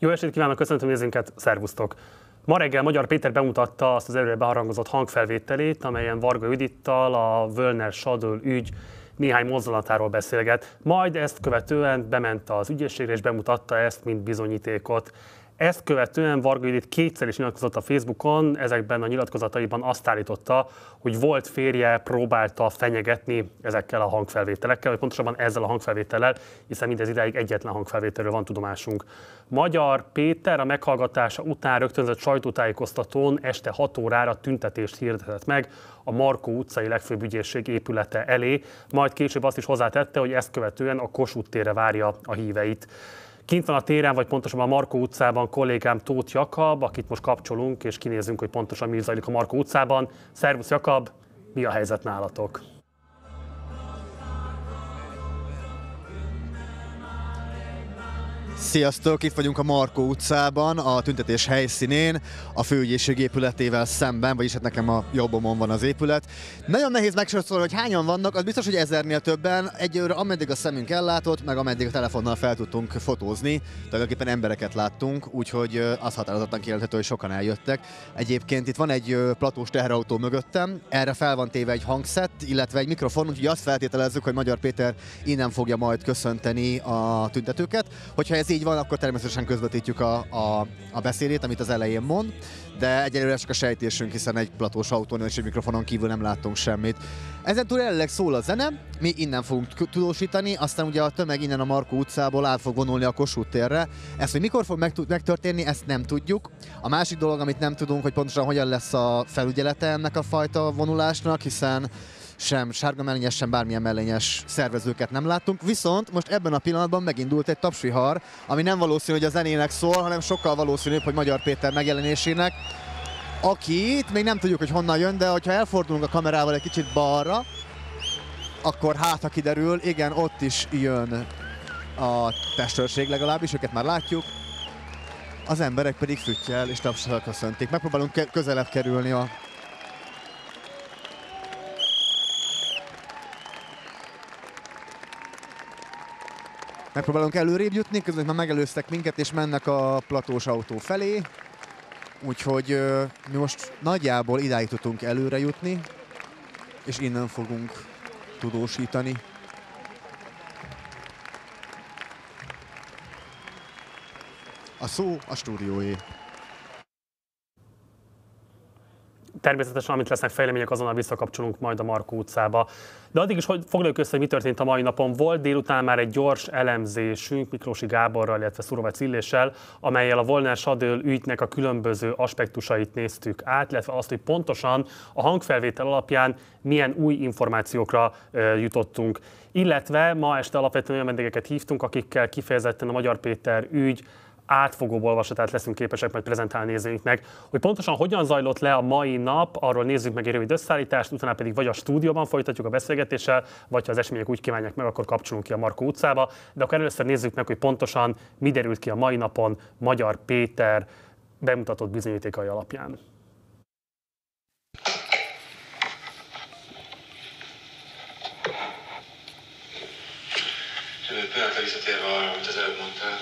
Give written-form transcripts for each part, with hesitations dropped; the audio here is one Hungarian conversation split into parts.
Jó estét kívánok, köszöntöm nézőinket, szervusztok! Ma reggel Magyar Péter bemutatta azt az előre beharangozott hangfelvételét, amelyen Varga Judittal a Völner Sadöl ügy néhány mozdulatáról beszélget, majd ezt követően bement az ügyészségre és bemutatta ezt, mint bizonyítékot. Ezt követően Varga Judit kétszer is nyilatkozott a Facebookon, ezekben a nyilatkozataiban azt állította, hogy volt férje próbálta fenyegetni ezekkel a hangfelvételekkel, vagy pontosabban ezzel a hangfelvétellel, hiszen mindez idáig egyetlen hangfelvételről van tudomásunk. Magyar Péter a meghallgatása után rögtönzött sajtótájékoztatón este 6 órára tüntetést hirdetett meg a Markó utcai legfőbb ügyészség épülete elé, majd később azt is hozzátette, hogy ezt követően a Kossuth térre várja a híveit. Kint van a téren, vagy pontosabban a Markó utcában kollégám Tóth Jakab, akit most kapcsolunk, és kinézünk, hogy pontosan mi zajlik a Markó utcában. Szervusz Jakab, mi a helyzet nálatok? Sziasztok! Itt vagyunk a Markó utcában, a tüntetés helyszínén, a főügyészség épületével szemben, vagyis hát nekem a jobbomon van az épület. Nagyon nehéz megsorolni, hogy hányan vannak, az biztos, hogy 1000-nél többen, egyőre ameddig a szemünk ellátott, meg ameddig a telefonnal fel tudtunk fotózni, tulajdonképpen embereket láttunk, úgyhogy az határozottan kijelenthető, hogy sokan eljöttek. Egyébként itt van egy platós teherautó mögöttem, erre fel van téve egy hangszett, illetve egy mikrofon, úgyhogy azt feltételezzük, hogy Magyar Péter innen fogja majd köszönteni a tüntetőket. Hogyha ez így van, akkor természetesen közvetítjük a beszédét, amit az elején mond, de egyelőre csak a sejtésünk, hiszen egy platós autón és egy mikrofonon kívül nem láttunk semmit. Ezen túl jelenleg szól a zene, mi innen fogunk tudósítani, aztán ugye a tömeg innen a Markó utcából át fog vonulni a Kossuth térre. Ezt, hogy mikor fog megtörténni, ezt nem tudjuk. A másik dolog, amit nem tudunk, hogy pontosan hogyan lesz a felügyelete ennek a fajta vonulásnak, hiszen sem sárga mellényes, sem bármilyen mellényes szervezőket nem láttunk, viszont most ebben a pillanatban megindult egy tapsvihar, ami nem valószínű, hogy a zenének szól, hanem sokkal valószínűbb, hogy Magyar Péter megjelenésének, akit még nem tudjuk, hogy honnan jön, de hogyha elfordulunk a kamerával egy kicsit balra, akkor hát, ha kiderül, igen, ott is jön a testőrség legalábbis, őket már látjuk, az emberek pedig füttyel és tapssal köszöntik. Megpróbálunk közelebb kerülni a Megpróbálunk előrébb jutni, közben már megelőztek minket, és mennek a platós autó felé. Úgyhogy mi most nagyjából idáig tudunk előre jutni, és innen fogunk tudósítani. A szó a stúdióé. Természetesen, amint lesznek fejlemények, azonnal visszakapcsolunk majd a Markó utcába. De addig is, hogy foglaljuk össze, hogy mi történt a mai napon. Volt délután már egy gyors elemzésünk Miklósi Gáborral, illetve Szurovec Illéssel, amellyel a Völner Sadöl ügynek a különböző aspektusait néztük át, illetve azt, hogy pontosan a hangfelvétel alapján milyen új információkra jutottunk. Illetve ma este alapvetően olyan vendégeket hívtunk, akikkel kifejezetten a Magyar Péter ügy átfogó olvasatát leszünk képesek majd prezentálni nézőinknek, hogy pontosan hogyan zajlott le a mai nap, arról nézzük meg egy rövid összeállítást, utána pedig vagy a stúdióban folytatjuk a beszélgetéssel, vagy ha az események úgy kívánják meg, akkor kapcsolunk ki a Markó utcába, de akkor először nézzük meg, hogy pontosan mi derült ki a mai napon Magyar Péter bemutatott bizonyítékai alapján. Pillanatra visszatérve arra, amit az előbb mondtál,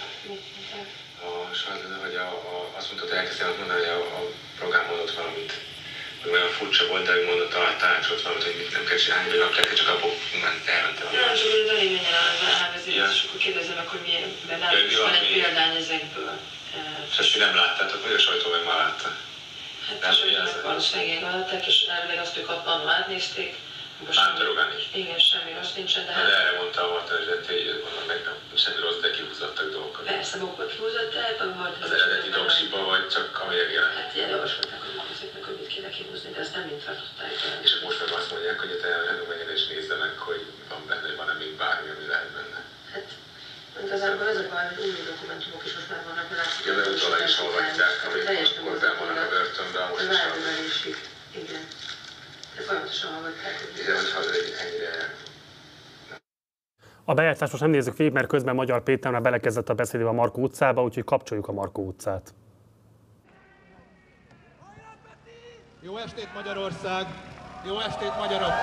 hogy azt mondtad, hogy elkezdtél mondani, hogy a program mondott valamit, hogy olyan furcsa volt, de ő mondott a tanácsot valamit, hogy mit nem kell csinálni, vagy napják, csak abból elmentem. Nem, csak hogy elég menjen elvezét, és akkor kérdezem meg, hogy milyen, de nem is van egy példány ezekből. És ezt nem láttátok, vagy a sajtó meg már látta? Hát a sajtónak valószínűleg látták, és elvileg azt ők annól átnézték. Átdarogán is. Igen, semmi rossz nincsen, de hát... De erre mondta a Marta, hogy mondom meg, semmi rossz, de kihúzottak dolgokat. Persze, magukat kihúzották, volt... Az eredeti doksiba, vagy csak a mérgére? Hát ilyen javasolták a magaziknak, hogy mit kéne kihúzni, de ezt nem mind tartották. És most meg azt mondják, hogy a te elmenjen és nézze meg, hogy van benne, van-e még bármi, ami lehet benne. Hát, igazából ez a baj, hogy új dokumentumok is most már vannak, mert látszik, hogy utólag is olvatják, amik vannak a börtönben, most is. Igen. De folyamatosan hallgatták. Igen, hogy hazadik ennyire. A bejátszást most nem nézzük végig, mert közben Magyar Péter már belekezdett a beszédébe a Markó utcába, úgyhogy kapcsoljuk a Markó utcát. Jó estét Magyarország! Jó estét magyarok!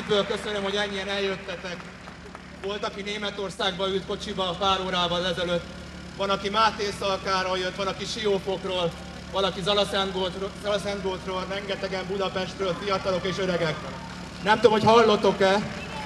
szívből köszönöm, hogy ennyien eljöttetek. Volt, aki Németországba ült kocsiba pár órával ezelőtt, van, aki Mátészalkáról jött, van, aki Siófokról, valaki Zalaszentgótról, rengetegen Budapestről, fiatalok és öregek. Nem tudom, hogy hallottok-e?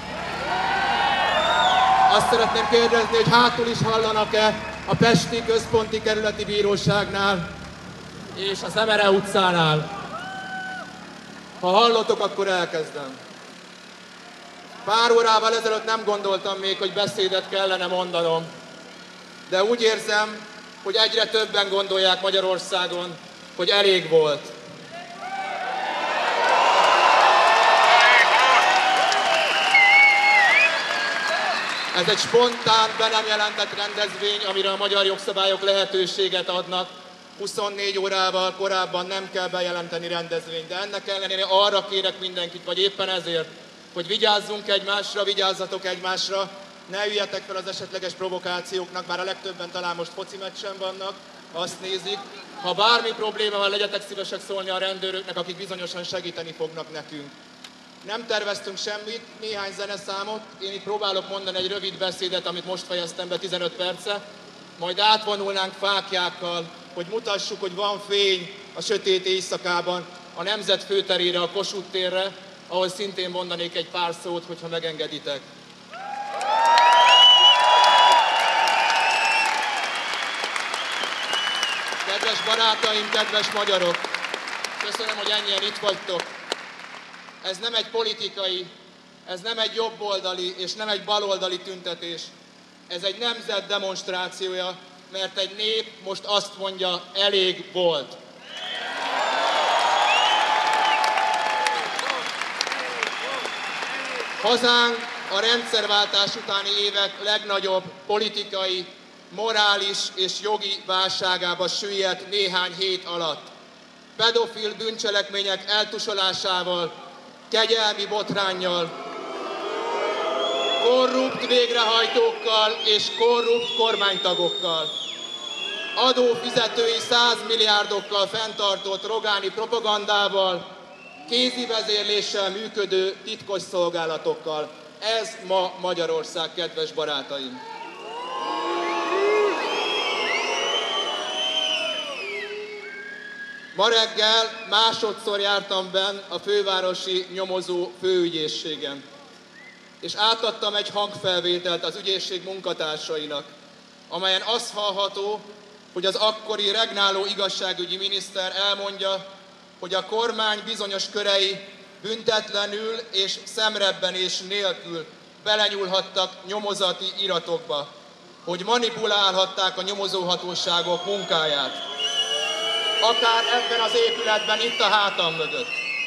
Azt szeretném kérdezni, hogy hátul is hallanak-e a Pesti Központi Kerületi Bíróságnál és az Emere utcánál. Ha hallottok, akkor elkezdem. Pár órával ezelőtt nem gondoltam még, hogy beszédet kellene mondanom, de úgy érzem, hogy egyre többen gondolják Magyarországon, hogy elég volt. Ez egy spontán, be nem jelentett rendezvény, amire a magyar jogszabályok lehetőséget adnak. 24 órával korábban nem kell bejelenteni rendezvényt, de ennek ellenére arra kérek mindenkit, vagy éppen ezért, hogy vigyázzunk egymásra, vigyázzatok egymásra, ne üljetek fel az esetleges provokációknak, bár a legtöbben talán most foci meccsen vannak, azt nézik. Ha bármi probléma van, legyetek szívesek szólni a rendőröknek, akik bizonyosan segíteni fognak nekünk. Nem terveztünk semmit, néhány zeneszámot, én itt próbálok mondani egy rövid beszédet, amit most fejeztem be 15 perce, majd átvonulnánk fáklyákkal, hogy mutassuk, hogy van fény a sötét éjszakában, a Nemzet főterére, a Kossuth térre, ahol szintén mondanék egy pár szót, hogyha megengeditek. Kedves barátaim, kedves magyarok! Köszönöm, hogy ennyien itt vagytok. Ez nem egy politikai, ez nem egy jobboldali és nem egy baloldali tüntetés. Ez egy nemzet demonstrációja, mert egy nép most azt mondja, elég volt. Hazánk a rendszerváltás utáni évek legnagyobb politikai, morális és jogi válságába süllyedt néhány hét alatt. Pedofil bűncselekmények eltusolásával, kegyelmi botránnyal, korrupt végrehajtókkal és korrupt kormánytagokkal, adófizetői 100 milliárdokkal fenntartott rogáni propagandával, kézi vezérléssel működő titkos szolgálatokkal. Ez ma Magyarország, kedves barátaim! Ma reggel másodszor jártam benn a fővárosi nyomozó főügyészségen, és átadtam egy hangfelvételt az ügyészség munkatársainak, amelyen az hallható, hogy az akkori regnáló igazságügyi miniszter elmondja, hogy a kormány bizonyos körei büntetlenül és szemrebbenés nélkül belenyúlhattak nyomozati iratokba, hogy manipulálhatták a nyomozóhatóságok munkáját. Akár ebben az épületben, itt a hátam mögött.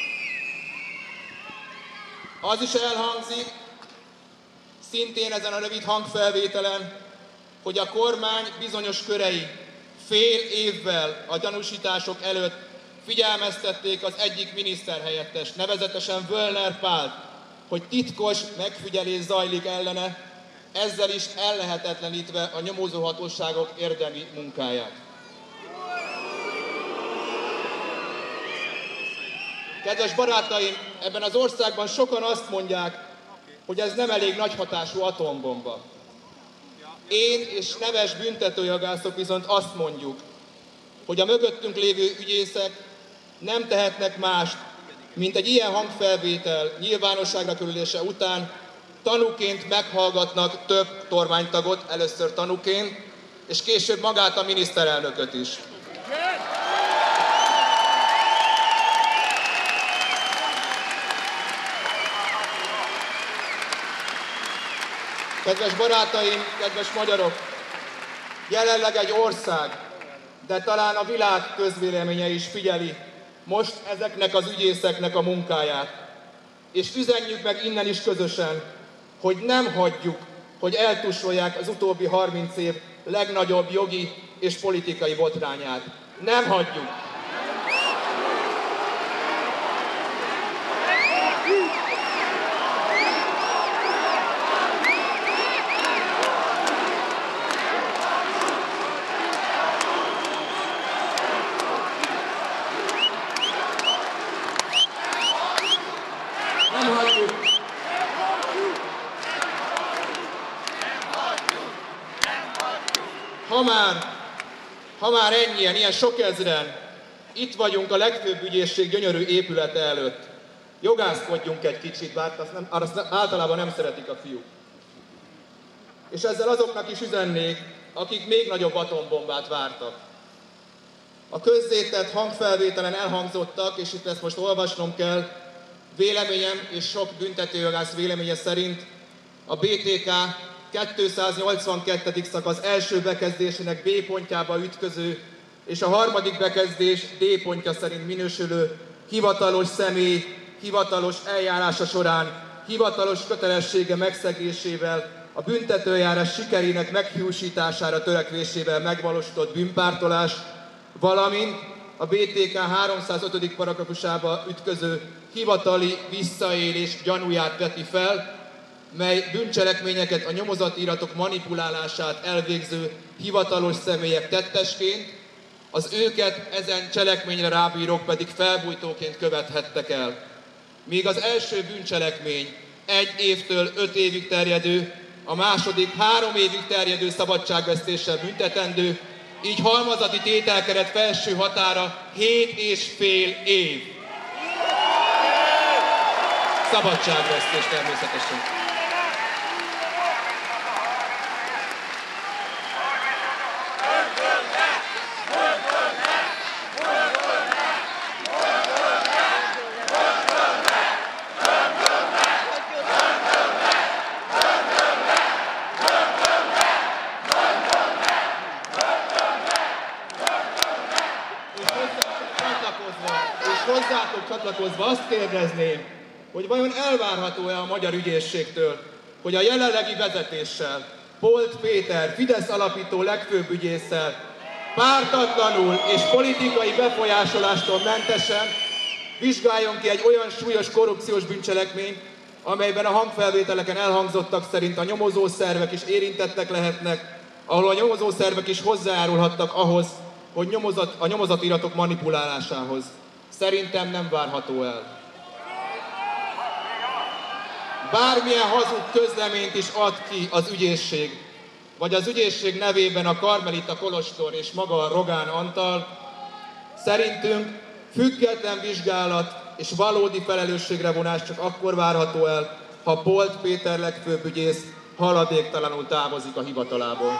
Az is elhangzik, szintén ezen a rövid hangfelvételen, hogy a kormány bizonyos körei fél évvel a gyanúsítások előtt figyelmeztették az egyik miniszterhelyettest, nevezetesen Völner Pált, hogy titkos megfigyelés zajlik ellene, ezzel is ellehetetlenítve a nyomozóhatóságok érdemi munkáját. Kedves barátaim, ebben az országban sokan azt mondják, hogy ez nem elég nagy hatású atombomba. Én és neves büntetőjogászok viszont azt mondjuk, hogy a mögöttünk lévő ügyészek nem tehetnek mást, mint egy ilyen hangfelvétel nyilvánosságra kerülése után tanúként meghallgatnak több kormánytagot, először tanúként, és később magát a miniszterelnököt is. Kedves barátaim, kedves magyarok! Jelenleg egy ország, de talán a világ közvéleménye is figyeli most ezeknek az ügyészeknek a munkáját. És üzenjük meg innen is közösen, hogy nem hagyjuk, hogy eltusolják az utóbbi 30 év legnagyobb jogi és politikai botrányát. Nem hagyjuk! Nem hagyjuk! ha már ennyien, ilyen sok ezren itt vagyunk a legfőbb ügyészség gyönyörű épülete előtt, jogászkodjunk egy kicsit, bár azt általában nem szeretik a fiúk. És ezzel azoknak is üzennék, akik még nagyobb atombombát vártak. A közzétett hangfelvételen elhangzottak, és itt ezt most olvasnom kell, véleményem és sok büntetőjogász véleménye szerint a BTK 282. szakasz első bekezdésének B pontjába ütköző és a harmadik bekezdés D pontja szerint minősülő hivatalos személy hivatalos eljárása során hivatalos kötelessége megszegésével, a büntetőeljárás sikerének meghiúsítására törekvésével megvalósított bűnpártolás, valamint a BTK 305. paragrafusába ütköző hivatali visszaélés gyanúját veti fel, mely bűncselekményeket a nyomozati iratok manipulálását elvégző hivatalos személyek tettesként, az őket ezen cselekményre rábírók pedig felbújtóként követhettek el. Míg az első bűncselekmény 1 évtől 5 évig terjedő, a második 3 évig terjedő szabadságvesztéssel büntetendő, így halmazati tételkeret felső határa 7,5 év. Szabadságvesztés természetesen. Hozzátok csatlakozva azt kérdezném, hogy vajon elvárható-e a magyar ügyészségtől, hogy a jelenlegi vezetéssel, Polt Péter, Fidesz alapító legfőbb ügyésszel pártatlanul és politikai befolyásolástól mentesen vizsgáljon ki egy olyan súlyos korrupciós bűncselekményt, amelyben a hangfelvételeken elhangzottak szerint a nyomozószervek is érintettek lehetnek, ahol a nyomozószervek is hozzájárulhattak ahhoz, hogy a nyomozatiratok manipulálásához. Szerintem nem várható el. Bármilyen hazug közleményt is ad ki az ügyészség, vagy az ügyészség nevében a Karmelita Kolostor és maga a Rogán Antal, szerintünk független vizsgálat és valódi felelősségre vonás csak akkor várható el, ha Polt Péter legfőbb ügyész haladéktalanul távozik a hivatalából.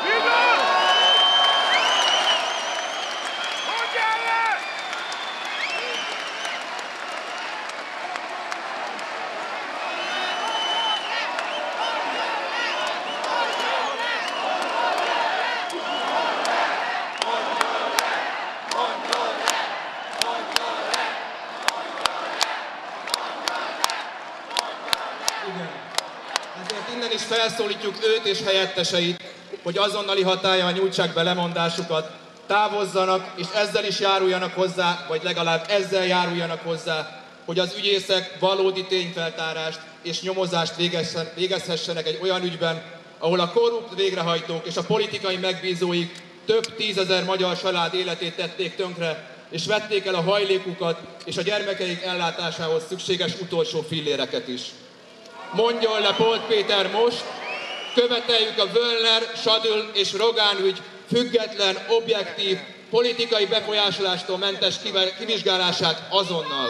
Ezért innen is felszólítjuk őt és helyetteseit, hogy azonnali hatállyal nyújtsák be lemondásukat, távozzanak, és ezzel is járuljanak hozzá, vagy legalább ezzel járuljanak hozzá, hogy az ügyészek valódi tényfeltárást és nyomozást végezhessenek egy olyan ügyben, ahol a korrupt végrehajtók és a politikai megbízóik több tízezer magyar család életét tették tönkre, és vették el a hajlékukat és a gyermekeik ellátásához szükséges utolsó filléreket is. Mondjon le Polt Péter most, követeljük a Völlner, Sadl és Rogán ügy független, objektív, politikai befolyásolástól mentes kivizsgálását azonnal.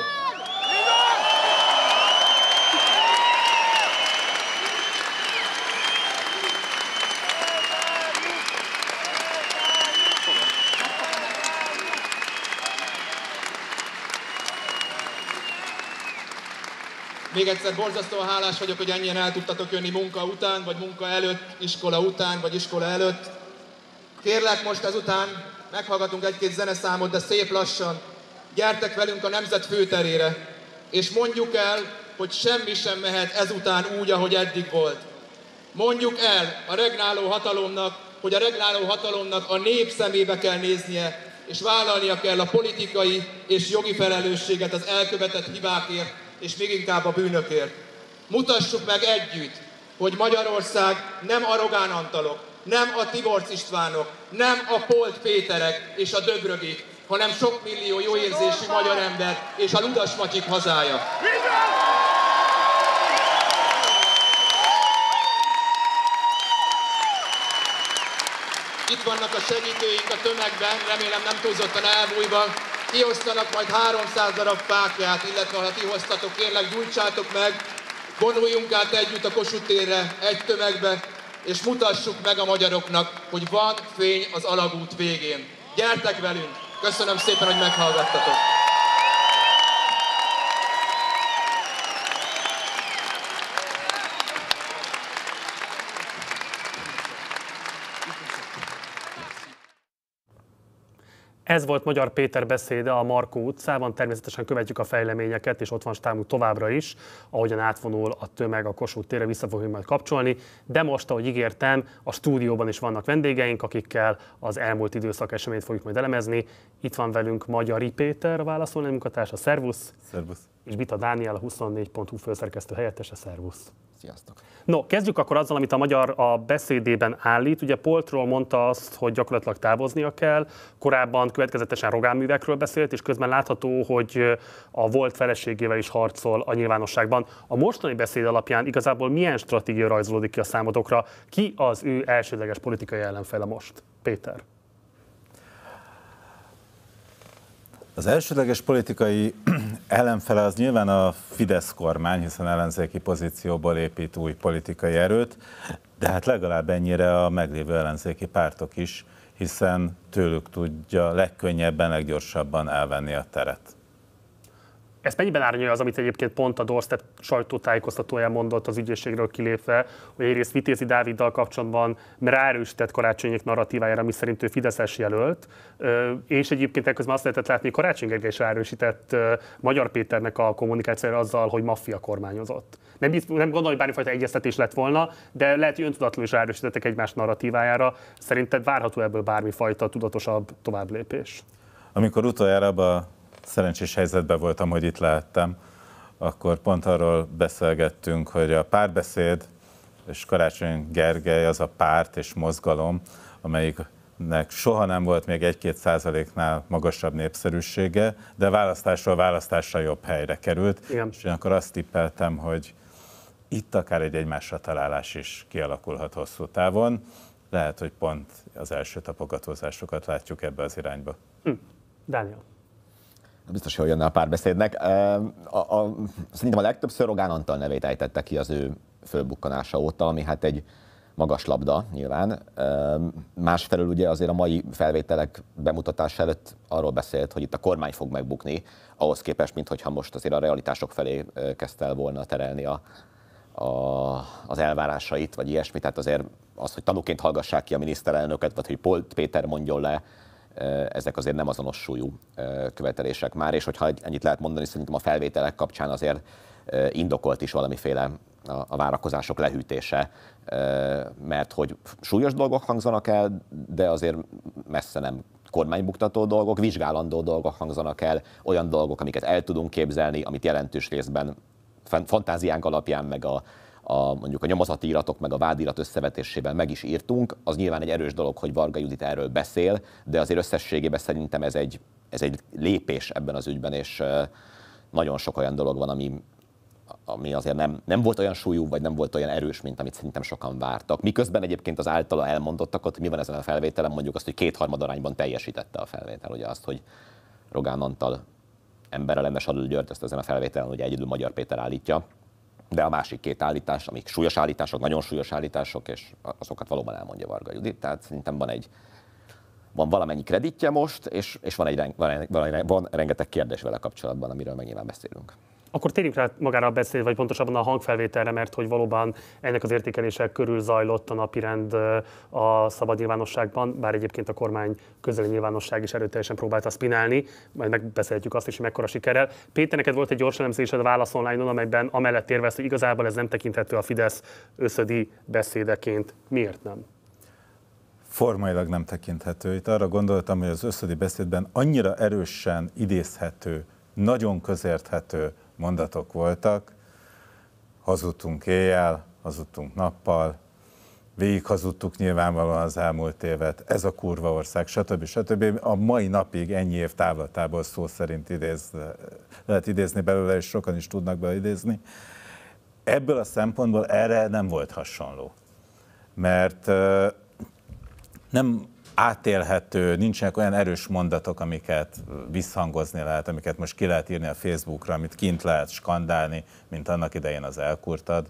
Még egyszer borzasztóan hálás vagyok, hogy ennyien el tudtatok jönni munka után, vagy munka előtt, iskola után, vagy iskola előtt. Kérlek, most ezután meghallgatunk egy-két zeneszámot, de szép lassan. Gyertek velünk a Nemzet főterére, és mondjuk el, hogy semmi sem mehet ezután úgy, ahogy eddig volt. Mondjuk el a regnáló hatalomnak, hogy a regnáló hatalomnak a nép szemébe kell néznie, és vállalnia kell a politikai és jogi felelősséget az elkövetett hibákért, és még inkább a bűnökért. Mutassuk meg együtt, hogy Magyarország nem a Rogán Antalok, nem a Tiborcs Istvánok, nem a Polt Péterek és a Döbrögik, hanem sok millió jóérzésű magyar ember és a Ludas Matyik hazája. Itt vannak a segítőink a tömegben, remélem nem túlzottan elbújva. Kiosztanak majd 300 darab fáklyát, illetve ha ti hoztatok, kérlek gyújtsátok meg, vonuljunk át együtt a Kossuth térre, egy tömegbe, és mutassuk meg a magyaroknak, hogy van fény az alagút végén. Gyertek velünk! Köszönöm szépen, hogy meghallgattatok! Ez volt Magyar Péter beszéde a Markó utcában, természetesen követjük a fejleményeket, és ott van stábunk továbbra is, ahogyan átvonul a tömeg a Kossuth térre, vissza fogjuk majd kapcsolni, de most, ahogy ígértem, a stúdióban is vannak vendégeink, akikkel az elmúlt időszak eseményt fogjuk majd elemezni. Itt van velünk Magyari Péter, a Válaszolni munkatársa, szervusz! Szervusz! És Bita Dániel, a 24.hu főszerkesztő helyettese, szervusz! Sziasztok! No, kezdjük akkor azzal, amit a Magyar a beszédében állít. Ugye Poltról mondta azt, hogy gyakorlatilag távoznia kell, korábban következetesen Rogán művekről beszélt, és közben látható, hogy a volt feleségével is harcol a nyilvánosságban. A mostani beszéd alapján igazából milyen stratégia rajzolódik ki a számotokra? Ki az ő elsődleges politikai ellenfele most? Péter. Az elsődleges politikai ellenfele az nyilván a Fidesz kormány, hiszen ellenzéki pozícióból épít új politikai erőt, de hát legalább ennyire a meglévő ellenzéki pártok is, hiszen tőlük tudja legkönnyebben, leggyorsabban elvenni a teret. Ezt mennyiben árnyalja az, amit egyébként pont a Doorstep sajtótájékoztatóján mondott az ügyészségről kilépve, hogy egyrészt Vitézi Dáviddal kapcsolatban ráerősített Karácsonyék narratívájára, ami szerint ő fideszes jelölt, és egyébként ekközben azt lehetett látni, hogy Karácsony Gergely is ráerősített Magyar Péternek a kommunikációra azzal, hogy maffia kormányozott. Nem gondolom, hogy bármifajta egyeztetés lett volna, de lehet, hogy öntudatlanul is ráerősítettek egymás narratívájára. Szerinted várható ebből bármifajta tudatosabb továbblépés? Amikor utoljára a szerencsés helyzetben voltam, hogy itt lehettem, akkor pont arról beszélgettünk, hogy a Párbeszéd és Karácsony Gergely az a párt és mozgalom, amelyiknek soha nem volt még 1-2%-nál magasabb népszerűsége, de választásról választásra jobb helyre került. Igen. És én akkor azt tippeltem, hogy itt akár egy egymásra találás is kialakulhat hosszú távon. Lehet, hogy pont az első tapogatózásokat látjuk ebbe az irányba. Dániel. Biztos, hogy jönne a Párbeszédnek. Szerintem a legtöbbször Rogán Antal nevét ejtette ki az ő fölbukkanása óta, ami hát egy magas labda nyilván. Másfelől ugye azért a mai felvételek bemutatása előtt arról beszélt, hogy itt a kormány fog megbukni, ahhoz képest, mintha most azért a realitások felé kezdte el volna terelni az elvárásait, vagy ilyesmi. Tehát azért az, hogy tanúként hallgassák ki a miniszterelnököt, vagy hogy Polt Péter mondjon le, ezek azért nem azonos súlyú követelések már, és hogyha ennyit lehet mondani, szerintem a felvételek kapcsán azért indokolt is valamiféle a várakozások lehűtése, mert hogy súlyos dolgok hangzanak el, de azért messze nem kormánybuktató dolgok, vizsgálandó dolgok hangzanak el, olyan dolgok, amiket el tudunk képzelni, amit jelentős részben fantáziánk alapján, meg mondjuk a nyomozati iratok, meg a vádirat összevetésében meg is írtunk. Az nyilván egy erős dolog, hogy Varga Judit erről beszél, de azért összességében szerintem ez egy lépés ebben az ügyben, és nagyon sok olyan dolog van, ami azért nem volt olyan súlyú, vagy nem volt olyan erős, mint amit szerintem sokan vártak. Miközben egyébként az általa elmondottakat, mi van ezen a felvételen, mondjuk azt, hogy 2/3 arányban teljesítette a felvétel. Ugye azt, hogy Rogán Antal emberellenes Adl György, ezt ezen a felvételen ugye egyedül Magyar Péter állítja, de a másik két állítás, amik súlyos állítások, nagyon súlyos állítások, és azokat valóban elmondja Varga Judit. Tehát szerintem van valamennyi kreditje most, és van rengeteg kérdés vele kapcsolatban, amiről meg nyilván beszélünk. Akkor térjünk rá magára a beszéd, vagy pontosabban a hangfelvételre, mert hogy valóban ennek az értékelések körül zajlott a napirend a szabad nyilvánosságban, bár egyébként a kormány közeli nyilvánosság is erőteljesen próbálta spinálni, majd megbeszélhetjük azt is, hogy mekkora sikerrel. Péter, neked volt egy gyors elemzésed a Válasz Online-on, amelyben amellett érvelsz, hogy igazából ez nem tekinthető a Fidesz összödi beszédeként. Miért nem? Formailag nem tekinthető. Itt arra gondoltam, hogy az összödi beszédben annyira erősen idézhető, nagyon közérthető mondatok voltak, hazudtunk éjjel, hazudtunk nappal, végig hazudtuk nyilvánvalóan az elmúlt évet, ez a kurva ország, stb. A mai napig ennyi év távlatából szó szerint lehet idézni belőle, és sokan is tudnak belőle idézni. Ebből a szempontból erre nem volt hasonló, mert nem átélhető, nincsenek olyan erős mondatok, amiket visszhangozni lehet, amiket most ki lehet írni a Facebookra, amit kint lehet skandálni, mint annak idején az Elkurtad.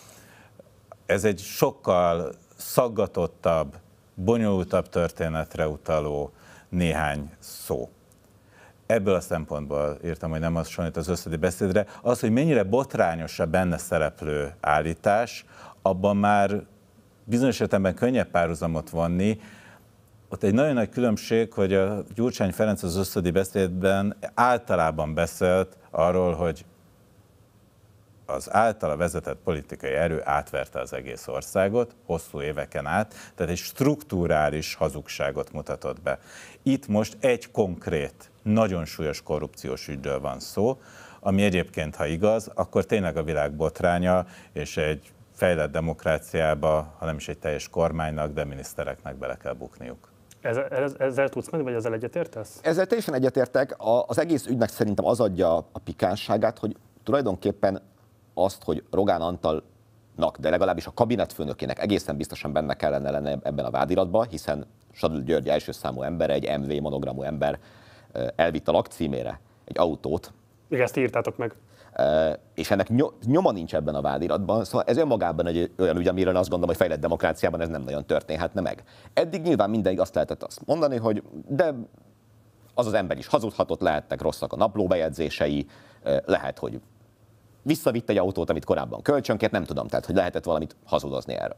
Ez egy sokkal szaggatottabb, bonyolultabb történetre utaló néhány szó. Ebből a szempontból írtam, hogy nem hasonlít az összödi beszédre. Az, hogy mennyire botrányos a benne szereplő állítás, abban már bizonyos értelemben könnyebb párhuzamot vonni. Ott egy nagyon nagy különbség, hogy a Gyurcsány Ferenc az összödi beszédben általában beszélt arról, hogy az általa vezetett politikai erő átverte az egész országot hosszú éveken át, tehát egy strukturális hazugságot mutatott be. Itt most egy konkrét, nagyon súlyos korrupciós ügyről van szó, ami egyébként, ha igaz, akkor tényleg a világ botránya, és egy fejlett demokráciába, ha nem is egy teljes kormánynak, de minisztereknek bele kell bukniuk. Ezzel tudsz menni, vagy ezzel egyetértesz? Ezzel teljesen egyetértek. Az egész ügynek szerintem az adja a pikánságát, hogy tulajdonképpen azt, hogy Rogán Antalnak, de legalábbis a kabinetfőnökének egészen biztosan benne kellene lenni ebben a vádiratban, hiszen Sadl György első számú ember, egy MV monogramú ember elvitt a lakcímére egy autót. Igen, ezt írtátok meg. És ennek nyoma nincs ebben a vádiratban, szóval ez önmagában egy olyan ügy, amiről azt gondolom, hogy fejlett demokráciában ez nem nagyon történhetne meg. Eddig nyilván mindenig azt lehetett azt mondani, hogy de az az ember is hazudhatott, lehettek rosszak a naplóbejegyzései, lehet, hogy visszavitt egy autót, amit korábban kölcsönkért, nem tudom, tehát hogy lehetett valamit hazudozni erről.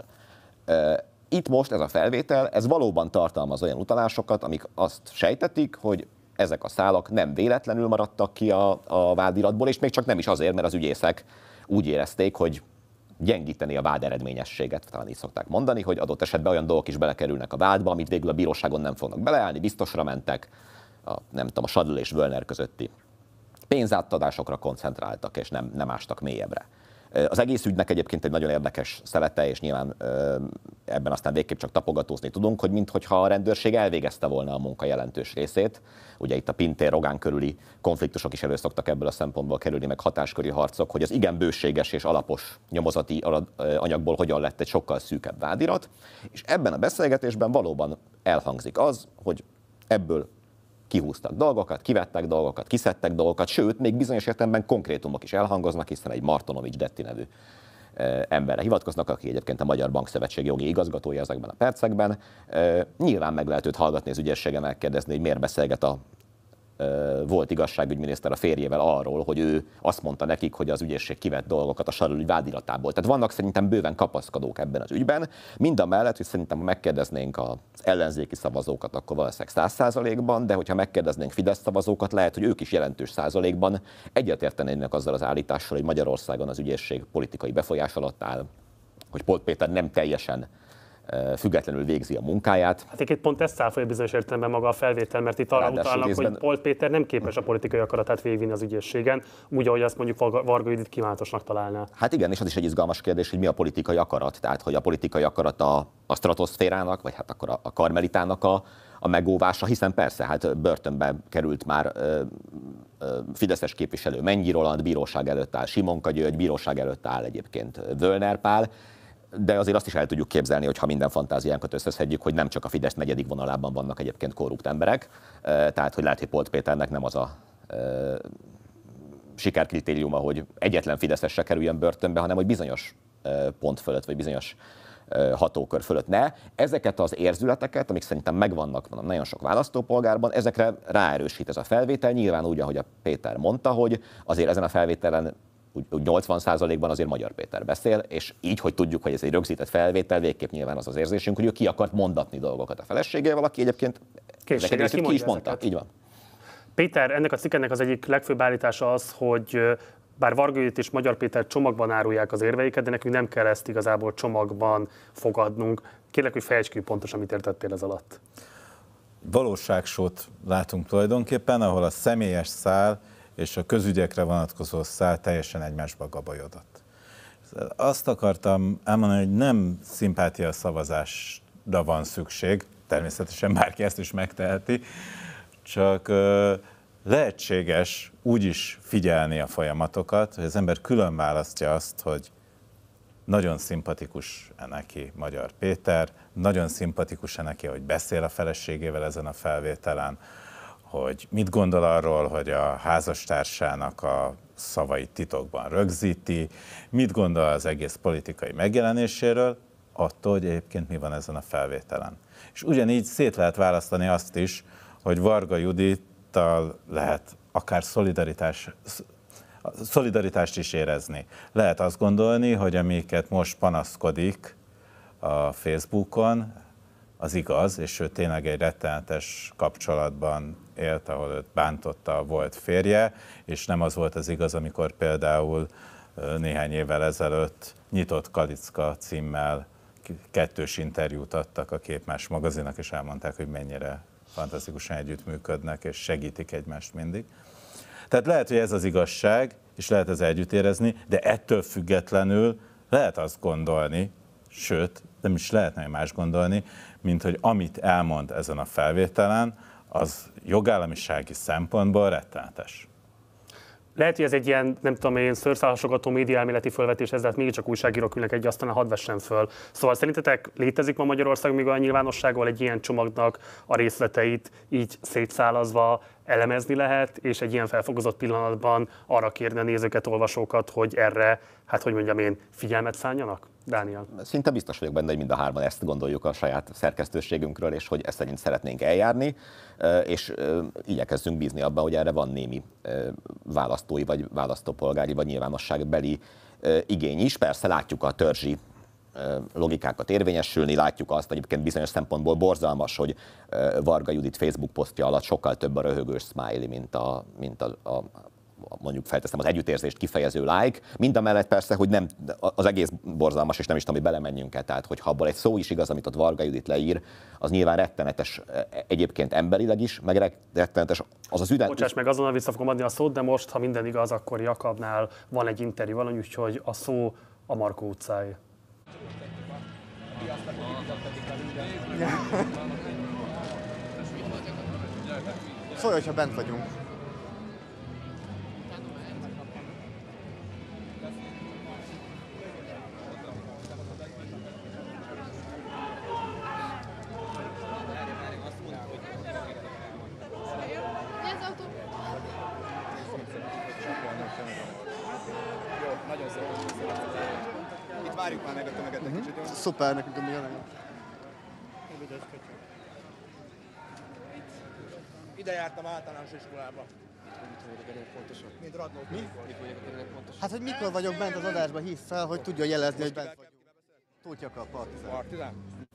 Itt most ez a felvétel, ez valóban tartalmaz olyan utalásokat, amik azt sejtetik, hogy ezek a szálak nem véletlenül maradtak ki a vádiratból, és még csak nem is azért, mert az ügyészek úgy érezték, hogy gyengíteni a vád eredményességet, talán így szokták mondani, hogy adott esetben olyan dolgok is belekerülnek a vádba, amit végül a bíróságon nem fognak beleállni, biztosra mentek, a Sadl és Völner közötti pénzátadásokra koncentráltak, és nem ástak mélyebbre. Az egész ügynek egyébként egy nagyon érdekes szelete, és nyilván ebben aztán végképp csak tapogatózni tudunk, hogy minthogyha a rendőrség elvégezte volna a munka jelentős részét. Ugye itt a Pintér-Rogán körüli konfliktusok is elő szoktak ebből a szempontból kerülni, meg hatásköri harcok, hogy az igen bőséges és alapos nyomozati anyagból hogyan lett egy sokkal szűkebb vádirat. És ebben a beszélgetésben valóban elhangzik az, hogy ebből kihúztak dolgokat, kivettek dolgokat, kiszedtek dolgokat, sőt, még bizonyos értelemben konkrétumok is elhangoznak, hiszen egy Martonovics Detti nevű emberre hivatkoznak, aki egyébként a Magyar Bankszövetség jogi igazgatója ezekben a percekben. Nyilván meg lehet őt hallgatni az ügyészsége, megkérdezni, hogy miért beszélget a volt igazságügyminiszter a férjével arról, hogy ő azt mondta nekik, hogy az ügyészség kivett dolgokat a Sadl ügy vádiratából. Tehát vannak szerintem bőven kapaszkodók ebben az ügyben. Mindamellett, hogy szerintem, ha megkérdeznénk az ellenzéki szavazókat, akkor valószínűleg 100%-ban, de hogyha megkérdeznénk Fidesz szavazókat, lehet, hogy ők is jelentős százalékban egyetértenének azzal az állítással, hogy Magyarországon az ügyészség politikai befolyás alatt áll, hogy Polt Péter nem teljesen függetlenül végzi a munkáját. Hát itt pont ezt száll fel bizonyos értelemben maga a felvétel, mert itt arra utalnak, hogy Polt Péter nem képes a politikai akaratát végigvinni az ügyészségen, úgy, ahogy azt mondjuk Varga Judit kívánatosnak találná. Hát igen, és az is egy izgalmas kérdés, hogy mi a politikai akarat. Tehát, hogy a politikai akarat a stratoszférának, vagy hát akkor a karmelitának a megóvása, hiszen persze, hát börtönbe került már fideszes képviselő Mennyi Roland, bíróság előtt áll Simonka György, bíróság előtt áll egyébként Völner Pál, de azért azt is el tudjuk képzelni, hogy ha minden fantáziánkat összeszedjük, hogy nem csak a Fidesz negyedik vonalában vannak egyébként korrupt emberek, tehát hogy lehet, hogy Polt Péternek nem az a sikerkritériuma, hogy egyetlen fideszesre kerüljön börtönbe, hanem hogy bizonyos pont fölött, vagy bizonyos hatókör fölött ne. Ezeket az érzületeket, amik szerintem megvannak nagyon sok választópolgárban, ezekre ráerősít ez a felvétel, nyilván úgy, ahogy a Péter mondta, hogy azért ezen a felvételen úgy 80%-ban azért Magyar Péter beszél, és így, hogy tudjuk, hogy ez egy rögzített felvétel, végképp nyilván az az érzésünk, hogy ő ki akart mondatni dolgokat a feleségével, aki egyébként ezeket ki is mondta. Így van. Péter, ennek a cikkennek az egyik legfőbb állítása az, hogy bár Varga Judit és Magyar Péter csomagban árulják az érveiket, de nekünk nem kell ezt igazából csomagban fogadnunk. Kérlek, hogy fejtsd ki pontosan, mit értettél ez alatt. Valóságsót látunk tulajdonképpen, ahol a személyes szál és a közügyekre vonatkozó szál teljesen egymásba gabajodott. Azt akartam elmondani, hogy nem szimpátia szavazásra van szükség, természetesen bárki ezt is megteheti, csak lehetséges úgy is figyelni a folyamatokat, hogy az ember külön választja azt, hogy nagyon szimpatikus neki Magyar Péter, nagyon szimpatikus neki, hogy beszél a feleségével ezen a felvételen, hogy mit gondol arról, hogy a házastársának a szavait titokban rögzíti, mit gondol az egész politikai megjelenéséről, attól, hogy egyébként mi van ezen a felvételen. És ugyanígy szét lehet választani azt is, hogy Varga Judittal lehet akár szolidaritást is érezni. Lehet azt gondolni, hogy amiket most panaszkodik a Facebookon, az igaz, és ő tényleg egy rettenetes kapcsolatban élt, ahol őt bántotta a volt férje, és nem az volt az igaz, amikor például néhány évvel ezelőtt Nyitott Kalicka címmel kettős interjút adtak a Képmás magazinnak, és elmondták, hogy mennyire fantasztikusan együttműködnek, és segítik egymást mindig. Tehát lehet, hogy ez az igazság, és lehet ez együtt érezni, de ettől függetlenül lehet azt gondolni, sőt, nem is lehetne más gondolni, mint hogy amit elmond ezen a felvételen, az jogállamisági szempontból rettenetes. Lehet, hogy ez egy ilyen, nem tudom én, szőrszálhasogató médiaelméleti fölvetés, ez, de hát mégiscsak újságírók ülnek egy asztalnál, hadd vessen föl. Szóval szerintetek létezik ma Magyarországon még olyan nyilvánossággal egy ilyen csomagnak a részleteit így szétszálazva elemezni lehet, és egy ilyen felfogozott pillanatban arra kérni a nézőket, olvasókat, hogy erre, hát hogy mondjam én, figyelmet szálljanak? Dániel? Szinte biztos vagyok benne, hogy mind a hárman ezt gondoljuk a saját szerkesztőségünkről, és hogy ezt szerint szeretnénk eljárni, és igyekezzünk bízni abban, hogy erre van némi választói, vagy választópolgári, vagy nyilvánosságbeli igény is. Persze látjuk a törzsi logikákat érvényesülni, látjuk azt, hogy egyébként bizonyos szempontból borzalmas, hogy Varga Judit Facebook posztja alatt sokkal több a röhögős smiley, mint a mondjuk felteszem az együttérzést kifejező like. Mindamellett persze, hogy nem, az egész borzalmas, és nem is tudom, hogy belemenjünk-e. Tehát, hogyha abból egy szó is igaz, amit ott Varga Judit leír, az nyilván rettenetes egyébként emberileg is, meg rettenetes az az üzenet. Bocsáss meg, azonnal vissza fogom adni a szót, de most, ha minden igaz, akkor Jakabnál van egy interjú valami, úgyhogy a szó a Markó utcáé. Szólj, hogyha bent vagyunk. Várjuk már meg a tömeget egy kicsit, jó? Szuper, nekünk mi jön. Ide jártam általános iskolába. Mint Radnó. Mi? Hát, hogy mikor vagyok bent az adásban, hív fel, hogy tudja jelezni, hogy bent vagyunk. Tóth Jakab, Partizán.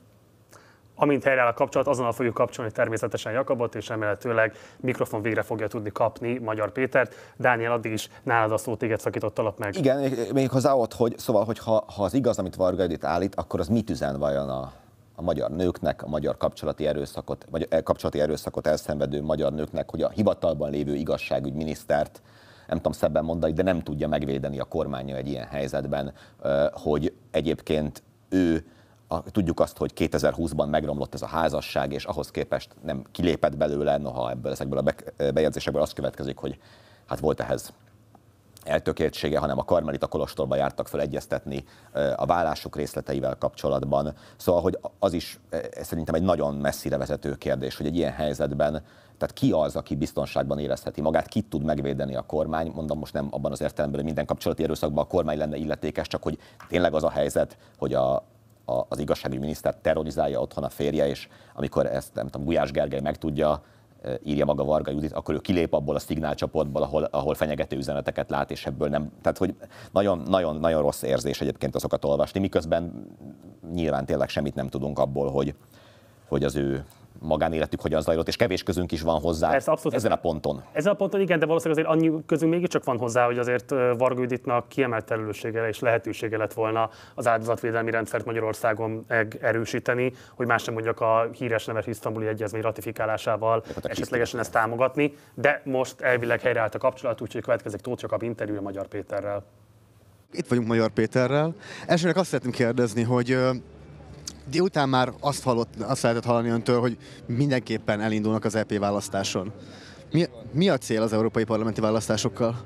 Amint helyreáll a kapcsolat, azonnal fogjuk kapcsolni természetesen Jakabot, és remélhetőleg mikrofon végre fogja tudni kapni Magyar Pétert. Dániel, addig is nálad a szó, téged szakítottalak meg. Igen, még hozzá ott, hogy szóval, hogy ha az igaz, amit Varga Judit állít, akkor az mit üzen vajon a magyar nőknek, a magyar kapcsolati erőszakot, vagy kapcsolati erőszakot elszenvedő magyar nőknek, hogy a hivatalban lévő igazságügyminisztert, nem tudom szebben mondani, de nem tudja megvédeni a kormánya egy ilyen helyzetben, hogy egyébként ő, tudjuk azt, hogy 2020-ban megromlott ez a házasság, és ahhoz képest nem kilépett belőle, noha ezekből a bejegyzésekből az következik, hogy hát volt ehhez eltökéltsége, hanem a karmelita kolostorba jártak fel egyeztetni a vállásuk részleteivel kapcsolatban. Szóval, hogy az is szerintem egy nagyon messzire vezető kérdés, hogy egy ilyen helyzetben, tehát ki az, aki biztonságban érezheti magát, kit tud megvédeni a kormány, mondom most nem abban az értelemben, hogy minden kapcsolati erőszakban a kormány lenne illetékes, csak hogy tényleg az a helyzet, hogy az igazságügyi miniszter terrorizálja otthon a férje, és amikor ezt, nem tudom, Gulyás Gergely megtudja, írja maga Varga Judit, akkor ő kilép abból a szignálcsoportból, ahol fenyegető üzeneteket lát, és ebből nem. Tehát, hogy nagyon rossz érzés egyébként azokat olvasni, miközben nyilván tényleg semmit nem tudunk abból, hogy az ő magánéletük hogyan zajlott, és kevés közünk is van hozzá. Persze, abszolút, ezen a ponton. Ezen a ponton igen, de valószínűleg azért annyi közünk mégiscsak van hozzá, hogy azért Varga Juditnak kiemelt felelőssége és lehetősége lett volna az áldozatvédelmi rendszert Magyarországon erősíteni, hogy más nem mondjak, a híres neves isztambuli egyezmény ratifikálásával esetlegesen ezt támogatni, de most elvileg helyreállt a kapcsolat, úgyhogy következik Tóth Jakab interjúja Magyar Péterrel. Itt vagyunk Magyar Péterrel. Elsőnek azt szeretném kérdezni, hogy délután már azt lehetett hallani öntől, hogy mindenképpen elindulnak az EP választáson. Mi a cél az európai parlamenti választásokkal?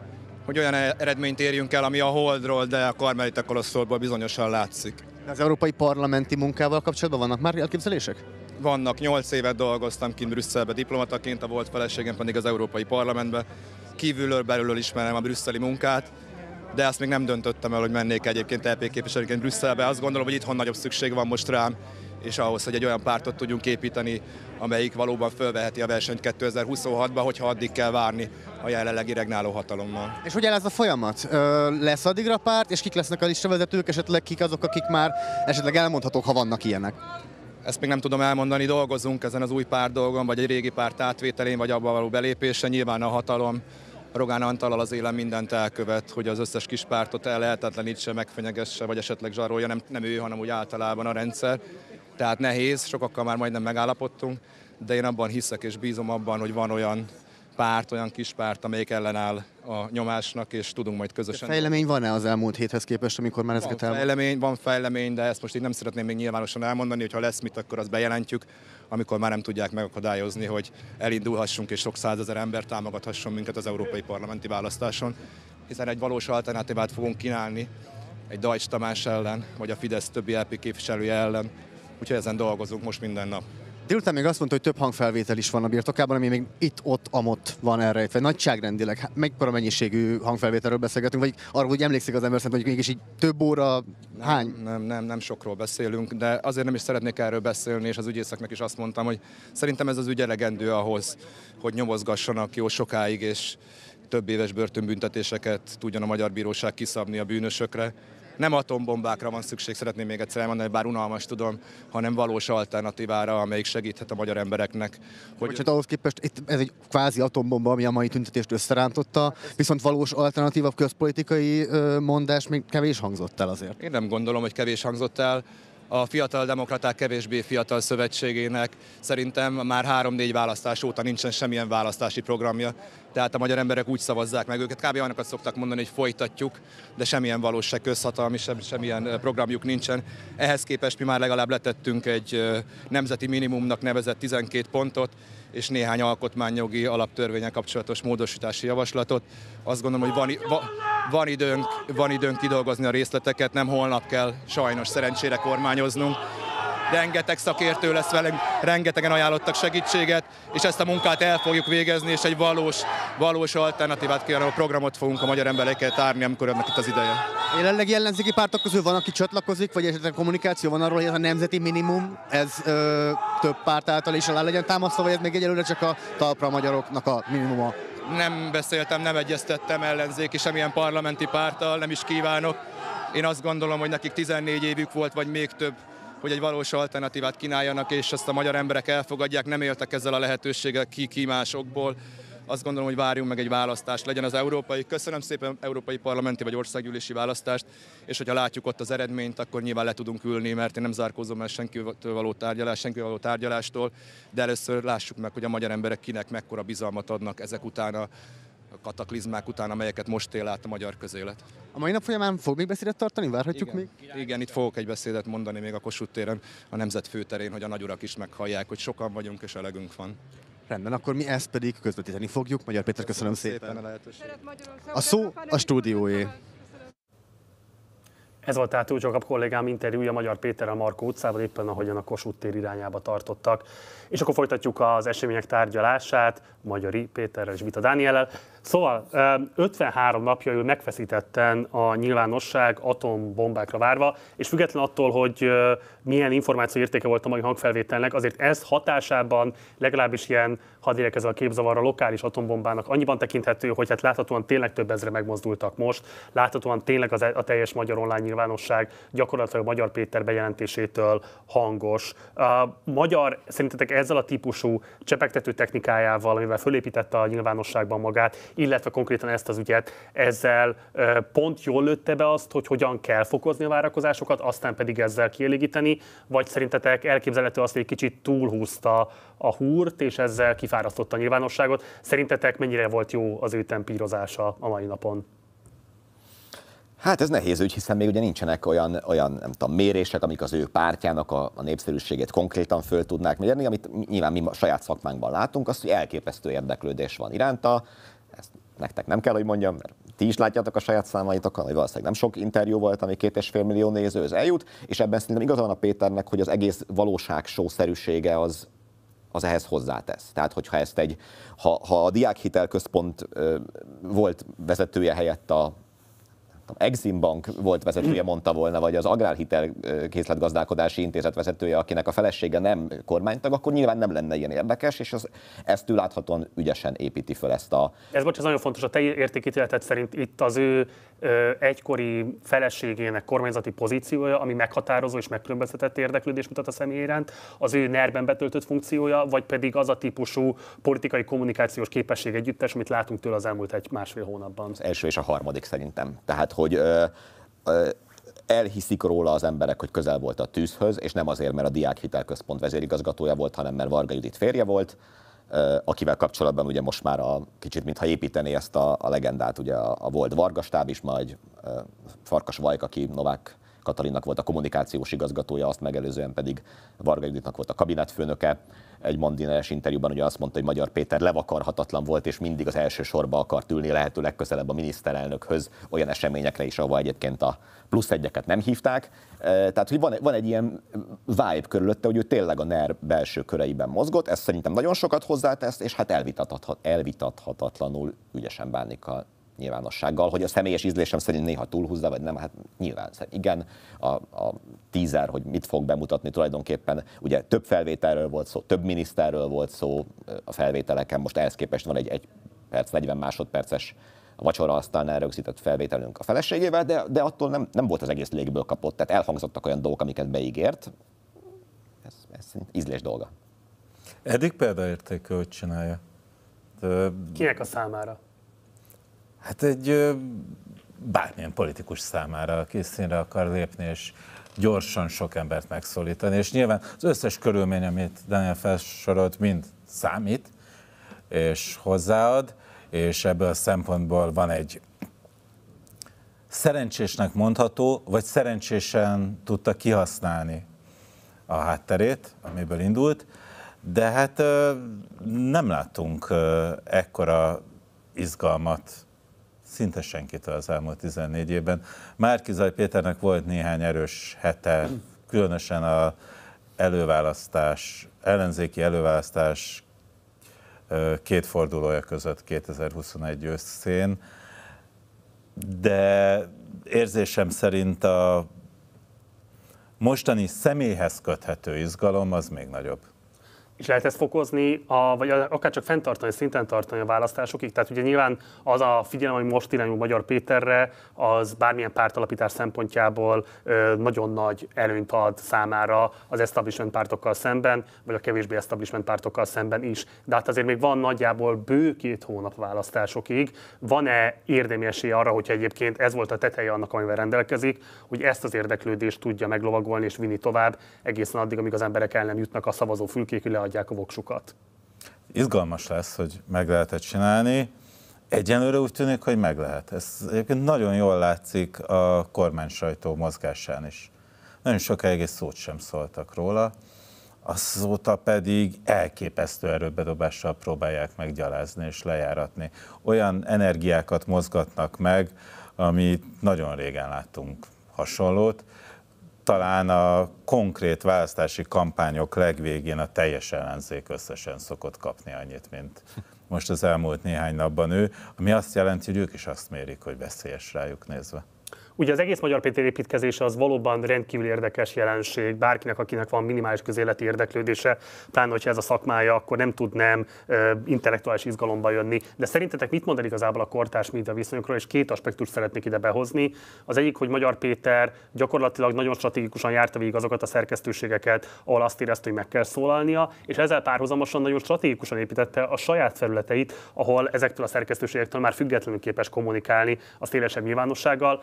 hogy olyan eredményt érjünk el, ami a Holdról, de a Karmelita Kolosszorból bizonyosan látszik. Az európai parlamenti munkával kapcsolatban vannak már elképzelések? Vannak, 8 évet dolgoztam kint Brüsszelbe diplomataként, a volt feleségem pedig az Európai Parlamentben. Kívülről, belülről ismerem a brüsszeli munkát, de ezt még nem döntöttem el, hogy mennék egyébként EP képviselőként Brüsszelbe. Azt gondolom, hogy itthon nagyobb szükség van most rám, és ahhoz, hogy egy olyan pártot tudjunk építeni, amelyik valóban fölveheti a versenyt 2026-ban, hogyha addig kell várni a jelenlegi regnáló hatalommal. És hogy áll ez a folyamat? Lesz addigra párt, és kik lesznek a listavezetők, esetleg kik azok, akik már esetleg elmondhatók, ha vannak ilyenek? Ezt még nem tudom elmondani, dolgozunk ezen az új párt dolgon, vagy egy régi párt átvételén, vagy abban való belépése. Nyilván a hatalom Rogán Antallal az élen mindent elkövet, hogy az összes kis pártot el lehetetlenítse, megfenyegesse, vagy esetleg zsarolja, nem ő, hanem úgy általában a rendszer. Tehát nehéz, sokakkal már majdnem megállapodtunk, de én abban hiszek és bízom abban, hogy van olyan párt, olyan kis párt, amelyik ellenáll a nyomásnak, és tudunk majd közösen. Fejlemény van-e az elmúlt héthez képest, amikor már ezeket van fejlemény, de ezt most így nem szeretném még nyilvánosan elmondani, hogy ha lesz mit, akkor azt bejelentjük, amikor már nem tudják megakadályozni, hogy elindulhassunk és sok százezer ember támogathasson minket az európai parlamenti választáson, hiszen egy valós alternatívát fogunk kínálni egy Deutsch Tamás ellen, vagy a Fidesz többi LP képviselője ellen, úgyhogy ezen dolgozunk most minden nap. Délután még azt mondta, hogy több hangfelvétel is van a birtokában, ami még itt-ott-amott van elrejtve. Nagyságrendileg mekkora mennyiségű hangfelvételről beszélgetünk, vagy arról, hogy emlékszik az ember szerint, hogy mégis így több óra, hány? Nem sokról beszélünk, de azért nem is szeretnék erről beszélni, és az ügyészeknek is azt mondtam, hogy szerintem ez az ügy elegendő ahhoz, hogy nyomozgassanak jó sokáig, és több éves börtönbüntetéseket tudjon a magyar bíróság kiszabni a bűnösökre. Nem atombombákra van szükség, szeretném még egyszer elmondani, bár unalmas tudom, hanem valós alternatívára, amelyik segíthet a magyar embereknek. Hogy ahhoz képest ez egy kvázi atombomba, ami a mai tüntetést összerántotta, viszont valós alternatíva közpolitikai mondás még kevés hangzott el azért. Én nem gondolom, hogy kevés hangzott el. A Fiatal Demokraták Kevésbé Fiatal Szövetségének szerintem már 3-4 választás óta nincsen semmilyen választási programja. Tehát a magyar emberek úgy szavazzák meg őket. Kb. Annyikat szoktak mondani, hogy folytatjuk, de semmilyen valós, se közhatalmi, semmilyen programjuk nincsen. Ehhez képest mi már legalább letettünk egy nemzeti minimumnak nevezett 12 pontot, és néhány alkotmányjogi alaptörvénnyel kapcsolatos módosítási javaslatot. Azt gondolom, hogy van időnk kidolgozni a részleteket, nem holnap kell sajnos szerencsére kormányoznunk. Rengeteg szakértő lesz velünk, rengetegen ajánlottak segítséget, és ezt a munkát el fogjuk végezni, és egy valós alternatívát kívánó programot fogunk a magyar emberekkel tárni, amikor ennek itt az ideje. Jelenlegi ellenzéki pártok közül van, aki csatlakozik, vagy esetleg kommunikáció van arról, hogy ez a nemzeti minimum, ez több párt által is alá legyen támasztva, vagy ez még egyelőre csak a talpra magyaroknak a minimuma? Nem beszéltem, nem egyeztettem ellenzéki semmilyen parlamenti párttal, nem is kívánok. Én azt gondolom, hogy nekik 14 évük volt, vagy még több, hogy egy valós alternatívát kínáljanak, és ezt a magyar emberek elfogadják, nem éltek ezzel a lehetőséggel ki másokból. Azt gondolom, hogy várjunk meg egy választást, legyen az köszönöm szépen, európai parlamenti vagy országgyűlési választást, és hogyha látjuk ott az eredményt, akkor nyilván le tudunk ülni, mert én nem zárkózom el senkivel való tárgyalástól, de először lássuk meg, hogy a magyar emberek kinek mekkora bizalmat adnak ezek után a kataklizmák után, amelyeket most él át a magyar közélet. A mai nap folyamán fog még beszédet tartani? Várhatjuk még? Igen, itt fogok egy beszédet mondani még a Kossuth téren, a Nemzet főterén, hogy a nagyurak is meghallják, hogy sokan vagyunk és elegünk van. Rendben, akkor mi ezt pedig közvetíteni fogjuk. Magyar Péter, köszönöm szépen. A lehetőséget. A szó a stúdióé. Ez volt tehát Túlcsókap kollégám interjúja Magyar Péterrel a Markó utcában, éppen ahogyan a Kossuth tér irányába tartottak. És akkor folytatjuk az események tárgyalását Magyari Péterrel és Vita Dániellel. Szóval 53 napja ül megfeszítetten a nyilvánosság atombombákra várva, és független attól, hogy milyen információ értéke volt a mai hangfelvételnek, azért ez hatásában legalábbis ilyen, hadd érek ezzel a képzavarra, lokális atombombának annyiban tekinthető, hogy hát láthatóan tényleg több ezre megmozdultak most, láthatóan tényleg a teljes magyar online nyilvánosság gyakorlatilag Magyar Péter bejelentésétől hangos. Magyar szerintetek ezzel a típusú csepegtető technikájával, amivel fölépítette a nyilvánosságban magát, illetve konkrétan ezt az ügyet, ezzel pont jól lőtte be azt, hogy hogyan kell fokozni a várakozásokat, aztán pedig ezzel kielégíteni, vagy szerintetek elképzelhető azt, hogy egy kicsit túlhúzta a húrt, és ezzel kifárasztotta a nyilvánosságot? Szerintetek mennyire volt jó az ő tempírozása a mai napon? Hát ez nehéz ügy, hiszen még ugye nincsenek olyan nem tudom, mérések, amik az ő pártjának a népszerűségét konkrétan föl tudnák mérni, amit nyilván mi a saját szakmánkban látunk, azt, hogy elképesztő érdeklődés van iránta. Ezt nektek nem kell, hogy mondjam, mert ti is látjátok a saját számaitokon, hogy valószínűleg nem sok interjú volt, ami 2,5 millió nézőhöz eljut, és ebben szerintem igaza van a Péternek, hogy az egész valóságshow-szerűsége az ehhez hozzátesz. Tehát, hogyha ezt ha a Diákhitelközpont volt vezetője helyett a Exim Bank volt vezetője mondta volna, vagy az Agrárhitel Készletgazdálkodási Intézet vezetője, akinek a felesége nem kormánytag, akkor nyilván nem lenne ilyen érdekes, és ezt ő láthatóan ügyesen építi föl ezt a... Ez nagyon fontos, a te értékítéleted szerint itt az ő egykori feleségének kormányzati pozíciója, ami meghatározó és megkülönböztetett érdeklődést mutat a személy iránt, az ő NER-ben betöltött funkciója, vagy pedig az a típusú politikai kommunikációs képesség együttes, amit látunk tőle az elmúlt másfél hónapban. Az első és a harmadik szerintem. Tehát, hogy elhiszik róla az emberek, hogy közel volt a tűzhöz, és nem azért, mert a Diákhitelközpont vezérigazgatója volt, hanem mert Varga Judit férje volt, akivel kapcsolatban ugye most már kicsit mintha építené ezt a legendát, ugye a volt Varga stáb is, majd Farkas Vajk, aki Novák Katalinnak volt a kommunikációs igazgatója, azt megelőzően pedig Varga Juditnak volt a kabinetfőnöke. Egy Mandineres interjúban ugye azt mondta, hogy Magyar Péter levakarhatatlan volt, és mindig az első sorba akart ülni, lehető legközelebb a miniszterelnökhöz, olyan eseményekre is, ahol egyébként a plusz egyeket nem hívták. Tehát, hogy van egy ilyen vibe körülötte, hogy ő tényleg a NER belső köreiben mozgott, ez szerintem nagyon sokat hozzátesz, és hát elvitathatatlanul ügyesen bánik a nyilvánossággal, hogy a személyes ízlésem szerint néha túlhúzza, vagy nem, hát nyilván igen, a teaser, hogy mit fog bemutatni tulajdonképpen, ugye több felvételről volt szó, több miniszterről volt szó a felvételeken, most ehhez képest van egy 1 perc, 40 másodperces a vacsoraasztalnál rögzített felvételünk a feleségével, de attól nem volt az egész légből kapott, tehát elhangzottak olyan dolgok, amiket beígért, ez ízlés dolga. Eddig példaértékű, hogy csinálja. Kinek a számára? Hát egy bármilyen politikus számára, aki színre akar lépni, és gyorsan sok embert megszólítani. És nyilván az összes körülmény, amit Daniel felsorolt, mind számít, és hozzáad, és ebből a szempontból van egy szerencsésnek mondható, vagy szerencsésen tudta kihasználni a hátterét, amiből indult, de hát nem láttunk ekkora izgalmat szinte senkitől az elmúlt 14 évben. Márki-Zay Péternek volt néhány erős hete, különösen az ellenzéki előválasztás két fordulója között 2021 őszén, de érzésem szerint a mostani személyhez köthető izgalom az még nagyobb. És lehet ezt fokozni, vagy akár csak fenntartani, szinten tartani a választásokig? Tehát ugye nyilván az a figyelem, ami most irányul Magyar Péterre, az bármilyen pártalapítás szempontjából nagyon nagy előnyt ad számára az establishment pártokkal szemben, vagy a kevésbé establishment pártokkal szemben is. De hát azért még van nagyjából bő 2 hónap választásokig. Van-e érdemi esély arra, hogyha egyébként ez volt a teteje annak, amivel rendelkezik, hogy ezt az érdeklődést tudja meglovagolni és vinni tovább egészen addig, amíg az emberek el nem jutnak a szavazófülkékig, adják a voksukat. Izgalmas lesz, hogy meg lehet csinálni. Egyenlőre úgy tűnik, hogy meg lehet. Ez egyébként nagyon jól látszik a kormány sajtó mozgásán is. Nagyon sokáig egy szót sem szóltak róla, azóta pedig elképesztő erőbedobással próbálják meggyalázni és lejáratni. Olyan energiákat mozgatnak meg, amit nagyon régen láttunk hasonlót. Talán a konkrét választási kampányok legvégén a teljes ellenzék összesen szokott kapni annyit, mint most az elmúlt néhány napban ő, ami azt jelenti, hogy ők is azt mérik, hogy veszélyes rájuk nézve. Ugye az egész Magyar Péter építkezése az valóban rendkívül érdekes jelenség. Bárkinek, akinek van minimális közéleti érdeklődése, pláne, hogyha ez a szakmája, akkor nem tud nem intellektuális izgalomba jönni. De szerintetek mit mond el igazából a kortárs média viszonyokról, és 2 aspektust szeretnék ide behozni. Az egyik, hogy Magyar Péter gyakorlatilag nagyon stratégikusan járta végig azokat a szerkesztőségeket, ahol azt érezte, hogy meg kell szólalnia, és ezzel párhuzamosan nagyon stratégikusan építette a saját felületeit, ahol ezektől a szerkesztőségektől már függetlenül képes kommunikálni a szélesebb nyilvánossággal. Ennek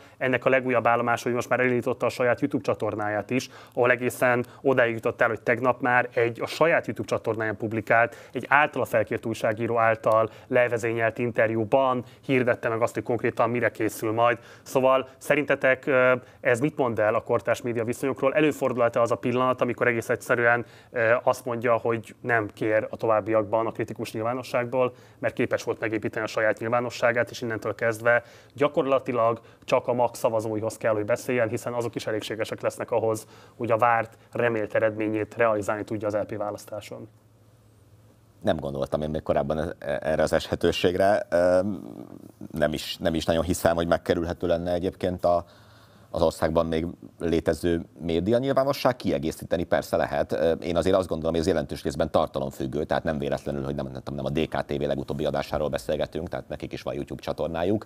ennek a legújabb állomása, hogy most már elindította a saját YouTube csatornáját is, ahol egészen odáig jutott el, hogy tegnap már a saját YouTube csatornáján publikált, egy általa felkért újságíró által levezényelt interjúban hirdette meg azt, hogy konkrétan mire készül majd. Szóval szerintetek ez mit mond el a kortárs média viszonyokról? Előfordulhat-e az a pillanat, amikor egész egyszerűen azt mondja, hogy nem kér a továbbiakban a kritikus nyilvánosságból, mert képes volt megépíteni a saját nyilvánosságát, és innentől kezdve gyakorlatilag csak a MAG szavazóihoz kell, hogy beszéljen, hiszen azok is elégségesek lesznek ahhoz, hogy a várt, remélt eredményét realizálni tudja az LP választáson. Nem gondoltam én még korábban erre az eshetőségre. Nem is nagyon hiszem, hogy megkerülhető lenne egyébként az országban még létező média nyilvánosság. Kiegészíteni persze lehet. Én azért azt gondolom, hogy ez jelentős részben tartalomfüggő, tehát nem véletlenül, hogy nem a DKTV legutóbbi adásáról beszélgetünk, tehát nekik is van YouTube csatornájuk.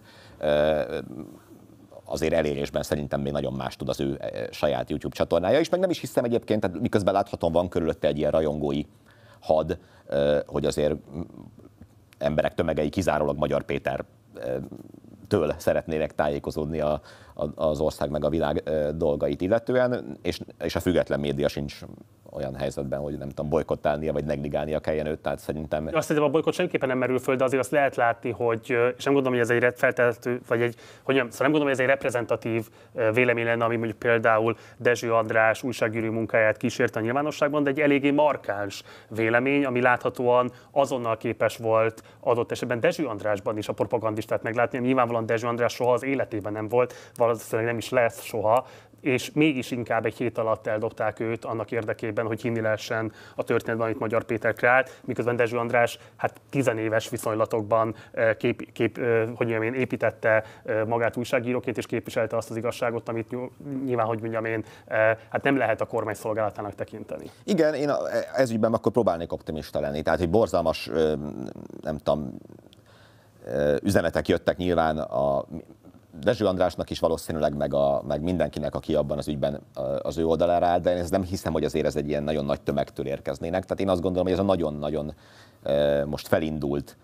Azért elérésben szerintem még nagyon más tud az ő saját YouTube csatornája, és meg nem is hiszem egyébként, tehát miközben láthatóan van körülötte egy ilyen rajongói had, hogy azért emberek tömegei kizárólag Magyar Pétertől szeretnének tájékozódni az ország meg a világ dolgait illetően, és a független média sincs olyan helyzetben, hogy nem tudom, bojkottálnia vagy negligálnia kelljen őt, tehát szerintem... Azt hiszem, a bolykott semmiképpen nem merül föl, de azért azt lehet látni, hogy, és nem gondolom, hogy ez egy feltehető, vagy nem gondolom, hogy ez egy reprezentatív vélemény lenne, ami mondjuk például Dezső András újságíró munkáját kísérte a nyilvánosságban, de egy eléggé markáns vélemény, ami láthatóan azonnal képes volt adott esetben Dezső Andrásban is a propagandistát meglátni. Nyilvánvalóan Dezső András soha az életében nem volt, valószínűleg nem is lesz soha, és mégis inkább egy hét alatt eldobták őt annak érdekében, hogy hinni lehessen a történetben, amit Magyar Péter kreált, miközben Dezső András 10 éves viszonylatokban építette magát újságíróként, és képviselte azt az igazságot, amit nyilván, hogy mondjam én, nem lehet a kormány szolgálatának tekinteni. Igen, én ez ügyben akkor próbálnék optimista lenni, tehát hogy borzalmas, nem tudom, üzenetek jöttek nyilván a Dezső Andrásnak is valószínűleg, meg mindenkinek, aki abban az ügyben az ő oldalára áll, de én ezt nem hiszem, hogy azért ez egy ilyen nagyon nagy tömegtől érkeznének. Tehát én azt gondolom, hogy ez a nagyon-nagyon most felindult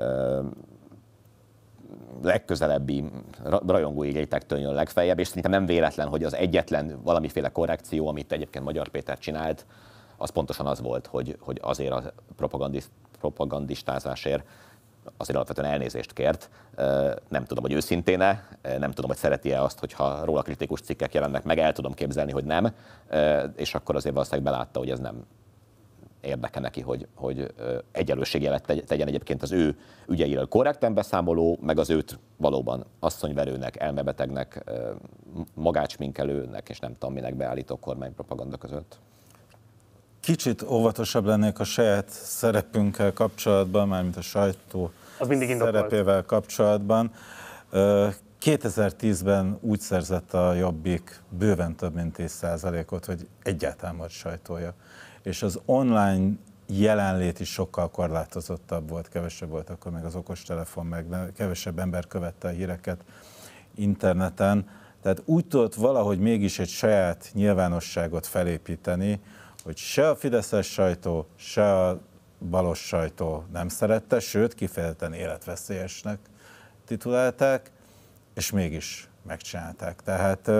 legközelebbi rajongói rétegtől jön legfeljebb, és szerintem nem véletlen, hogy az egyetlen valamiféle korrekció, amit egyébként Magyar Péter csinált, az pontosan az volt, hogy azért a propagandistázásért azért alapvetően elnézést kért. Nem tudom, hogy őszintén-e, nem tudom, hogy szereti-e azt, hogyha róla kritikus cikkek jelennek meg, el tudom képzelni, hogy nem, és akkor azért valószínűleg belátta, hogy ez nem érdeke neki, hogy egyenlőségjelet tegyen egyébként az ő ügyeiről korrekten beszámoló, meg az őt valóban asszonyverőnek, elmebetegnek, magácsminkelőnek, és nem tudom minek beállító kormánypropaganda között. Kicsit óvatosabb lennék a saját szerepünkkel kapcsolatban, mármint a sajtó szerepével kapcsolatban. 2010-ben úgy szerzett a Jobbik bőven több mint 10%-ot, hogy egyáltalán volt sajtója. És az online jelenlét is sokkal korlátozottabb volt, kevesebb volt akkor meg az okostelefon, meg kevesebb ember követte a híreket interneten. Tehát úgy tudott valahogy mégis egy saját nyilvánosságot felépíteni, hogy se a fideszes sajtó, se a balos sajtó nem szerette, sőt, kifejezetten életveszélyesnek titulálták, és mégis megcsinálták. Tehát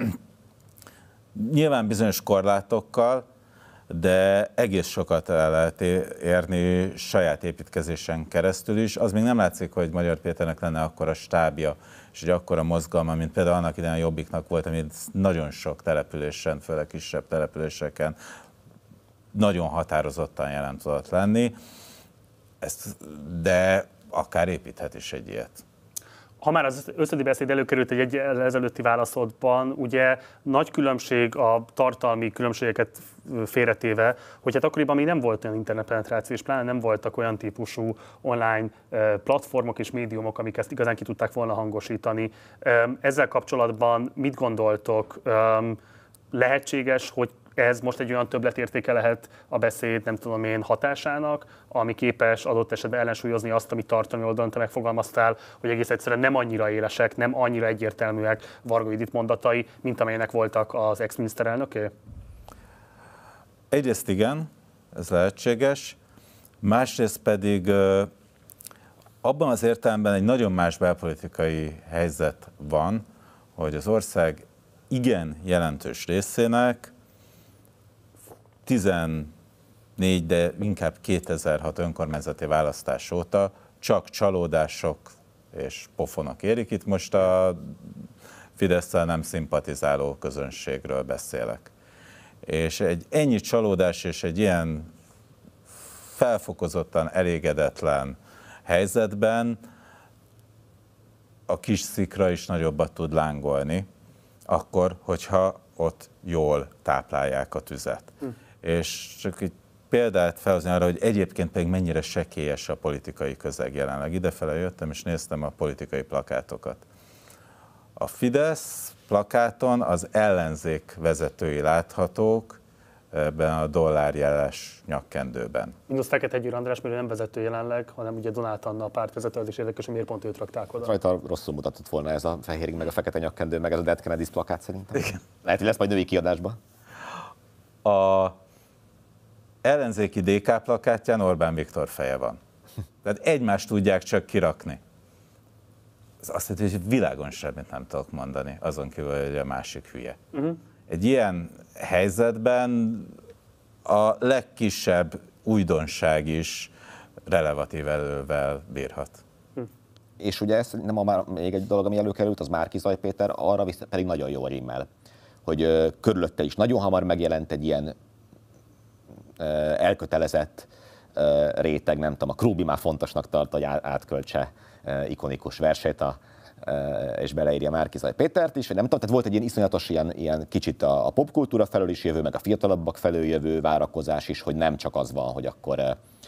nyilván bizonyos korlátokkal, de egész sokat el lehet érni saját építkezésen keresztül is. Az még nem látszik, hogy Magyar Péternek lenne akkora stábja, és egy akkora mozgalma, mint például annak idején a Jobbiknak volt, amit nagyon sok településen, főleg kisebb településeken nagyon határozottan jelen tudott lenni, de akár építhet is egy ilyet. Ha már az összödi beszéd előkerült egy ezelőtti válaszodban, ugye nagy különbség a tartalmi különbségeket félretéve, hogy hát akkoriban még nem volt olyan internetpenetráció, és pláne nem voltak olyan típusú online platformok és médiumok, amik ezt igazán ki tudták volna hangosítani. Ezzel kapcsolatban mit gondoltok? Lehetséges, hogy ez most egy olyan többletértéke lehet a beszéd, nem tudom én, hatásának, ami képes adott esetben ellensúlyozni azt, amit tartalmi oldalon te megfogalmaztál, hogy egész egyszerűen nem annyira élesek, nem annyira egyértelműek Varga Judit mondatai, mint amilyenek voltak az ex-miniszterelnöké? Egyrészt igen, ez lehetséges, másrészt pedig abban az értelemben egy nagyon más belpolitikai helyzet van, hogy az ország igen jelentős részének 14, de inkább 2006 önkormányzati választás óta csak csalódások és pofonok érik. Itt most a Fidesz-szel nem szimpatizáló közönségről beszélek. És egy ennyi csalódás és egy ilyen felfokozottan elégedetlen helyzetben a kis szikra is nagyobbat tud lángolni, akkor, hogyha ott jól táplálják a tüzet. És csak egy példát felhozni arra, hogy egyébként pedig mennyire sekélyes a politikai közeg jelenleg. Idefele jöttem és néztem a politikai plakátokat. A Fidesz plakáton az ellenzék vezetői láthatók ebben a dollárjeles nyakkendőben. Minusz Fekete Győr András, mert ő nem vezető jelenleg, hanem ugye Donát Anna a pártvezető, az is érdekes, hogy miért pont őt rakták oda. Rajta rosszul mutatott volna ez a fehérig, meg a fekete nyakkendő, meg ez a Dead Kennedys plakát szerintem. Igen. Lehet, hogy lesz majd női kiadásban. A ellenzéki DK plakátján Orbán Viktor feje van. Tehát egymást tudják csak kirakni. Ez azt jelenti, hogy világon semmit nem tudok mondani, azon kívül, hogy a másik hülye. Egy ilyen helyzetben a legkisebb újdonság is relevatív elővel bírhat. És ugye ez nem még egy dolog, ami előkerült, az Márki-Zay Péter, arra pedig nagyon jó rímmel, hogy körülötte is nagyon hamar megjelent egy ilyen elkötelezett réteg, nem tudom, a Krúbi már fontosnak tart, hogy átköltse ikonikus versét, és beleírja Márki-Zay Pétert is, vagy nem tudom, tehát volt egy ilyen iszonyatos, ilyen kicsit a popkultúra felől is jövő, meg a fiatalabbak felől jövő várakozás is, hogy nem csak az van, hogy akkor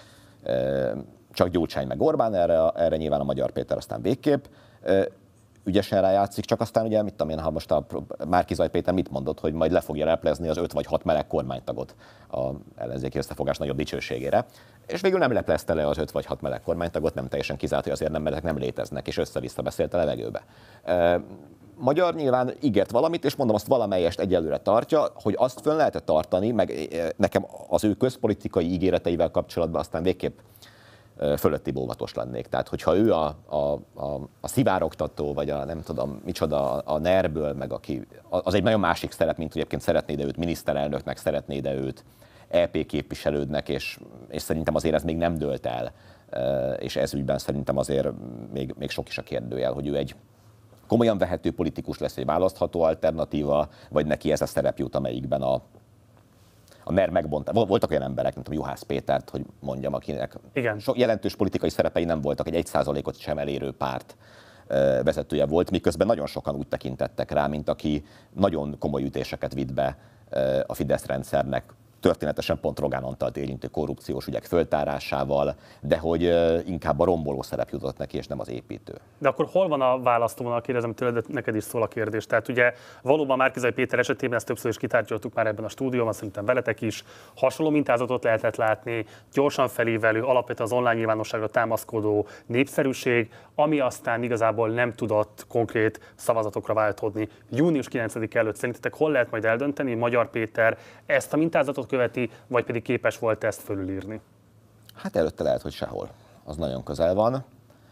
csak Gyurcsány meg Orbán, erre nyilván a Magyar Péter aztán végképp ügyesen rájátszik, csak aztán ugye, mit tudom én, ha most a Márki-Zay Péter mit mondott, hogy majd le fogja replezni az 5 vagy 6 meleg kormánytagot a ellenzéki összefogás nagyobb dicsőségére. És végül nem leplezte le az 5 vagy 6 meleg kormánytagot, nem teljesen kizárt, hogy azért nem léteznek, és össze-vissza beszélt a levegőbe. Magyar nyilván ígért valamit, és mondom, azt valamelyest egyelőre tartja, hogy azt fönn lehet tartani, meg nekem az ő közpolitikai ígéreteivel kapcsolatban aztán végképp fölötti óvatos lennék. Tehát, hogyha ő a szivárogtató, vagy a nem tudom micsoda, a NER-ből, meg az egy nagyon másik szerep, mint hogy egyébként szeretnéd őt miniszterelnöknek, szeretnéd őt EP képviselődnek, és szerintem azért ez még nem dőlt el, és ez ügyben szerintem azért még sok is a kérdőjel, hogy ő egy komolyan vehető politikus lesz, egy választható alternatíva, vagy neki ez a szerep jut, amelyikben a NER megbontá. Voltak olyan emberek, mint a Juhász Pétert, hogy mondjam, akinek sok jelentős politikai szerepei nem voltak, egy 1%-ot sem elérő párt vezetője volt, miközben nagyon sokan úgy tekintettek rá, mint aki nagyon komoly ütéseket vitt be a Fidesz rendszernek, történetesen pont Rogán Antalt érintő korrupciós ügyek föltárásával, de hogy inkább a romboló szerep jutott neki, és nem az építő. De akkor hol van a választóvonal, kérdezem tőled, neked is szól a kérdés. Tehát ugye valóban Márki-Zay Péter esetében ezt többször is kitárgyaltuk már ebben a stúdióban, szerintem veletek is, hasonló mintázatot lehetett látni, gyorsan felévelő, alapvetően az online nyilvánosságra támaszkodó népszerűség, ami aztán igazából nem tudott konkrét szavazatokra váltodni. Június 9 előtt szerintetek hol lehet majd eldönteni, Magyar Péter ezt a mintázatot követi, vagy pedig képes volt ezt fölülírni? Hát előtte lehet, hogy sehol. Az nagyon közel van.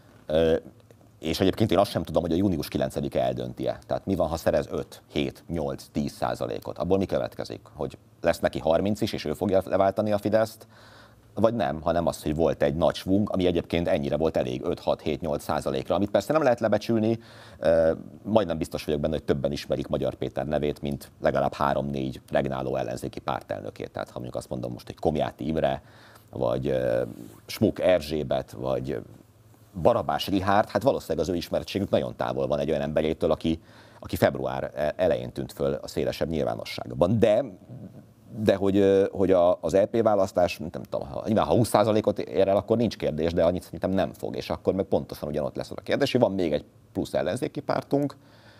És egyébként én azt sem tudom, hogy a június 9-e eldönti-e. Tehát mi van, ha szerez 5, 7, 8, 10%-ot? Abból mi következik? Hogy lesz neki 30 is, és ő fogja leváltani a Fideszt? Vagy nem, hanem az, hogy volt egy nagy svung, ami egyébként ennyire volt elég, 5, 6, 7, 8%-ra, amit persze nem lehet lebecsülni, majdnem biztos vagyok benne, hogy többen ismerik Magyar Péter nevét, mint legalább 3-4 regnáló ellenzéki pártelnökét. Tehát ha mondjuk azt mondom most, hogy Komjáti Imre, vagy Smuk Erzsébet, vagy Barabás Richárd, hát valószínűleg az ő ismertségük nagyon távol van egy olyan emberétől, aki február elején tűnt föl a szélesebb nyilvánosságban. De hogy az EP választás, nem tudom, ha 20%-ot ér el, akkor nincs kérdés, de annyit szerintem nem fog, és akkor meg pontosan ugyanott lesz a kérdés, hogy van még egy plusz ellenzéki pártunk,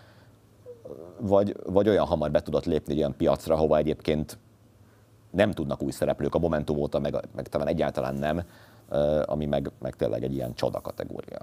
vagy olyan hamar be tudott lépni egy olyan piacra, hova egyébként nem tudnak új szereplők, a Momentum óta, meg talán egyáltalán nem, ami meg tényleg egy ilyen csoda kategória.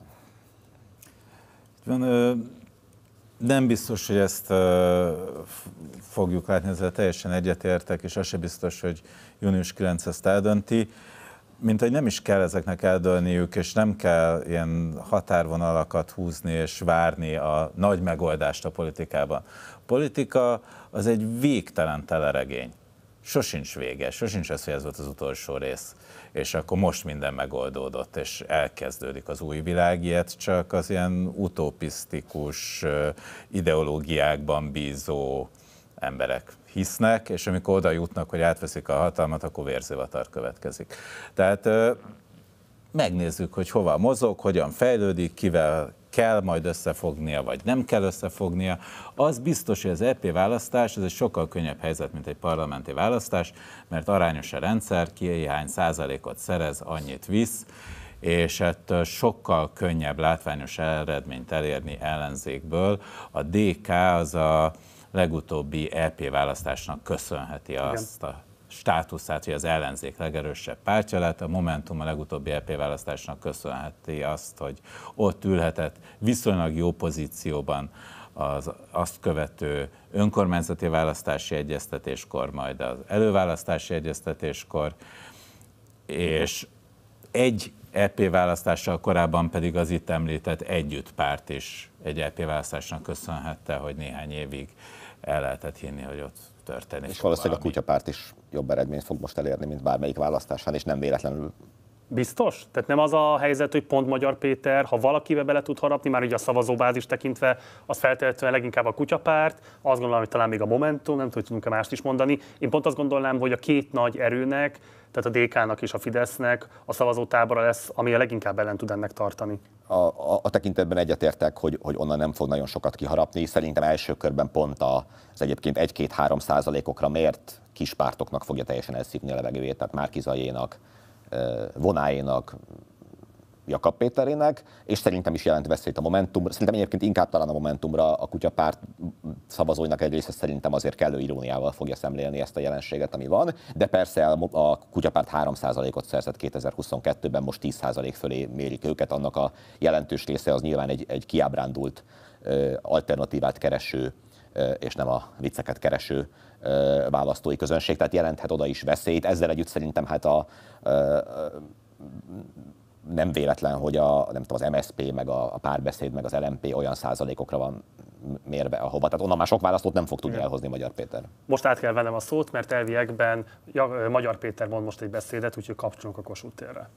Nem biztos, hogy ezt fogjuk látni, ezzel teljesen egyetértek, és az sem biztos, hogy június 9 ezt eldönti. mint hogy nem is kell ezeknek eldőlniük, és nem kell ilyen határvonalakat húzni és várni a nagy megoldást a politikában. A politika az egy végtelen teleregény. Sosincs vége, sosincs az, hogy ez volt az utolsó rész, és akkor most minden megoldódott, és elkezdődik az új világ, ilyet csak az ilyen utopisztikus ideológiákban bízó emberek hisznek, és amikor oda jutnak, hogy átveszik a hatalmat, akkor vérzivatar következik. Tehát megnézzük, hogy hova mozog, hogyan fejlődik, kivel kell majd összefognia, vagy nem kell összefognia. Az biztos, hogy az EP választás ez egy sokkal könnyebb helyzet, mint egy parlamenti választás, mert arányos a rendszer, ki hány százalékot szerez, annyit visz, és ettől sokkal könnyebb látványos eredményt elérni ellenzékből. A DK az a legutóbbi EP választásnak köszönheti azt a státuszát, hogy az ellenzék legerősebb pártja lett, a Momentum a legutóbbi EP választásnak köszönheti azt, hogy ott ülhetett viszonylag jó pozícióban az azt követő önkormányzati választási egyeztetéskor, majd az előválasztási egyeztetéskor, és egy EP választással korábban pedig az itt említett együttpárt is egy EP választásnak köszönhette, hogy néhány évig el lehetett hinni, hogy ott történik. És valószínűleg a kutyapárt is jobb eredményt fog most elérni, mint bármelyik választásán, és nem véletlenül. Biztos? Tehát nem az a helyzet, hogy pont Magyar Péter, ha valakibe bele tud harapni, már ugye a szavazóbázis tekintve, az feltétlenül leginkább a kutyapárt, azt gondolom, hogy talán még a Momentum, nem tudunk mást is mondani. Én pont azt gondolnám, hogy a két nagy erőnek, tehát a DK-nak és a Fidesznek a szavazótábora lesz, ami a leginkább ellen tud ennek tartani. A tekintetben egyetértek, hogy onnan nem fog nagyon sokat kiharapni. Szerintem első körben pont az egyébként 1-2-3%-okra mért kispártoknak fogja teljesen elszívni a levegőjét, tehát Márki-Zayénak, Vonáénak, Jakab Péterének, és szerintem is jelent veszélyt a Momentumra. Szerintem egyébként inkább talán a Momentumra, a kutyapárt szavazóinak egy része szerintem azért kellő iróniával fogja szemlélni ezt a jelenséget, ami van, de persze a kutyapárt 3%-ot szerzett 2022-ben, most 10% fölé mérik őket, annak a jelentős része az nyilván egy kiábrándult alternatívát kereső, és nem a vicceket kereső választói közönség, tehát jelenthet oda is veszélyt. Ezzel együtt szerintem hát nem véletlen, hogy az MSZP, meg a Párbeszéd, meg az LMP olyan százalékokra van mérve, ahova. Tehát onnan már sok választót nem fog tudni elhozni Magyar Péter. Most át kell vennem a szót, mert elviekben Magyar Péter mond most egy beszédet, úgyhogy kapcsolunk a Kossuth térre.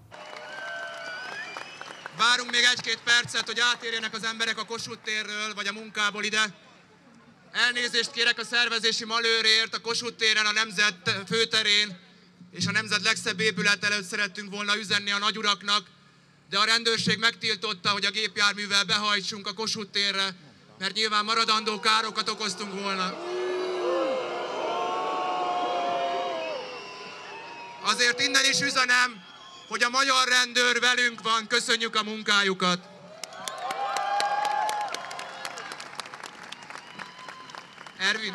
Várunk még egy-két percet, hogy átérjenek az emberek a Kossuth térről, vagy a munkából ide. Elnézést kérek a szervezési malőrért, a Kossuth téren, a Nemzet főterén és a Nemzet legszebb épület előtt szerettünk volna üzenni a nagyuraknak, de a rendőrség megtiltotta, hogy a gépjárművel behajtsunk a Kossuth térre, mert nyilván maradandó károkat okoztunk volna. Azért innen is üzenem, hogy a magyar rendőr velünk van, köszönjük a munkájukat! Ervin,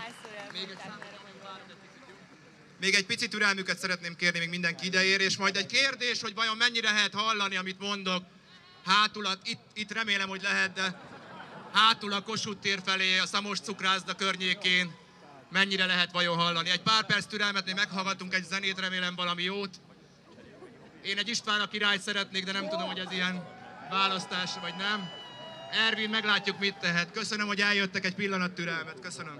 még egy picit türelmüket szeretném kérni, még mindenki ideér, és majd egy kérdés, hogy vajon mennyire lehet hallani, amit mondok. Hátul, itt remélem, hogy lehet, de hátul a Kossuth tér felé, a Szamos cukrászda környékén mennyire lehet vajon hallani. Egy pár perc türelmet, még meghallgatunk egy zenét, remélem valami jót. Én egy István a királyt szeretnék, de nem tudom, hogy ez ilyen választás vagy nem. Ervin, meglátjuk, mit tehet. Köszönöm, hogy eljöttek, egy pillanat türelmet. Köszönöm.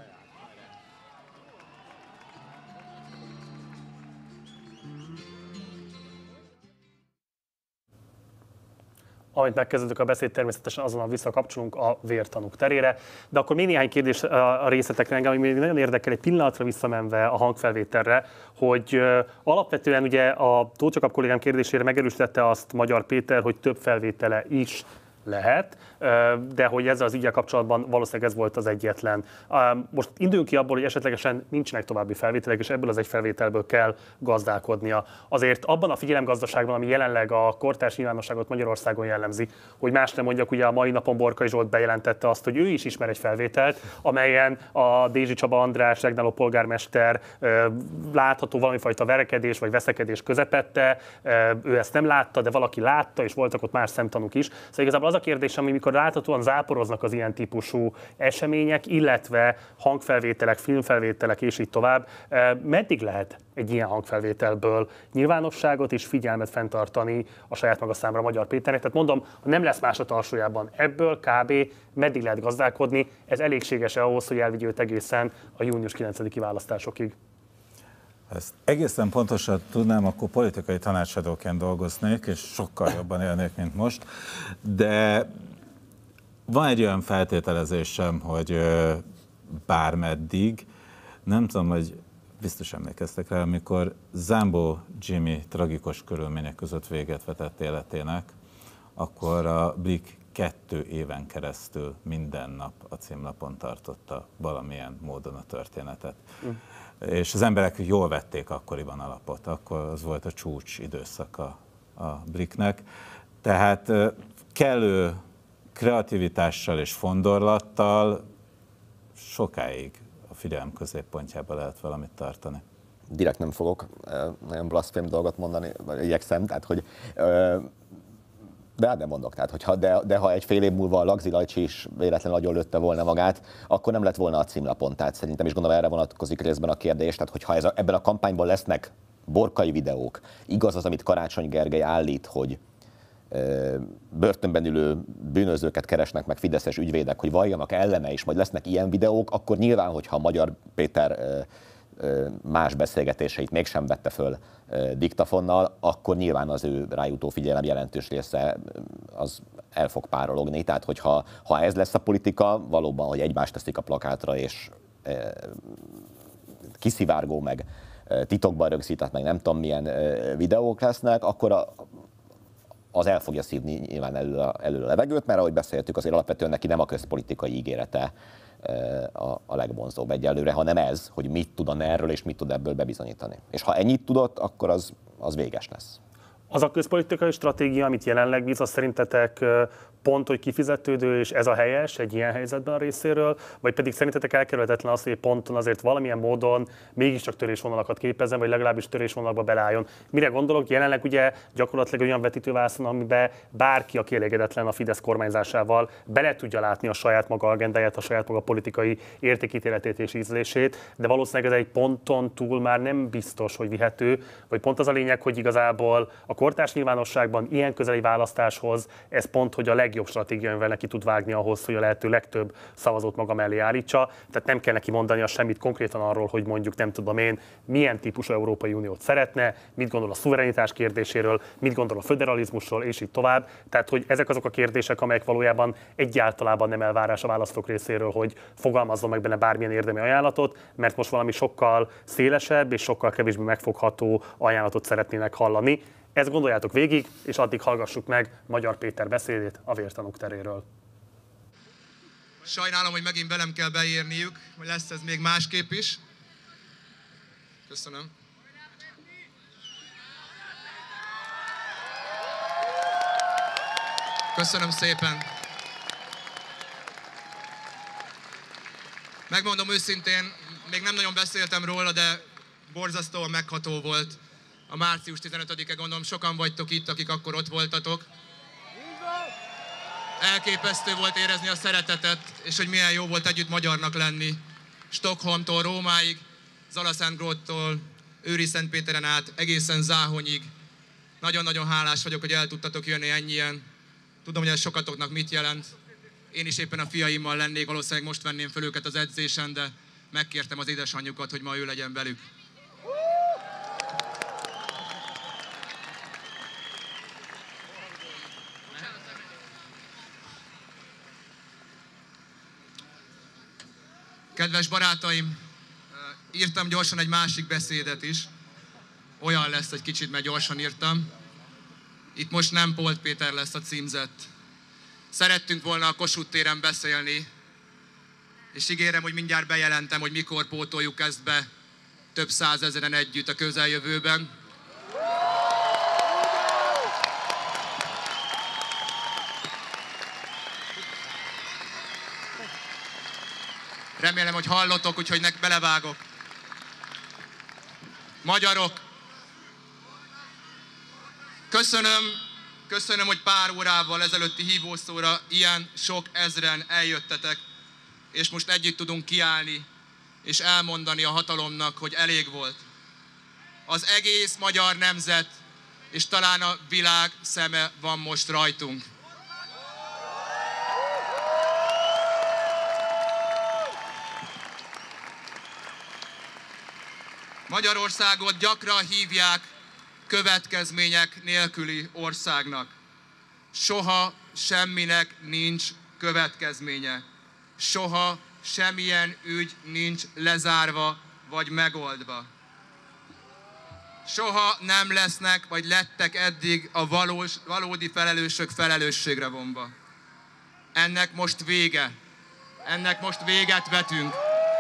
Amint megkezdődök a beszéd, természetesen azonnal visszakapcsolunk a vértanúk terére. De akkor még néhány kérdés a részletekre, engem, ami még nagyon érdekel, egy pillanatra visszamenve a hangfelvételre, hogy alapvetően ugye a Tóth Jakab kollégám kérdésére megerősítette azt Magyar Péter, hogy több felvétele is lehet, de hogy ezzel az ügyel kapcsolatban valószínűleg ez volt az egyetlen. Most induljunk ki abból, hogy esetlegesen nincsenek további felvételek, és ebből az egy felvételből kell gazdálkodnia. Azért abban a figyelemgazdaságban, ami jelenleg a kortárs nyilvánosságot Magyarországon jellemzi, hogy más nem mondjak, ugye a mai napon Borkai Zsolt bejelentette azt, hogy ő is ismer egy felvételt, amelyen a Dézsi Csaba András, regnáló polgármester látható valamifajta verekedés vagy veszekedés közepette, ő ezt nem látta, de valaki látta, és voltak ott más szemtanúk is. Szóval igazából az az a kérdésem, amikor láthatóan záporoznak az ilyen típusú események, illetve hangfelvételek, filmfelvételek és így tovább, meddig lehet egy ilyen hangfelvételből nyilvánosságot és figyelmet fenntartani a saját maga számára Magyar Péternek? Tehát mondom, ha nem lesz más a tarsójában, ebből kb. Meddig lehet gazdálkodni? Ez elégséges ahhoz, hogy elvigye őt egészen a június 9-i választásokig? Ha ezt egészen pontosan tudnám, akkor politikai tanácsadóként dolgoznék, és sokkal jobban élnék, mint most. De van egy olyan feltételezésem, hogy bármeddig, nem tudom, hogy biztos emlékeztek rá, amikor Zambó Jimmy tragikus körülmények között véget vetett életének, akkor a Blik 2 éven keresztül minden nap a címlapon tartotta valamilyen módon a történetet. És az emberek jól vették akkoriban alapot, akkor az volt a csúcs időszaka a Bliknek. Tehát kellő kreativitással és fondorlattal sokáig a figyelem középpontjába lehet valamit tartani. Direkt nem fogok nagyon blaszfém dolgot mondani, vagy igyekszem, tehát hogy de hát nem mondok, tehát hogyha, ha egy fél év múlva a Lagzi Lajcsi is véletlenül nagyon lőtte volna magát, akkor nem lett volna a címlapon. Tehát szerintem is gondolom erre vonatkozik részben a kérdés, tehát hogyha ebben a kampányban lesznek borkai videók, igaz az, amit Karácsony Gergely állít, hogy börtönben ülő bűnözőket keresnek meg fideszes ügyvédek, hogy valljanak ellene, és majd lesznek ilyen videók, akkor nyilván, hogyha Magyar Péter más beszélgetéseit mégsem vette föl diktafonnal, akkor nyilván az ő rájutó figyelem jelentős része az el fog párologni. Tehát, hogyha ez lesz a politika, valóban, hogy egymást teszik a plakátra, és kiszivárgó meg titokban rögzített, meg nem tudom milyen videók lesznek, akkor az el fogja szívni nyilván elől a levegőt, mert ahogy beszéltük, azért alapvetően neki nem a közpolitikai ígérete a legvonzóbb egyelőre, hanem ez, hogy mit tud erről és mit tud ebből bebizonyítani. És ha ennyit tudott, akkor az véges lesz. Az a közpolitikai stratégia, amit jelenleg bíz, az szerintetek pont, hogy kifizetődő, és ez a helyes egy ilyen helyzetben a részéről, vagy pedig szerintetek elkerülhetetlen az, hogy ponton azért valamilyen módon mégiscsak törésvonalakat képezzen, vagy legalábbis törésvonalakba beleálljon. Mire gondolok? Jelenleg ugye gyakorlatilag olyan vetítővászon, amiben bárki, aki elégedetlen a Fidesz kormányzásával, bele tudja látni a saját maga agendáját, a saját maga politikai értékítéletét és ízlését, de valószínűleg ez egy ponton túl már nem biztos, hogy vihető, vagy pont az a lényeg, hogy igazából a kortárs nyilvánosságban ilyen közeli választáshoz ez pont, hogy a legjobb stratégia, amivel neki tud vágni ahhoz, hogy a lehető legtöbb szavazót maga mellé állítsa. Tehát nem kell neki mondania semmit konkrétan arról, hogy mondjuk nem tudom én, milyen típusú Európai Uniót szeretne, mit gondol a szuverenitás kérdéséről, mit gondol a föderalizmusról, és így tovább. Tehát, hogy ezek azok a kérdések, amelyek valójában egyáltalán nem elvárás a választók részéről, hogy fogalmazzon meg benne bármilyen érdemi ajánlatot, mert most valami sokkal szélesebb és sokkal kevésbé megfogható ajánlatot szeretnének hallani. Ezt gondoljátok végig, és addig hallgassuk meg Magyar Péter beszédét a vértanúk teréről. Sajnálom, hogy megint velem kell beérniük, hogy lesz ez még másképp is. Köszönöm. Köszönöm szépen. Megmondom őszintén, még nem nagyon beszéltem róla, de borzasztóan megható volt a március 15-e, gondolom sokan vagytok itt, akik akkor ott voltatok. Elképesztő volt érezni a szeretetet, és hogy milyen jó volt együtt magyarnak lenni. Stockholmtól Rómáig, Zalaszentgróttól, Őri-Szentpéteren át, egészen Záhonyig. Nagyon-nagyon hálás vagyok, hogy el tudtatok jönni ennyien. Tudom, hogy ez sokatoknak mit jelent. Én is éppen a fiaimmal lennék, valószínűleg most venném fel őket az edzésen, de megkértem az édesanyjukat, hogy ma ő legyen velük. Kedves barátaim, írtam gyorsan egy másik beszédet is. Olyan lesz egy kicsit, mert gyorsan írtam. Itt most nem Polt Péter lesz a címzett. Szerettünk volna a Kossuth téren beszélni, és ígérem, hogy mindjárt bejelentem, hogy mikor pótoljuk ezt be több százezeren együtt a közeljövőben. Remélem, hogy hallotok, úgyhogy belevágok. Köszönöm, hogy pár órával ezelőtti hívószóra ilyen sok ezren eljöttetek, és most együtt tudunk kiállni, és elmondani a hatalomnak, hogy elég volt. Az egész magyar nemzet, és talán a világ szeme van most rajtunk. Magyarországot gyakran hívják következmények nélküli országnak. Soha semminek nincs következménye. Soha semmilyen ügy nincs lezárva vagy megoldva. Soha nem lesznek, vagy lettek eddig a valódi felelősök felelősségre vonva. Ennek most vége. Ennek most véget vetünk.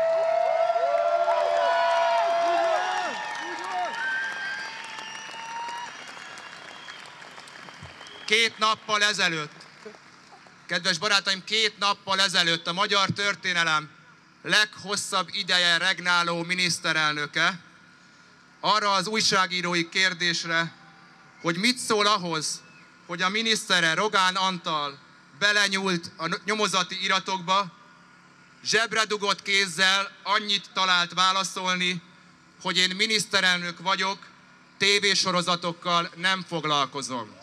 Két nappal ezelőtt, kedves barátaim, 2 nappal ezelőtt a magyar történelem leghosszabb ideje regnáló miniszterelnöke arra az újságírói kérdésre, hogy mit szól ahhoz, hogy a minisztere, Rogán Antal belenyúlt a nyomozati iratokba, zsebre dugott kézzel annyit talált válaszolni, hogy én miniszterelnök vagyok, tévésorozatokkal nem foglalkozom.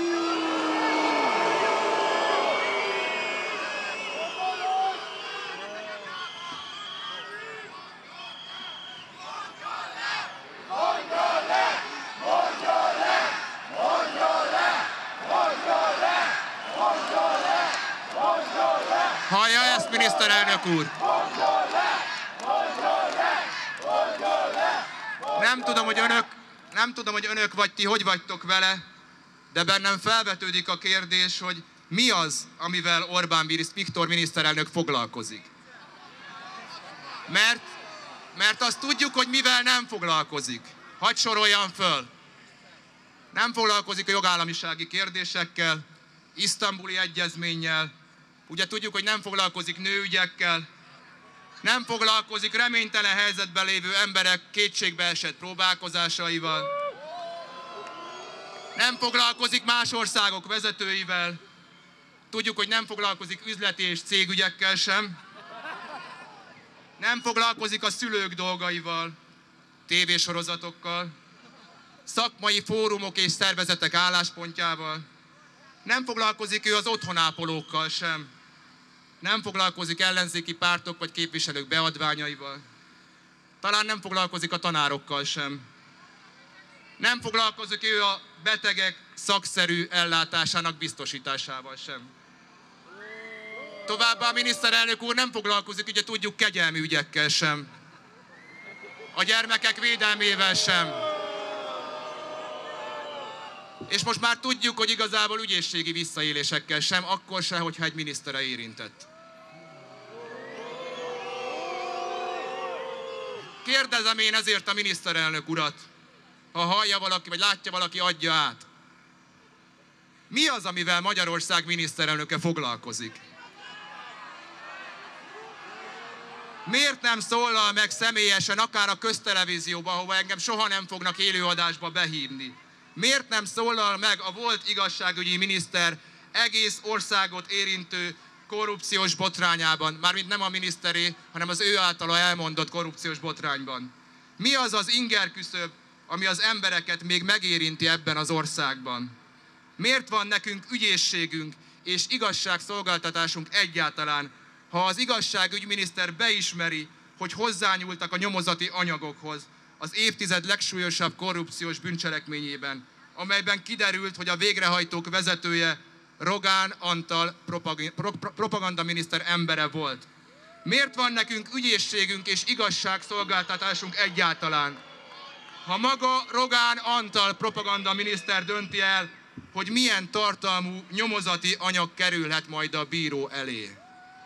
Hallja ezt, miniszterelnök úr? Nem tudom, hogy önök vagy ti, hogy vagytok vele, de bennem felvetődik a kérdés, hogy mi az, amivel Orbán Viktor miniszterelnök foglalkozik. Mert azt tudjuk, hogy mivel nem foglalkozik. Hadd soroljam föl. Nem foglalkozik a jogállamisági kérdésekkel, isztambuli egyezménnyel, ugye tudjuk, hogy nem foglalkozik nőügyekkel, nem foglalkozik reménytelen helyzetben lévő emberek kétségbeesett próbálkozásaival, nem foglalkozik más országok vezetőivel, tudjuk, hogy nem foglalkozik üzleti és cégügyekkel sem, nem foglalkozik a szülők dolgaival, tévésorozatokkal, szakmai fórumok és szervezetek álláspontjával, nem foglalkozik ő az otthonápolókkal sem, nem foglalkozik ellenzéki pártok vagy képviselők beadványaival, talán nem foglalkozik a tanárokkal sem, nem foglalkozik ő a betegek szakszerű ellátásának biztosításával sem. Továbbá a miniszterelnök úr nem foglalkozik, ugye tudjuk, kegyelmi ügyekkel sem, a gyermekek védelmével sem. És most már tudjuk, hogy igazából ügyészségi visszaélésekkel sem, akkor se, hogyha egy minisztere érintett. Kérdezem én ezért a miniszterelnök urat, ha hallja valaki, vagy látja valaki, adja át. Mi az, amivel Magyarország miniszterelnöke foglalkozik? Miért nem szólal meg személyesen, akár a köztelevízióban, ahova engem soha nem fognak élőadásba behívni? Miért nem szólal meg a volt igazságügyi miniszter egész országot érintő korrupciós botrányában, mármint nem a miniszteré, hanem az ő általa elmondott korrupciós botrányban? Mi az az ingerküszöb, ami az embereket még megérinti ebben az országban? Miért van nekünk ügyészségünk és igazságszolgáltatásunk egyáltalán, ha az igazságügyminiszter beismeri, hogy hozzányúltak a nyomozati anyagokhoz az évtized legsúlyosabb korrupciós bűncselekményében, amelyben kiderült, hogy a végrehajtók vezetője Rogán Antal propagandaminiszter embere volt. Miért van nekünk ügyészségünk és igazságszolgáltatásunk egyáltalán, ha maga Rogán Antal propagandaminiszter dönti el, hogy milyen tartalmú nyomozati anyag kerülhet majd a bíró elé?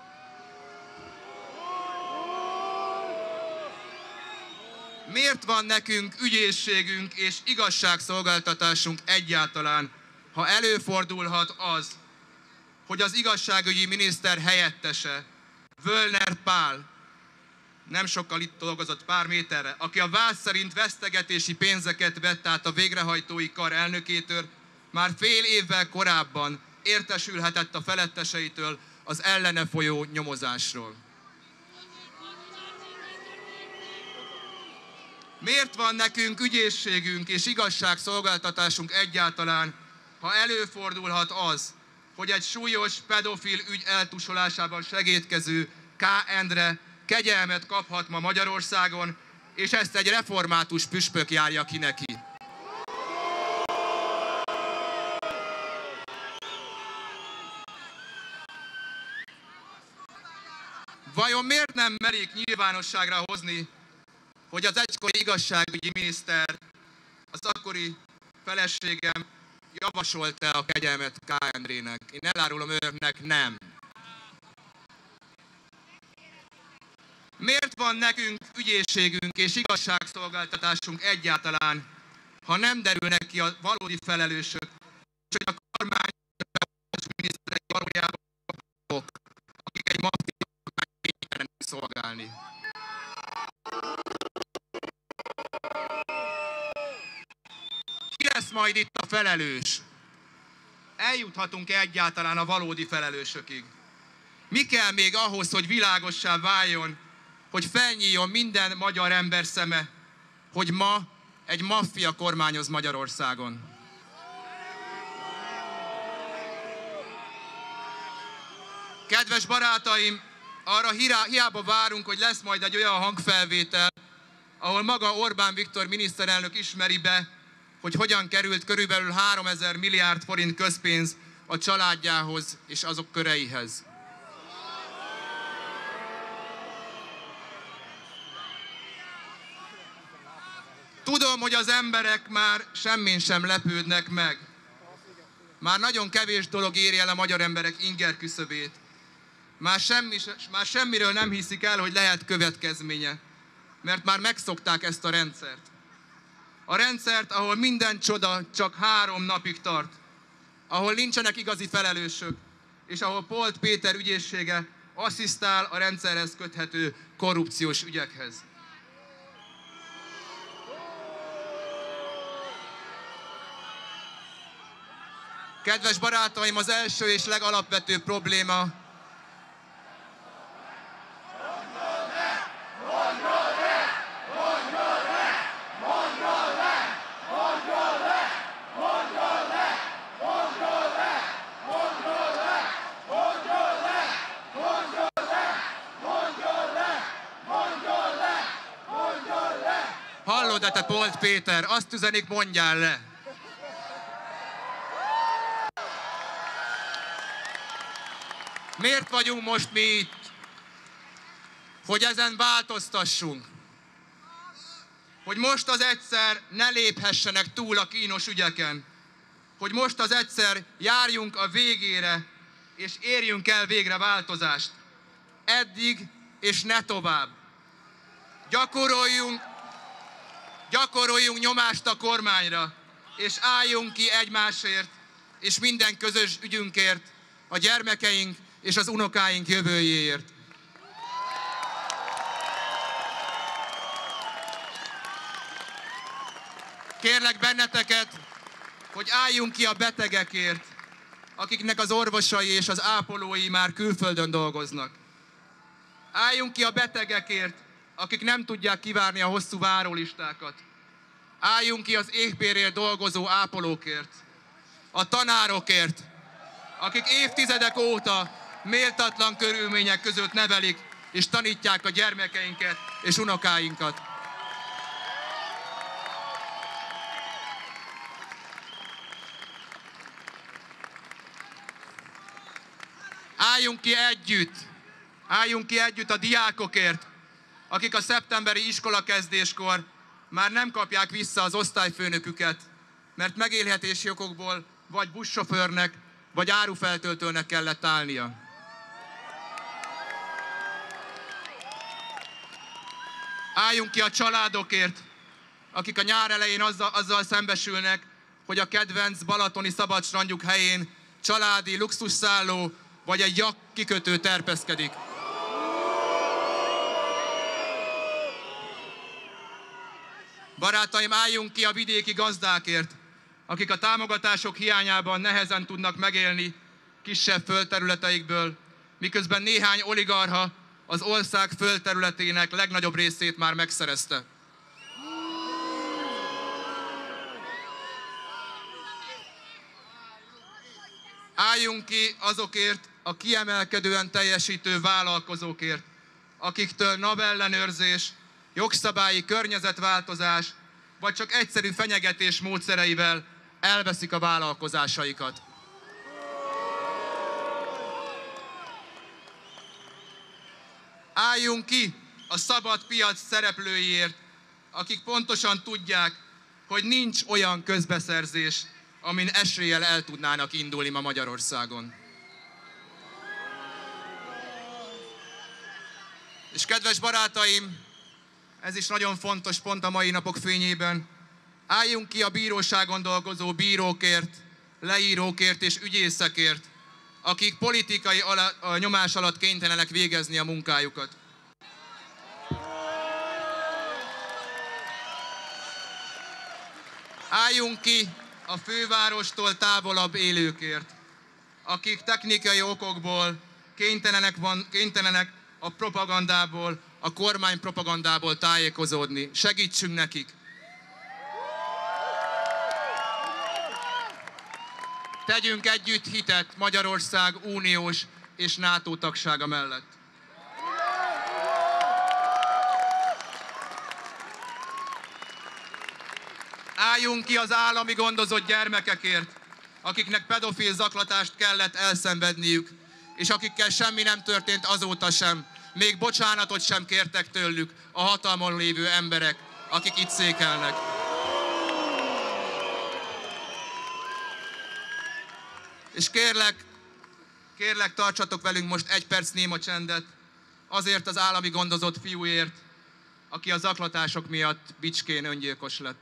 Miért van nekünk ügyészségünk és igazságszolgáltatásunk egyáltalán, ha előfordulhat az, hogy az igazságügyi miniszter helyettese, Völner Pál, nem sokkal itt dolgozott pár méterre, aki a vád szerint vesztegetési pénzeket vett át a végrehajtói kar elnökétől, már fél évvel korábban értesülhetett a feletteseitől az ellene folyó nyomozásról. Miért van nekünk ügyészségünk és igazságszolgáltatásunk egyáltalán, ha előfordulhat az, hogy egy súlyos pedofil ügy eltusolásában segédkező K. Endre kegyelmet kaphat ma Magyarországon, és ezt egy református püspök járja ki neki? Vajon miért nem merik nyilvánosságra hozni, hogy az egykori igazságügyi miniszter, az akkori feleségem javasolta a kegyelmet K. Endrének? Én elárulom önöknek, nem. Miért van nekünk ügyészségünk és igazságszolgáltatásunk egyáltalán, ha nem derülnek ki a valódi felelősök, és hogy a kormány miniszterei valójában azok, akik egy maffiát kénytelenek szolgálni? Ki lesz majd itt a felelős? Eljuthatunk-e egyáltalán a valódi felelősökig? Mi kell még ahhoz, hogy világossá váljon, hogy felnyíljon minden magyar ember szeme, hogy ma egy maffia kormányoz Magyarországon? Kedves barátaim, arra hiába várunk, hogy lesz majd egy olyan hangfelvétel, ahol maga Orbán Viktor miniszterelnök ismeri be, hogy hogyan került körülbelül 3000 milliárd forint közpénz a családjához és azok köreihez. Tudom, hogy az emberek már semmin sem lepődnek meg. Már nagyon kevés dolog éri el a magyar emberek inger küszöbét. Már semmiről nem hiszik el, hogy lehet következménye, mert már megszokták ezt a rendszert. A rendszert, ahol minden csoda csak 3 napig tart, ahol nincsenek igazi felelősök, és ahol Polt Péter ügyészsége asszisztál a rendszerhez köthető korrupciós ügyekhez. Kedves barátaim, az első és legalapvetőbb probléma hallod-e te, Polt Péter? Azt üzenik, mondjál le! Miért vagyunk most mi itt? Hogy ezen változtassunk. Hogy most az egyszer ne léphessenek túl a kínos ügyeken. Hogy most az egyszer járjunk a végére, és érjünk el végre változást. Eddig és ne tovább. Gyakoroljunk nyomást a kormányra, és álljunk ki egymásért, és minden közös ügyünkért, a gyermekeink és az unokáink jövőjéért. Kérlek benneteket, hogy álljunk ki a betegekért, akiknek az orvosai és az ápolói már külföldön dolgoznak. Álljunk ki a betegekért, akik nem tudják kivárni a hosszú várólistákat. Álljunk ki az éhbérért dolgozó ápolókért, a tanárokért, akik évtizedek óta méltatlan körülmények között nevelik és tanítják a gyermekeinket és unokáinkat. Álljunk ki együtt a diákokért, akik a szeptemberi iskolakezdéskor már nem kapják vissza az osztályfőnöküket, mert megélhetési okokból vagy buszsofőrnek, vagy árufeltöltőnek kellett állnia. Álljunk ki a családokért, akik a nyár elején azzal szembesülnek, hogy a kedvenc balatoni szabadstrandjuk helyén családi luxusszálló vagy egy jak kikötő terpeszkedik. Barátaim, álljunk ki a vidéki gazdákért, akik a támogatások hiányában nehezen tudnak megélni kisebb földterületeikből, miközben néhány oligarcha az ország földterületének legnagyobb részét már megszerezte. Álljunk ki azokért a kiemelkedően teljesítő vállalkozókért, akiktől NAV ellenőrzés, jogszabályi környezetváltozás, vagy csak egyszerű fenyegetés módszereivel elveszik a vállalkozásaikat. Álljunk ki a szabad piac szereplőiért, akik pontosan tudják, hogy nincs olyan közbeszerzés, amin eséllyel el tudnának indulni ma Magyarországon. És kedves barátaim, ez is nagyon fontos pont a mai napok fényében, álljunk ki a bíróságon dolgozó bírókért, leírókért és ügyészekért, akik politikai nyomás alatt kénytelenek végezni a munkájukat. Álljunk ki a fővárostól távolabb élőkért, akik technikai okokból kénytelenek a propagandából, a kormány propagandából tájékozódni. Segítsünk nekik! Tegyünk együtt hitet Magyarország uniós és NATO tagsága mellett. Álljunk ki az állami gondozott gyermekekért, akiknek pedofil zaklatást kellett elszenvedniük, és akikkel semmi nem történt azóta sem, még bocsánatot sem kértek tőlük a hatalmon lévő emberek, akik itt székelnek. És kérlek, tartsatok velünk most 1 perc néma csendet azért az állami gondozott fiúért, aki a zaklatások miatt Bicskén öngyilkos lett.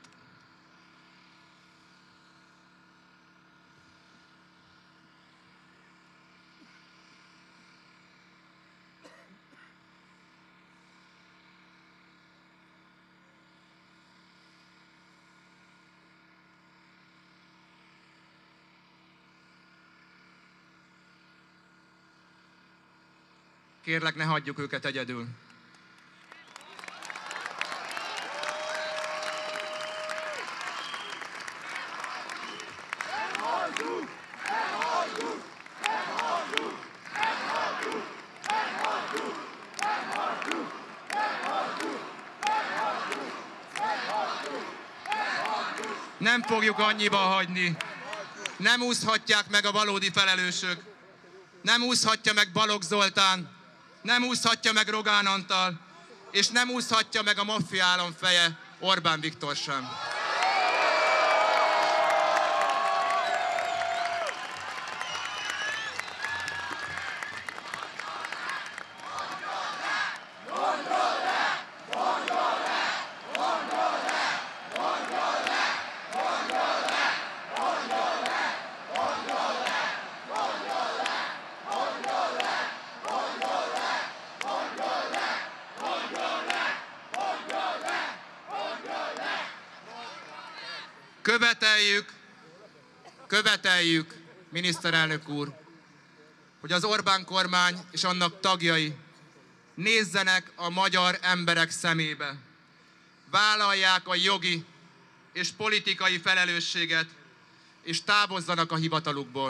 Kérlek, ne hagyjuk őket egyedül. Nem fogjuk annyiba hagyni. Nem úszhatják meg a valódi felelősök. Nem úszhatja meg Balogh Zoltán, nem úszhatja meg Rogán Antal, és nem úszhatja meg a maffia államfeje Orbán Viktor sem. Követeljük, miniszterelnök úr, hogy az Orbán kormány és annak tagjai nézzenek a magyar emberek szemébe. Vállalják a jogi és politikai felelősséget, és távozzanak a hivatalukból.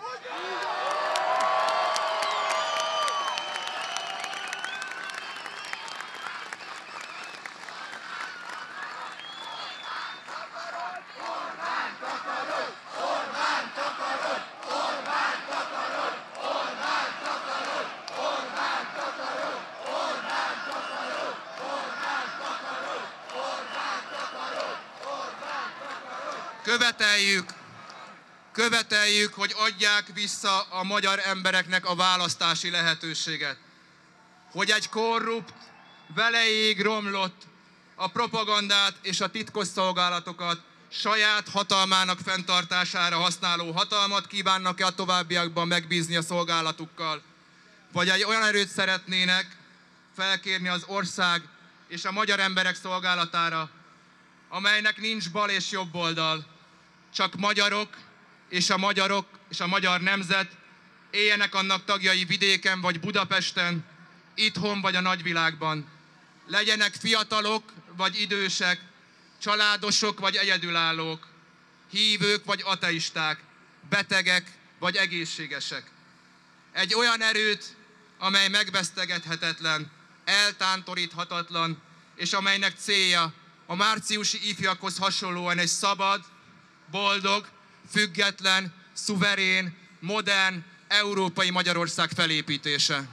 Követeljük, hogy adják vissza a magyar embereknek a választási lehetőséget. Hogy egy korrupt, velejéig romlott, a propagandát és a titkosszolgálatokat saját hatalmának fenntartására használó hatalmat kívánnak-e a továbbiakban megbízni a szolgálatukkal, vagy egy olyan erőt szeretnének felkérni az ország és a magyar emberek szolgálatára, amelynek nincs bal és jobb oldal, csak magyarok és a magyar nemzet éljenek annak tagjai vidéken vagy Budapesten, itthon vagy a nagyvilágban. Legyenek fiatalok vagy idősek, családosok vagy egyedülállók, hívők vagy ateisták, betegek vagy egészségesek. Egy olyan erőt, amely megvesztegethetetlen, eltántoríthatatlan, és amelynek célja a márciusi ifjakhoz hasonlóan egy szabad, boldog, független, szuverén, modern, európai Magyarország felépítése.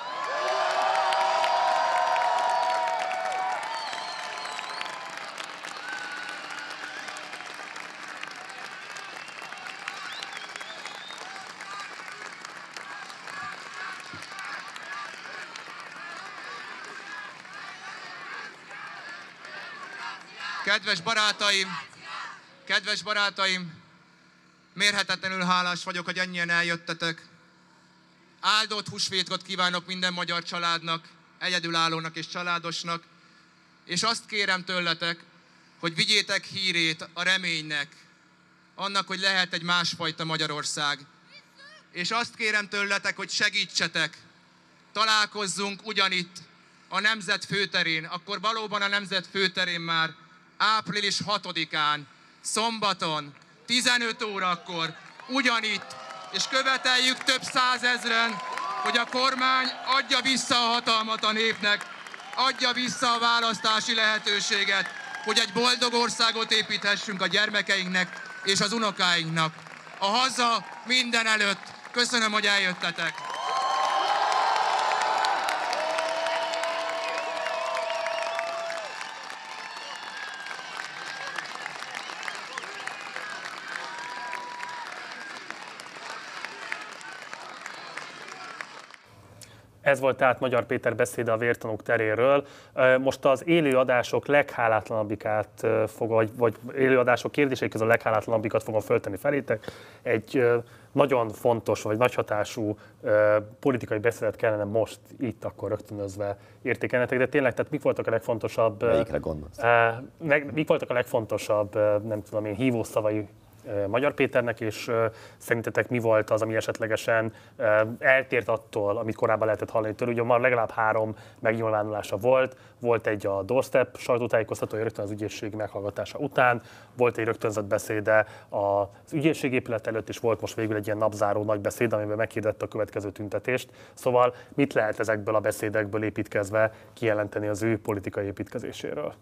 Kedves barátaim, mérhetetlenül hálás vagyok, hogy ennyien eljöttetek. Áldott húsvétot kívánok minden magyar családnak, egyedülállónak és családosnak, és azt kérem tőletek, hogy vigyétek hírét a reménynek, annak, hogy lehet egy másfajta Magyarország. És azt kérem tőletek, hogy segítsetek, találkozzunk ugyanitt, a Nemzet főterén, akkor valóban a Nemzet főterén már április 6-án, szombaton, 15 órakor, ugyanitt, és követeljük több százezren, hogy a kormány adja vissza a hatalmat a népnek, adja vissza a választási lehetőséget, hogy egy boldog országot építhessünk a gyermekeinknek és az unokáinknak. A haza minden előtt. Köszönöm, hogy eljöttetek. Ez volt tehát Magyar Péter beszéde a vértanúk teréről. Most az élő adások leghálátlanabbikát vagy élő adások kérdései közül a leghálátlanabbikot fogom föltenni felétek. Egy nagyon fontos vagy nagyhatású politikai beszédet kellene most itt akkor rögtönözve értékelnetek, de tényleg, tehát mik voltak a legfontosabb... Melyikre gondolsz? Mik voltak a legfontosabb, nem tudom én, hívószavai Magyar Péternek, és szerintetek mi volt az, ami esetlegesen eltért attól, amit korábban lehetett hallani tőle? Ugye már legalább 3 megnyilvánulása volt egy a doorstep sajtótájékoztatója rögtön az ügyészség meghallgatása után, volt egy rögtönzött beszéde az ügyészség épület előtt, és volt most végül egy ilyen napzáró nagy beszéd, amiben meghirdette a következő tüntetést. Szóval mit lehet ezekből a beszédekből építkezve kijelenteni az ő politikai építkezéséről?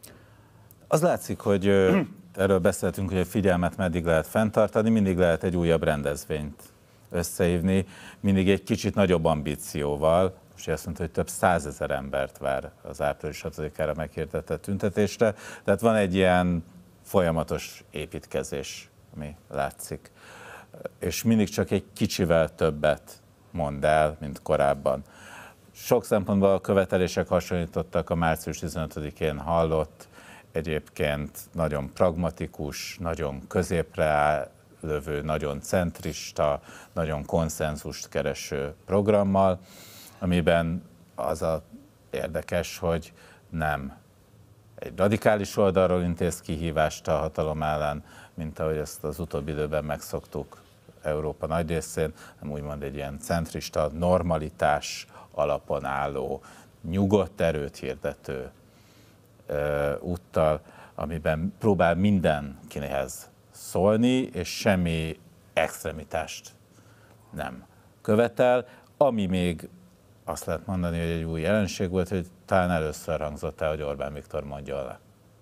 Az látszik, hogy erről beszéltünk, hogy a figyelmet meddig lehet fenntartani, mindig lehet egy újabb rendezvényt összehívni, mindig egy kicsit nagyobb ambícióval. Most azt mondta, hogy több 100 000 embert vár az április 6-ára meghirdetett tüntetésre. Tehát van egy ilyen folyamatos építkezés, ami látszik. És mindig csak egy kicsivel többet mond el, mint korábban. Sok szempontból a követelések hasonlítottak a március 15-én hallott, egyébként nagyon pragmatikus, nagyon középre lövő, nagyon centrista, nagyon konszenzust kereső programmal, amiben az a érdekes, hogy nem egy radikális oldalról intéz kihívást a hatalom ellen, mint ahogy ezt az utóbbi időben megszoktuk Európa nagy részén, hanem úgymond egy ilyen centrista, normalitás alapon álló, nyugodt erőt hirdető úttal, amiben próbál mindenkihez szólni, és semmi extremitást nem követel, ami még azt lehet mondani, hogy egy új jelenség volt, hogy talán először hangzott el, hogy Orbán Viktor mondja le.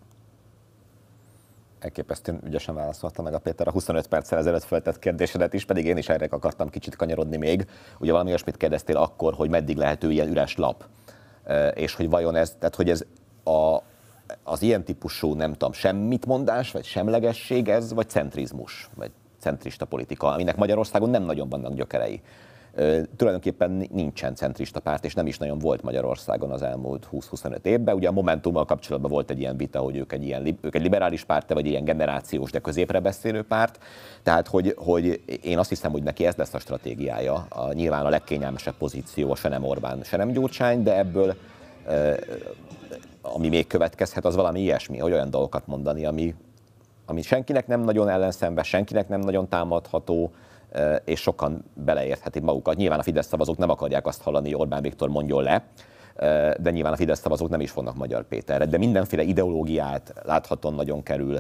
Elképesztően ügyesen válaszolta meg a Péter a 25 perccel ezelőtt feltett kérdésedet is, pedig én is erre akartam kicsit kanyarodni még. Ugye valami olyasmit kérdeztél akkor, hogy meddig lehető ilyen üres lap, és hogy vajon ez, tehát hogy ez az ilyen típusú, nem tudom, semmitmondás, vagy semlegesség ez, vagy centrizmus, vagy centrista politika, aminek Magyarországon nem nagyon vannak gyökerei. Tulajdonképpen nincsen centrista párt, és nem is nagyon volt Magyarországon az elmúlt 20-25 évben. Ugye a Momentummal kapcsolatban volt egy ilyen vita, hogy ők egy liberális párt, vagy ilyen generációs, de középre beszélő párt. Tehát, hogy én azt hiszem, hogy neki ez lesz a stratégiája. Nyilván a legkényelmesebb pozíció, se nem Orbán, se nem Gyurcsány, de ebből ami még következhet, az valami ilyesmi, hogy olyan dolgokat mondani, ami ami senkinek nem nagyon ellenszembe, senkinek nem nagyon támadható, és sokan beleérthetik magukat. Nyilván a Fidesz szavazók nem akarják azt hallani, hogy Orbán Viktor mondjon le, de nyilván a Fidesz szavazók nem is fognak Magyar Péterre, de mindenféle ideológiát láthatóan nagyon kerül.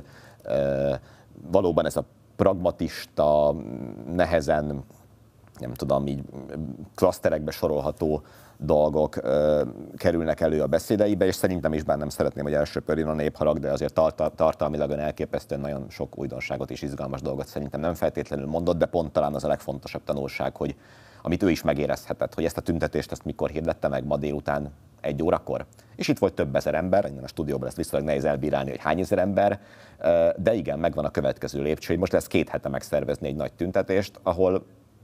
Valóban ez a pragmatista, nehezen, nem tudom, így klaszterekbe sorolható dolgok kerülnek elő a beszédeibe, és szerintem is bár nem szeretném, hogy elsöpörjön a népharag, de azért tartalmilag elképesztően nagyon sok újdonságot és izgalmas dolgot szerintem nem feltétlenül mondott, de pont talán az a legfontosabb tanulság, hogy amit ő is megérezhetett, hogy ezt a tüntetést ezt mikor hirdette meg, ma délután 1 órakor. És itt volt több ezer ember, innen a stúdióban ezt viszonylag nehéz elbírálni, hogy hány ezer ember, de igen, megvan a következő lépcső, hogy most lesz 2 hete megszervezni egy nagy tüntetést, ahol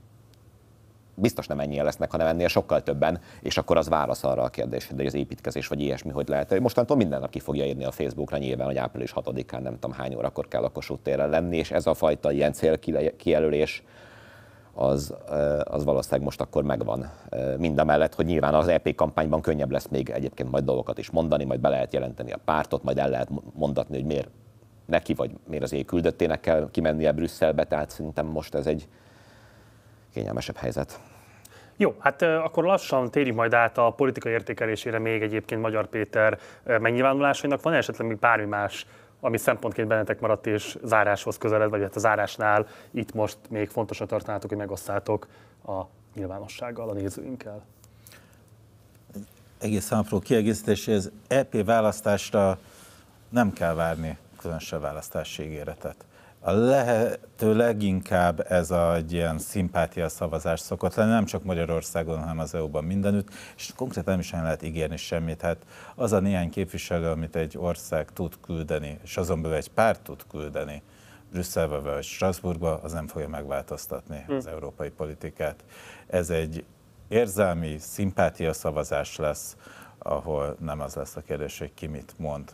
biztos nem ennyien lesznek, hanem ennél sokkal többen, és akkor az válasz arra a kérdésre, hogy az építkezés vagy ilyesmi, hogy lehet. Mostantól minden nap ki fogja írni a Facebookra nyilván, hogy április 6-án nem tudom hány órakor kell a Kossuth téren lenni, és ez a fajta ilyen célkijelölés az valószínűleg most akkor megvan. Mindamellett, hogy nyilván az EP kampányban könnyebb lesz még egyébként majd dolgokat is mondani, majd be lehet jelenteni a pártot, majd el lehet mondatni, hogy miért neki, vagy miért az küldöttének kell kimennie Brüsszelbe, tehát szerintem most ez egy kényelmesebb helyzet. Jó, hát akkor lassan térjünk majd át a politikai értékelésére még egyébként Magyar Péter megnyilvánulásainak. Van esetleg még bármi más, ami szempontként bennetek maradt és záráshoz közeled, vagy hát a zárásnál itt most még fontosan tartanátok, hogy megosztátok a nyilvánossággal, a nézőinkkel? Egészen apró kiegészítés, az EP választásra nem kell várni különösebb választási ígéretet. A lehető leginkább ez egy ilyen szimpátia szavazás szokott lenni, nem csak Magyarországon, hanem az EU-ban mindenütt, és konkrétan nem is lehet ígérni semmit. Hát az a néhány képviselő, amit egy ország tud küldeni, és azon belül egy párt tud küldeni Brüsszelbe vagy Strasbourgba, az nem fogja megváltoztatni az európai politikát. Ez egy érzelmi szimpátia szavazás lesz, ahol nem az lesz a kérdés, hogy ki mit mond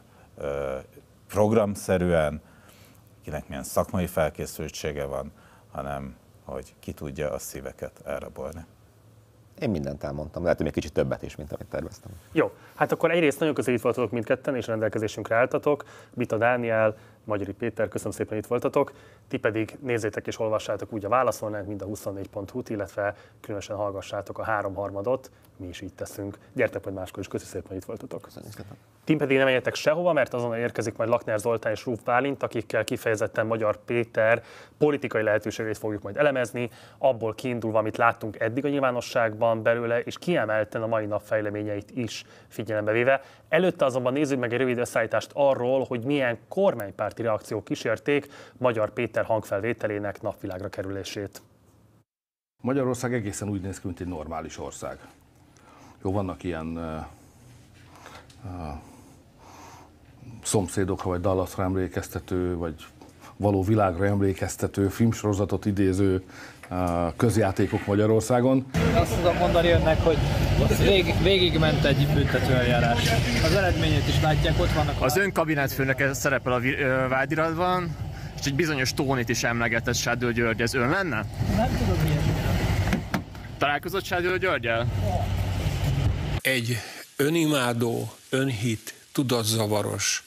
programszerűen, kinek milyen szakmai felkészültsége van, hanem hogy ki tudja a szíveket elrabolni. Én mindent elmondtam, lehet, hogy még kicsit többet is, mint amit terveztem. Jó, hát akkor egyrészt nagyon közel itt voltatok mindketten, és rendelkezésünkre álltatok. Bita Dániel, Magyari Péter, köszönöm szépen, itt voltatok. Ti pedig nézzétek és olvassátok úgy a Válaszolnát, mind a 24.hu-t, illetve különösen hallgassátok a 3/3, mi is így teszünk. Gyertek majd máskor is, köszönöm szépen, hogy itt voltatok. Köszönjük szépen. Ti pedig nem menjetek sehova, mert azonnal érkezik majd Lakner Zoltán és Rúf Bálint, akikkel kifejezetten Magyar Péter politikai lehetőségeit fogjuk majd elemezni, abból kiindulva, amit láttunk eddig a nyilvánosságban belőle, és kiemelten a mai nap fejleményeit is figyelembe véve. Előtte azonban nézzük meg egy rövid összeállítást arról, hogy milyen kormánypárti reakciók kísérték Magyar Péter hangfelvételének napvilágra kerülését. Magyarország egészen úgy néz ki, mint egy normális ország. Jó, vannak ilyen szomszédokra, vagy Dallasra emlékeztető, vagy való világra emlékeztető, filmsorozatot idéző közjátékok Magyarországon. Azt tudom mondani önnek, hogy végigment egy büntetőeljárás. Az eredményét is látják, ott vannak. Az ön kabinetfőnöke szerepel a vádiratban, és egy bizonyos Tónit is emlegetett Sádő György. Ez ön lenne? Nem tudom ilyesmire. Találkozott Sádő Györgyel? Egy önimádó, önhit, tudatzavaros,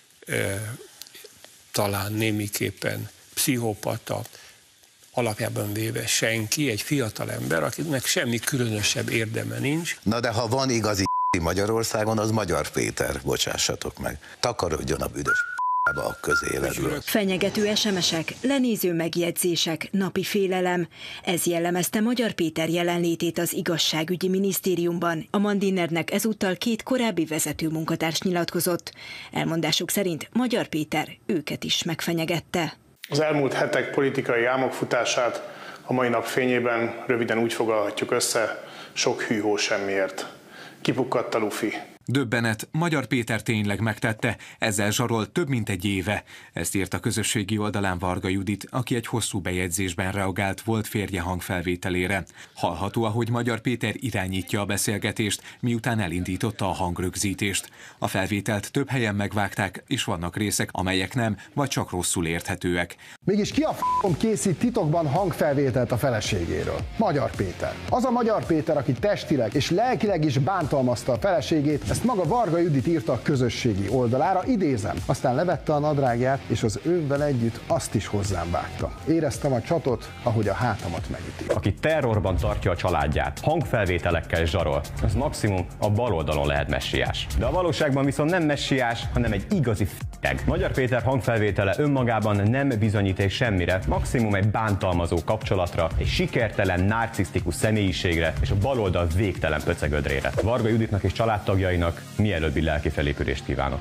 talán némiképpen pszichopata, alapjában véve senki, egy fiatal ember, akinek semmi különösebb érdeme nincs. Na de ha van igazi Magyarországon, az Magyar Péter, bocsássatok meg. Takarodjon a büdös a közéletből. Fenyegető SMS-ek, lenéző megjegyzések, napi félelem. Ez jellemezte Magyar Péter jelenlétét az igazságügyi minisztériumban. A Mandinernek ezúttal 2 korábbi vezető munkatárs nyilatkozott. Elmondásuk szerint Magyar Péter őket is megfenyegette. Az elmúlt hetek politikai álmokfutását a mai nap fényében röviden úgy foglalhatjuk össze, sok hűhó semmiért. Kipukkadt a lufi. Döbbenet, Magyar Péter tényleg megtette, ezzel zsarolt több mint egy éve. Ezt írt a közösségi oldalán Varga Judit, aki egy hosszú bejegyzésben reagált volt férje hangfelvételére. Hallható, ahogy Magyar Péter irányítja a beszélgetést, miután elindította a hangrögzítést. A felvételt több helyen megvágták, és vannak részek, amelyek nem, vagy csak rosszul érthetőek. Mégis ki a f***om készít titokban hangfelvételt a feleségéről? Magyar Péter. Az a Magyar Péter, aki testileg és lelkileg is bántalmazta a feleségét, ezt Ezt maga Varga Judit írta a közösségi oldalára, idézem. Aztán levette a nadrágját, és az ővel együtt azt is hozzám vágta. Éreztem a csatot, ahogy a hátamat megüti. Aki terrorban tartja a családját, hangfelvételekkel zsarol, az maximum a bal oldalon lehet messiás. De a valóságban viszont nem messiás, hanem egy igazi f***eg. Magyar Péter hangfelvétele önmagában nem bizonyíték semmire, maximum egy bántalmazó kapcsolatra, egy sikertelen, narcisztikus személyiségre és a baloldal végtelen pöcegödrére. Varga Juditnak és családtagjainak mielőbbi lelki felépülést kívánok.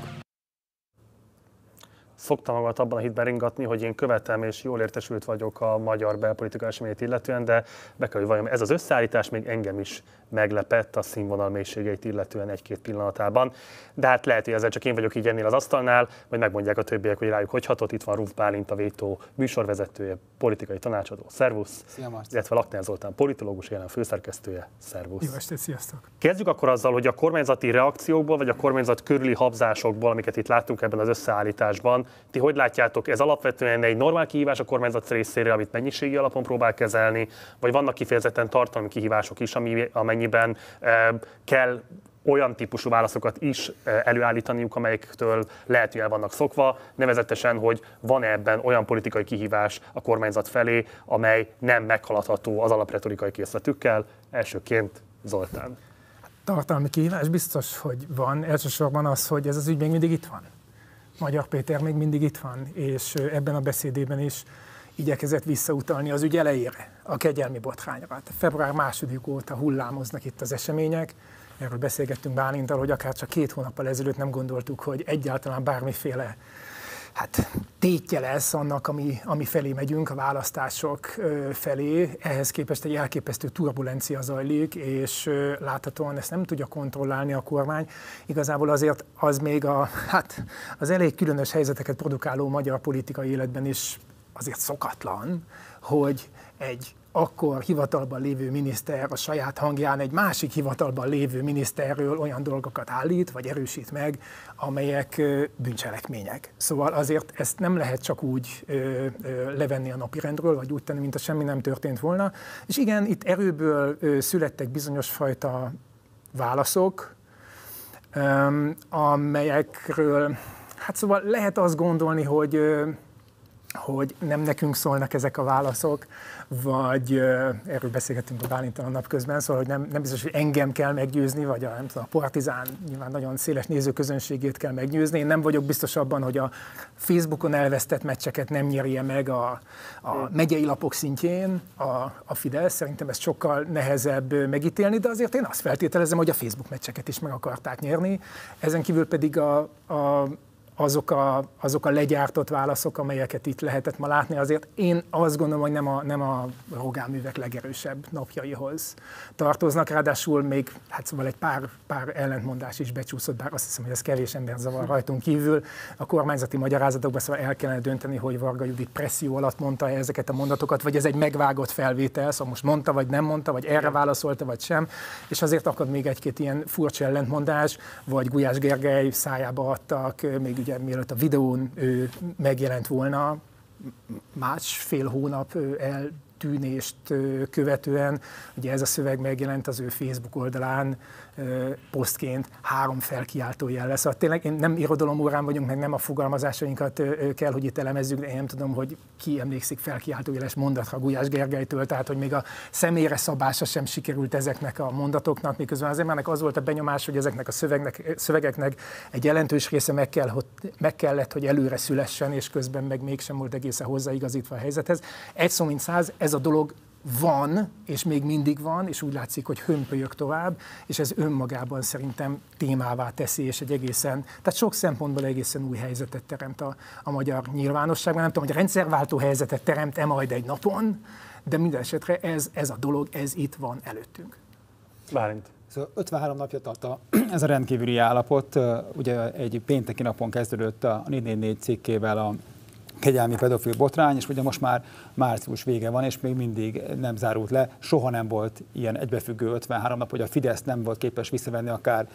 Szoktam magamat abban a hitben ringatni, hogy én követem és jól értesült vagyok a magyar belpolitikai eseményét illetően, de be kell, hogy valljam, ez az összeállítás még engem is meglepett a színvonal mélységeit illetően egy-két pillanatában. De hát lehet, hogy ezzel csak én vagyok így ennél az asztalnál, majd megmondják a többiek, hogy rájuk hogy hatott. Itt van Ruf Bálint, a Vétó műsorvezetője, politikai tanácsadó. Szervusz! Szia, Marci! Illetve Lakner Zoltán, politológus, jelen főszerkesztője. Szervusz! Jó estét, sziasztok! Kezdjük akkor azzal, hogy a kormányzati reakciókból, vagy a kormányzat körüli habzásokból, amiket itt láttunk ebben az összeállításban, ti hogy látjátok, ez alapvetően egy normál kihívás a kormányzat részére, amit mennyiségi alapon próbál kezelni, vagy vannak kifejezetten tartalmi kihívások is, amennyiben kell olyan típusú válaszokat is előállítaniuk, amelyektől lehet, hogy el vannak szokva, nevezetesen, hogy van ebben olyan politikai kihívás a kormányzat felé, amely nem meghaladható az alapretorikai készletükkel. Elsőként Zoltán. Tartalmi kihívás biztos, hogy van. Elsősorban az, hogy ez az ügy még mindig itt van. Magyar Péter még mindig itt van, és ebben a beszédében is igyekezett visszautalni az ügy elejére, a kegyelmi botrányra. Február 2. óta hullámoznak itt az események. Erről beszélgettünk Bálinttal, hogy akár csak 2 hónappal ezelőtt nem gondoltuk, hogy egyáltalán bármiféle tétje lesz annak, ami felé megyünk, a választások felé. Ehhez képest egy elképesztő turbulencia zajlik, és láthatóan ezt nem tudja kontrollálni a kormány. Igazából azért az még az elég különös helyzeteket produkáló magyar politikai életben is azért szokatlan, hogy egy akkor hivatalban lévő miniszter a saját hangján egy másik hivatalban lévő miniszterről olyan dolgokat állít, vagy erősít meg, amelyek bűncselekmények. Szóval azért ezt nem lehet csak úgy levenni a napirendről, vagy úgy tenni, mint a semmi nem történt volna. És igen, itt erőből születtek bizonyos fajta válaszok, amelyekről, szóval lehet azt gondolni, hogy nem nekünk szólnak ezek a válaszok, vagy erről beszélgettünk a Bálinttal a napközben, szóval hogy nem biztos, hogy engem kell meggyőzni, vagy a Partizán nyilván nagyon széles nézőközönségét kell meggyőzni. Én nem vagyok biztos abban, hogy a Facebookon elvesztett meccseket nem nyerje meg a megyei lapok szintjén a Fidesz. Szerintem ez sokkal nehezebb megítélni, de azért én azt feltételezem, hogy a Facebook meccseket is meg akarták nyerni. Ezen kívül pedig azok a legyártott válaszok, amelyeket itt lehetett ma látni, azért én azt gondolom, hogy nem a Rogán művek legerősebb napjaihoz tartoznak, ráadásul még szóval egy pár ellentmondás is becsúszott, bár azt hiszem, hogy ez kevés ember zavar rajtunk kívül. A kormányzati magyarázatokban szóval el kellene dönteni, hogy Varga Judit presszió alatt mondta ezeket a mondatokat, vagy ez egy megvágott felvétel, szóval most mondta, vagy nem mondta, vagy erre válaszolta, vagy sem, és azért akad még egy-két ilyen furcsa ellentmondás, vagy Gulyás Gergely szájába adtak, még ugye mielőtt a videón megjelent volna, másfél hónap eltűnést követően, ugye ez a szöveg megjelent az ő Facebook oldalán posztként 3 felkiáltójel lesz. Szóval tényleg én nem irodalomórán vagyunk, meg nem a fogalmazásainkat kell, hogy itt elemezzük, de én nem tudom, hogy ki emlékszik felkiáltójeles mondatra Gulyás Gergelytől, tehát hogy még a személyre szabása sem sikerült ezeknek a mondatoknak, miközben az embernek az volt a benyomás, hogy ezeknek a szövegeknek egy jelentős része meg kellett, hogy előre szülessen, és közben meg mégsem volt egészen hozzáigazítva a helyzethez. Egy szó mint 100, ez a dolog van, és még mindig van, és úgy látszik, hogy hömpölyög tovább, és ez önmagában szerintem témává teszi, és tehát sok szempontból egészen új helyzetet teremt a magyar nyilvánosságban. Nem tudom, hogy rendszerváltó helyzetet teremt-e majd egy napon, de minden esetre ez a dolog, ez itt van előttünk. Bálint. Szóval 53 napja tart ez a rendkívüli állapot. Ugye egy pénteki napon kezdődött a 444 cikkével a kegyelmi pedofil botrány, és ugye most már március vége van, és még mindig nem zárult le. Soha nem volt ilyen egybefüggő 53 nap, hogy a Fidesz nem volt képes visszavenni akár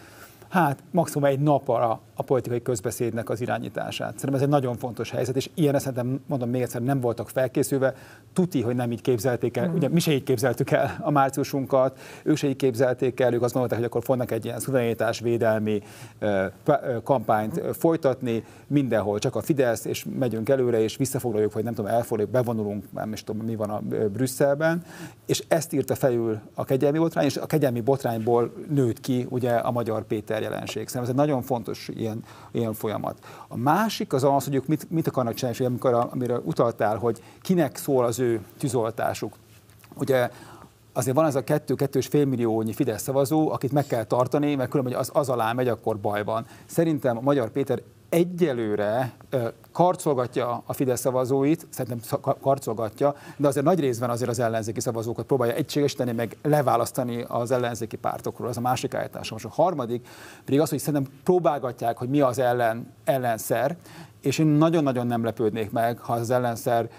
hát maximum egy napra a politikai közbeszédnek az irányítását. Szerintem ez egy nagyon fontos helyzet, és ilyenre szerintem, mondom még egyszer, nem voltak felkészülve. Tuti, hogy nem így képzelték el, ugye mi se így képzeltük el a márciusunkat, ők se így képzelték el, ők azt gondolták, hogy akkor fognak egy ilyen szuverenitásvédelmi kampányt folytatni, mindenhol csak a Fidesz, és megyünk előre, és visszafoglaljuk, vagy nem tudom, elfoglaljuk, bevonulunk, nem is tudom, mi van a Brüsszelben, és ezt írta felül a kegyelmi botrány, és a kegyelmi botrányból nőtt ki ugye a Magyar Péter jelenség. Szerintem ez egy nagyon fontos ilyen folyamat. A másik az, hogy ők mit akarnak csinálni, amire utaltál, hogy kinek szól az ő tűzoltásuk. Ugye azért van ez a 2,5 milliónyi Fidesz szavazó, akit meg kell tartani, mert különben, hogy az alá megy, akkor baj van. Szerintem a Magyar Péter egyelőre karcolgatja a Fidesz szavazóit, szerintem karcolgatja, de azért nagy részben azért az ellenzéki szavazókat próbálja egységesíteni, meg leválasztani az ellenzéki pártokról. Ez a másik állításom. Most a harmadik pedig az, hogy szerintem próbálgatják, hogy mi az ellenszer, és én nagyon-nagyon nem lepődnék meg, ha az ellenszer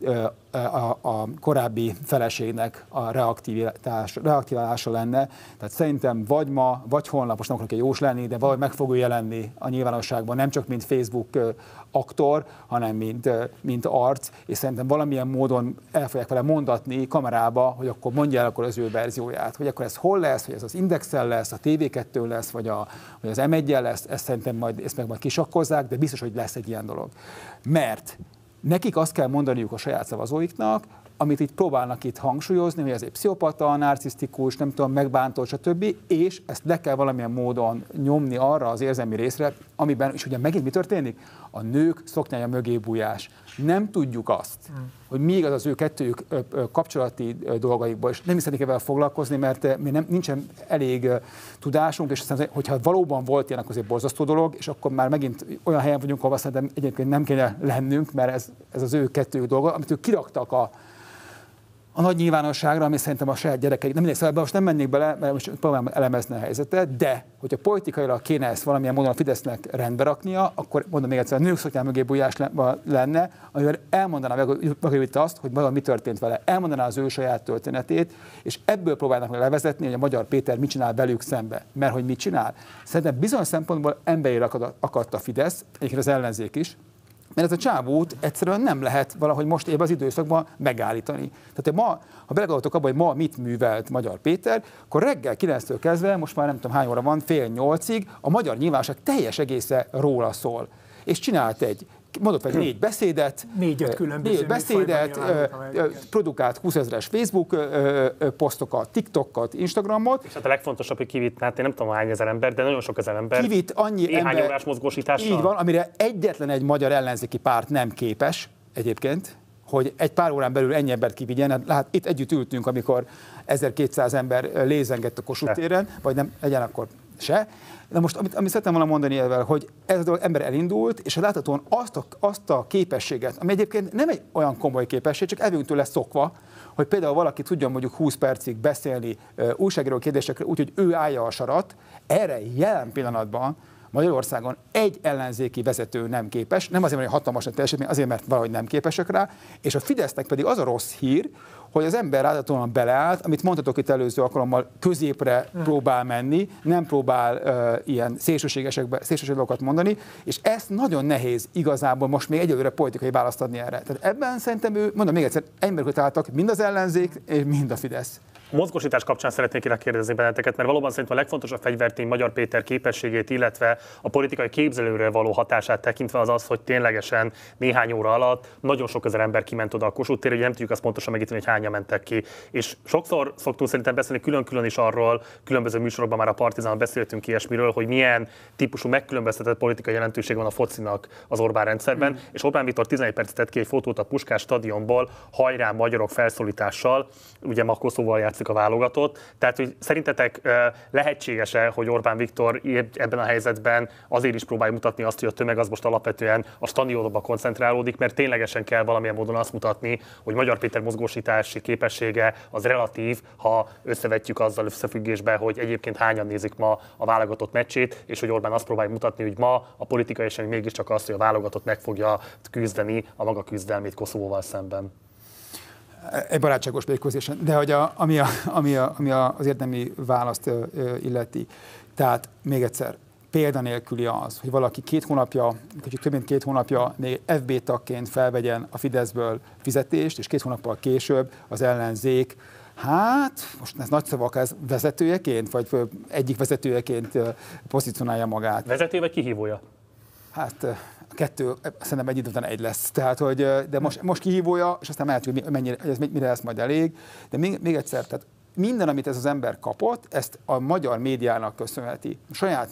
a korábbi feleségnek a reaktiválása lenne. Tehát szerintem vagy ma, vagy holnap, most nem akarok egy jós lenni, de valahogy meg fog jelenni a nyilvánosságban, nem csak mint Facebook aktor, hanem mint arc, és szerintem valamilyen módon el fogják vele mondatni kamerába, hogy akkor mondja el akkor az ő verzióját, hogy akkor ez hol lesz, hogy ez az Indexen lesz, a TV2 lesz, vagy az M1-en lesz, ezt szerintem ezt meg majd kisakkozzák, de biztos, hogy lesz egy ilyen dolog. Mert nekik azt kell mondaniuk a saját szavazóiknak, amit itt próbálnak itt hangsúlyozni, hogy ez egy pszichopata, narcisztikus, nem tudom, megbántó, stb. És ezt le kell valamilyen módon nyomni arra az érzelmi részre, amiben, és ugye megint mi történik? A nők szoknyája mögé bújás. Nem tudjuk azt, hogy mi igaz az ő kettőjük kapcsolati dolgaikból, és nem is szeretnék ezzel foglalkozni, mert nincsen elég tudásunk, és aztán, hogyha valóban volt ilyen, akkor azért borzasztó dolog, és akkor már megint olyan helyen vagyunk, ahol szerintem egyébként nem kéne lennünk, mert ez az ő kettőjük dolga, amit ők kiraktak a nagy nyilvánosságra, ami szerintem a saját gyerekeik, nem mindegy, szóval most nem mennék bele, mert most próbálom elemezni a helyzetet, de hogyha politikailag kéne ezt valamilyen módon a Fidesznek rendbe raknia, akkor mondom még egyszer, a nők szoknyán mögé bújás lenne, amivel elmondaná meg azt, hogy maga mi történt vele, elmondaná az ő saját történetét, és ebből próbálnak meg levezetni, hogy a Magyar Péter mit csinál velük szembe. Mert hogy mit csinál? Szerintem bizonyos szempontból emberére akadt a Fidesz, egyébként az ellenzék is, mert ez a csávót egyszerűen nem lehet valahogy most ebben az időszakban megállítani. Tehát ha belegondoltok abba, hogy ma mit művelt Magyar Péter, akkor reggel 9-től kezdve, most már nem tudom hány óra van, 7:30, a magyar nyilvánosság teljes egésze róla szól. És csinált mondott egy 4 beszédet, 4-5 különböző beszédet, produkált 20 000-es Facebook posztokat, TikTokat, Instagramot. És hát a legfontosabb, hogy kivitt, hát én nem tudom hány ezer ember, de nagyon sok ezer ember. Kivitt annyi néhány órás mozgósítással. Így van, amire egyetlen egy magyar ellenzéki párt nem képes egyébként, hogy egy pár órán belül ennyi embert kivigyen. Hát itt együtt ültünk, amikor 1200 ember lézengett a Kossuth téren, vagy nem legyen akkor se. De most, amit szeretném volna mondani ezzel, hogy ez az ember elindult, és láthatóan azt a képességet, ami egyébként nem egy olyan komoly képesség, csak elvégtől lesz szokva, hogy például valaki tudjon mondjuk 20 percig beszélni újságíró kérdésekre, úgyhogy ő állja a sarat, erre jelen pillanatban Magyarországon egy ellenzéki vezető nem képes, nem azért, mert hatalmas a teljesítmény, azért, mert valahogy nem képesek rá, és a Fidesznek pedig az a rossz hír, hogy az ember általában beleállt, amit mondhatok itt előző alkalommal, középre próbál menni, nem próbál ilyen szélsőséges dolgokat mondani, és ezt nagyon nehéz igazából most még egyelőre politikai választ adni erre. Tehát ebben szerintem mondom még egyszer, embereket álltak mind az ellenzék, és mind a Fidesz. A mozgósítás kapcsán szeretnék kérdezni benneteket, mert valóban szerintem a legfontosabb fegyvertény Magyar Péter képességét, illetve a politikai képzelőre való hatását tekintve az, hogy ténylegesen néhány óra alatt nagyon sok ezer ember kiment oda a Kossuth térre, hogy nem tudjuk azt pontosan megítélni, hogy hányan mentek ki. És sokszor szoktunk szerintem beszélni külön-külön is arról, különböző műsorokban már a Partizánban beszéltünk ilyesmiről, hogy milyen típusú megkülönböztetett politikai jelentőség van a focinak az Orbán rendszerben, és Orbán Viktor 11 percet tett ki egy fotót a Puskás stadionból, hajrá magyarok felszólítással, ugye ma Koszovóval játszik a válogatott. Tehát, hogy szerintetek lehetséges-e, hogy Orbán Viktor ebben a helyzetben azért is próbálja mutatni azt, hogy a tömeg az most alapvetően a stadionokba koncentrálódik, mert ténylegesen kell valamilyen módon azt mutatni, hogy Magyar Péter mozgósítási képessége az relatív, ha összevetjük azzal összefüggésbe, hogy egyébként hányan nézik ma a válogatott meccsét, és hogy Orbán azt próbálja mutatni, hogy ma a politikai esemény mégiscsak az, hogy a válogatott meg fogja küzdeni a maga küzdelmét Koszovóval szemben. egy barátságos mérkőzésen, de hogy ami az érdemi választ illeti. Tehát még egyszer, példanélküli az, hogy valaki 2 hónapja, kicsit több mint 2 hónapja még FB tagként felvegyen a Fideszből fizetést, és 2 hónappal később az ellenzék, hát most ez nagy szavak, ez vezetőjeként, vagy egyik vezetőjeként pozícionálja magát. Vezető vagy kihívója? Hát a kettő, szerintem egy idő után egy lesz. Tehát, hogy, de most kihívója, és aztán mehetjük, hogy ez mire lesz majd elég. De még egyszer, tehát minden, amit ez az ember kapott, ezt a magyar médiának köszönheti. Saját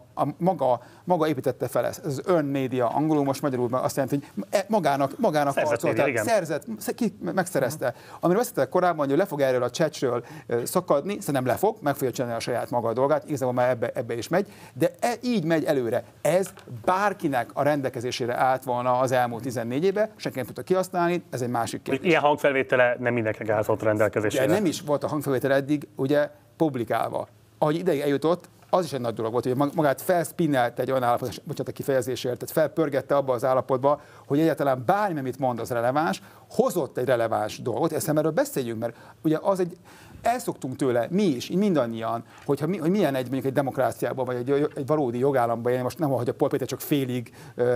maga építette fel ezt. Ez az earned media, angolul, most magyarul azt jelenti, hogy magának harcolt, megszerezte. Amiről beszéltek korábban, hogy le fog erről a chatről szakadni, szerintem le fog, meg fogja csinálni a saját maga a dolgát, igazából már ebbe is megy, de így megy előre. Ez bárkinek a rendelkezésére állt volna az elmúlt 14 éve, senki nem tudta kihasználni, ez egy másik kérdés. Ilyen hangfelvétele nem mindenkinek állt volt a rendelkezésére. De nem is volt a hangfelvétel eddig ugye publikálva. Ahogy ideig eljutott, az is egy nagy dolog volt, hogy magát felspinnelte egy olyan állapot, bocsánat a kifejezésért, tehát felpörgette abba az állapotba, hogy egyáltalán bármi, amit mond, az releváns, hozott egy releváns dolgot, ezt erről beszéljünk, mert ugye az egy, elszoktunk tőle, mi is, mindannyian, hogy milyen mondjuk egy demokráciában, vagy egy valódi jogállamban, én most nem hogy a Pol Péter csak félig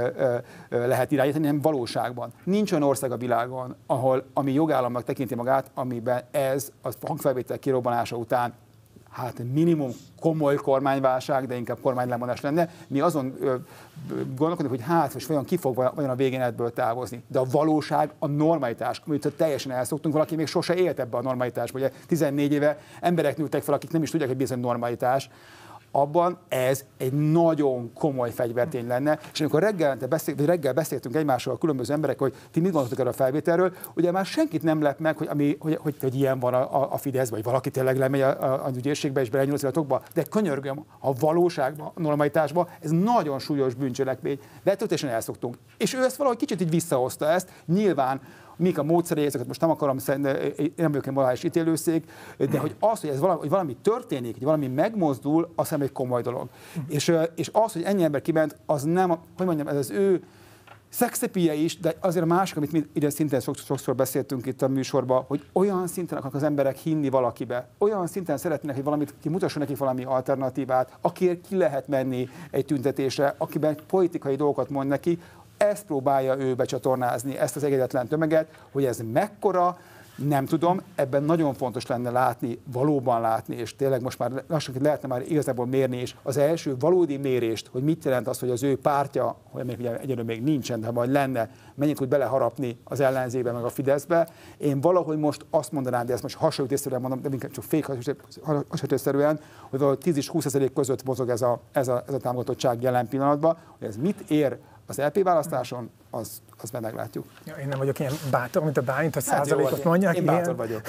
lehet irányítani, hanem valóságban. Nincs olyan ország a világon, ami jogállamnak tekinti magát, amiben ez a hangfelvétel kirobbanása után hát minimum komoly kormányválság, de inkább kormánylemondás lenne. Mi azon gondolkodunk, hogy hát, és vajon ki fog vajon a végén ebből távozni. De a valóság, a normalitás, amit teljesen elszoktunk, valaki még sose élt ebbe a normalitásba. Ugye 14 éve emberek nőttek fel, akik nem is tudják, hogy bizony normalitás. Abban ez egy nagyon komoly fegyvertény lenne, és amikor reggel beszéltünk egymással a különböző emberek, hogy ti mit gondoltok erről a felvételről, ugye már senkit nem lep meg, hogy ilyen van a Fidesz, vagy valaki tényleg lemegy az ügyészségbe és belenyúl az iratokba, de könyörgöm, a valóságban, a normalitásban ez nagyon súlyos bűncselekmény, de teljesen elszoktunk. És ő ezt valahogy kicsit így visszahozta ezt, nyilván mik a módszerei, ezeket most nem akarom, nem vagyok egy morális ítélőszék, de hogy az, hogy valami történik, hogy valami megmozdul, az nem egy komoly dolog. És az, hogy ennyi ember kiment, az nem, hogy mondjam, ez az ő szexepie is, de azért a másik, amit mi ide szintén sokszor beszéltünk itt a műsorban, hogy olyan szinten akarnak az emberek hinni valakibe, olyan szinten szeretnének, hogy valamit kimutasson neki valami alternatívát, akiért ki lehet menni egy tüntetésre, akiben politikai dolgokat mond neki, ezt próbálja ő becsatornázni, ezt az egedetlen tömeget, hogy ez mekkora, nem tudom, ebben nagyon fontos lenne látni, valóban látni, és tényleg most már lassan lehetne már igazából mérni is az első valódi mérést, hogy mit jelent az, hogy az ő pártja, hogy egyelőre még nincsen, de majd lenne, mennyit tud beleharapni az ellenzébe, meg a Fideszbe. Én valahogy most azt mondanám, de ezt most hasonlítésszerűen mondom, de inkább csak hasonlítésszerűen, hogy valahogy 10 és 20% között mozog ez a támogatottság jelen pillanatban, hogy ez mit ér az LP választáson, az meglátjuk. Ja, én nem vagyok ilyen bátor, mint a Bálint, hogy százalékot mondjak. Én bátor vagyok.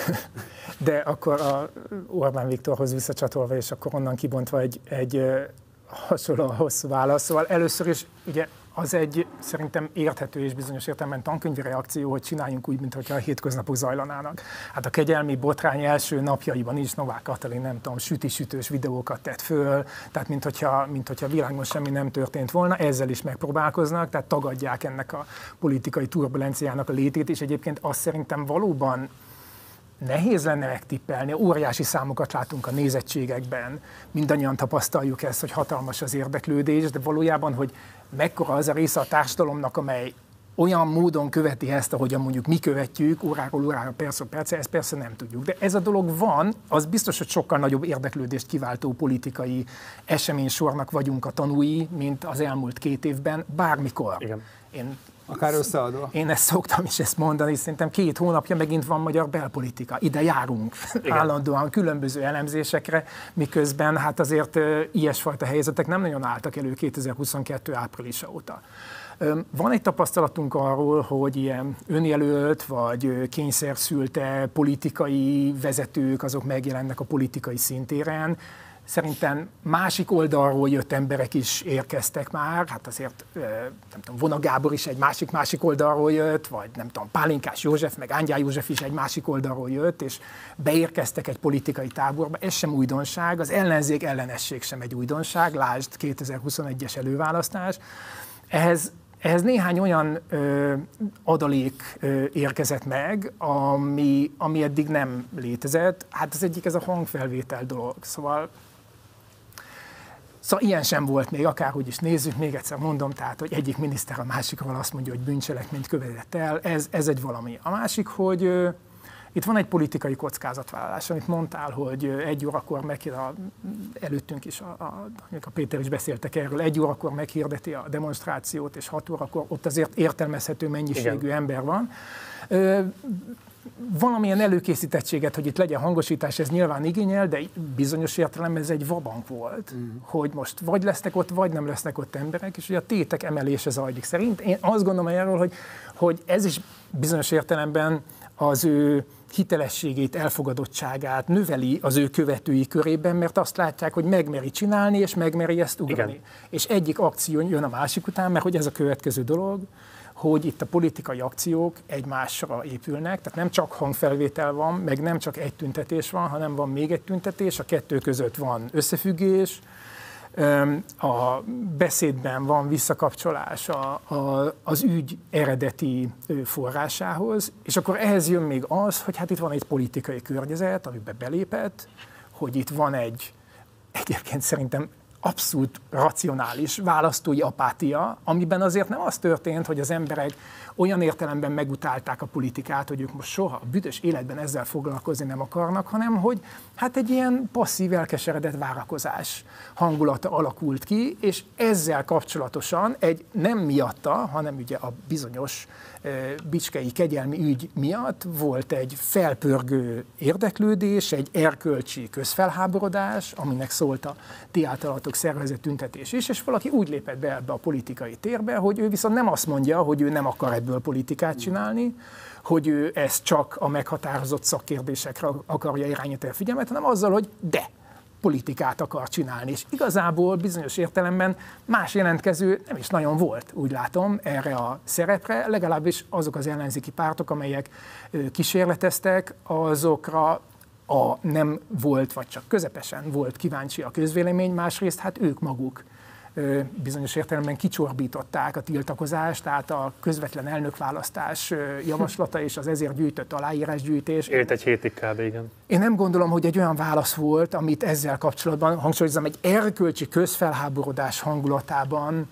De akkor a Orbán Viktorhoz visszacsatolva, és akkor onnan kibontva egy hasonlóan hosszú válasz. Szóval először is ugye az egy szerintem érthető és bizonyos értelemben tankönyvi reakció, hogy csináljunk úgy, mintha a hétköznapok zajlanának. Hát a kegyelmi botrány első napjaiban is Novák Katalin, nem tudom, süti-sütős videókat tett föl, tehát minthogyha világban semmi nem történt volna, ezzel is megpróbálkoznak, tehát tagadják ennek a politikai turbulenciának a létét, és egyébként azt szerintem valóban nehéz lenne megtippelni, óriási számokat látunk a nézettségekben, mindannyian tapasztaljuk ezt, hogy hatalmas az érdeklődés, de valójában, hogy mekkora az a része a társadalomnak, amely olyan módon követi ezt, ahogyan mondjuk mi követjük, óráról órára, percről percre, ezt persze nem tudjuk. De ez a dolog van, az biztos, hogy sokkal nagyobb érdeklődést kiváltó politikai eseménysornak vagyunk a tanúi, mint az elmúlt 2 évben, bármikor. Igen. Akár összeadva. Én ezt szoktam is ezt mondani, szerintem 2 hónapja megint van magyar belpolitika. Ide járunk állandóan különböző elemzésekre, miközben hát azért ilyesfajta helyzetek nem nagyon álltak elő 2022. áprilisa óta. Van egy tapasztalatunk arról, hogy ilyen önjelölt vagy kényszerszülte politikai vezetők, azok megjelennek a politikai szintéren. Szerintem másik oldalról jött emberek is érkeztek már, hát azért nem tudom, Vona Gábor is egy másik oldalról jött, vagy nem tudom, Pálinkás József, meg Ángyál József is egy másik oldalról jött, és beérkeztek egy politikai táborba, ez sem újdonság, az ellenzék ellenesség sem egy újdonság, lásd 2021-es előválasztás. Ehhez Ehhez néhány olyan adalék érkezett meg, ami eddig nem létezett. Hát az egyik ez a hangfelvétel dolog. Szóval ilyen sem volt még, akárhogy is nézzük, még egyszer mondom, tehát, hogy egyik miniszter a másikról azt mondja, hogy bűncselekményt követett el, ez egy valami. A másik, hogy itt van egy politikai kockázatvállalás, amit mondtál, hogy 1 órakor előttünk is, a Péter is beszéltek erről, 1 órakor meghirdeti a demonstrációt, és 6 órakor ott azért értelmezhető mennyiségű ember van. Valamilyen előkészítettséget, hogy itt legyen hangosítás, ez nyilván igényel, de bizonyos értelemben ez egy vabank volt, hogy most vagy lesznek ott, vagy nem lesznek ott emberek, és ugye a tétek emelése zajlik szerint. Én azt gondolom erről, hogy ez is bizonyos értelemben az ő hitelességét, elfogadottságát növeli az ő követői körében, mert azt látják, hogy megmeri csinálni, és megmeri ezt ugrani. Igen. És egyik akció jön a másik után, mert hogy ez a következő dolog, hogy itt a politikai akciók egymásra épülnek, tehát nem csak hangfelvétel van, meg nem csak egy tüntetés van, hanem van még egy tüntetés, a kettő között van összefüggés, a beszédben van visszakapcsolás az ügy eredeti forrásához, és akkor ehhez jön még az, hogy hát itt van egy politikai környezet, amiben belépett, hogy itt van egyébként szerintem abszolút racionális választói apátia, amiben azért nem az történt, hogy az emberek olyan értelemben megutálták a politikát, hogy ők most soha a büdös életben ezzel foglalkozni nem akarnak, hanem hogy hát egy ilyen passzív, elkeseredett várakozás hangulata alakult ki, és ezzel kapcsolatosan nem miatta, hanem ugye a bizonyos bicskei kegyelmi ügy miatt volt egy felpörgő érdeklődés, egy erkölcsi közfelháborodás, aminek szólt a ti általatok szervezett tüntetés is, és valaki úgy lépett be ebbe a politikai térbe, hogy ő viszont nem azt mondja, hogy ő nem akar ebből politikát csinálni, hogy ő ezt csak a meghatározott szakkérdésekre akarja irányítani a figyelmet, hanem azzal, hogy politikát akar csinálni. És igazából bizonyos értelemben más jelentkező nem is nagyon volt, úgy látom, erre a szerepre, legalábbis azok az ellenzéki pártok, amelyek kísérleteztek, azokra nem volt, vagy csak közepesen volt kíváncsi a közvélemény, másrészt hát ők maguk bizonyos értelemben kicsorbították a tiltakozást, tehát a közvetlen elnökválasztás javaslata és az ezért gyűjtött aláírásgyűjtés. Élt egy hétig kb. Igen. Én nem gondolom, hogy egy olyan válasz volt, amit ezzel kapcsolatban, hangsúlyozom, egy erkölcsi közfelháborodás hangulatában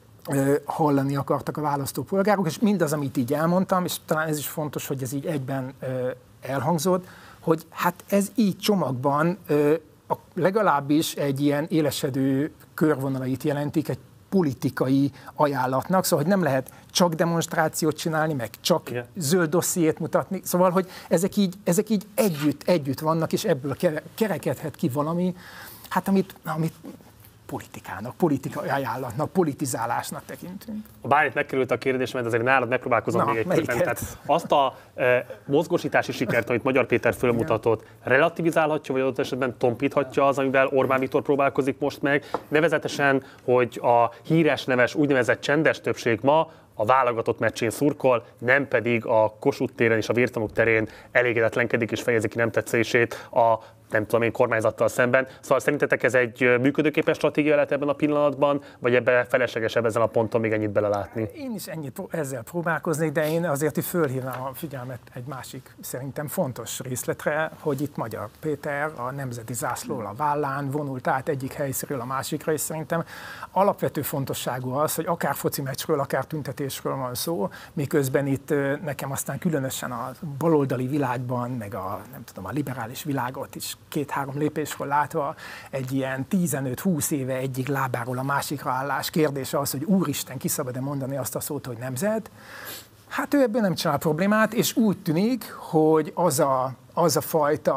hallani akartak a választópolgárok, és mindaz, amit így elmondtam, és talán ez is fontos, hogy ez így egyben elhangzott, hogy hát ez így csomagban legalábbis egy ilyen élesedő körvonalait jelentik egy politikai ajánlatnak, szóval hogy nem lehet csak demonstrációt csinálni, meg csak zöld dossziét mutatni, szóval hogy ezek így együtt vannak, és ebből kerekedhet ki valami, hát amit politikának, politikai ajánlatnak, politizálásnak tekintünk. Bár itt megkerült a kérdés, mert azért nálad megpróbálkozom még egy körben. Tehát azt a mozgósítási sikert, amit Magyar Péter fölmutatott, relativizálhatja, vagy adott esetben tompíthatja az, amivel Orbán Viktor próbálkozik most meg, nevezetesen, hogy a híres neves úgynevezett csendes többség ma a válogatott meccsén szurkol, nem pedig a Kossuth téren és a Vértanúk terén elégedetlenkedik és fejezi ki nem tetszését a kormányzattal szemben. Szóval szerintetek ez egy működőképes stratégia lehet ebben a pillanatban, vagy ebbe feleslegesebb ezen a ponton még ennyit belelátni? Én is ennyit ezzel próbálkoznék, de én azért fölhívnám a figyelmet egy másik, szerintem fontos részletre, hogy itt Magyar Péter a nemzeti zászlóval a vállán vonult át egyik helyszínről a másikra, és szerintem alapvető fontosságú az, hogy akár foci meccsről, akár tüntetésről van szó, miközben itt nekem aztán különösen a baloldali világban, meg a liberális világot is 2-3 lépésről látva egy ilyen 15-20 éve egyik lábáról a másikra állás kérdése az, hogy úristen, ki szabad-e mondani azt a szót, hogy nemzet. Hát ő ebből nem csinál problémát, és úgy tűnik, hogy az a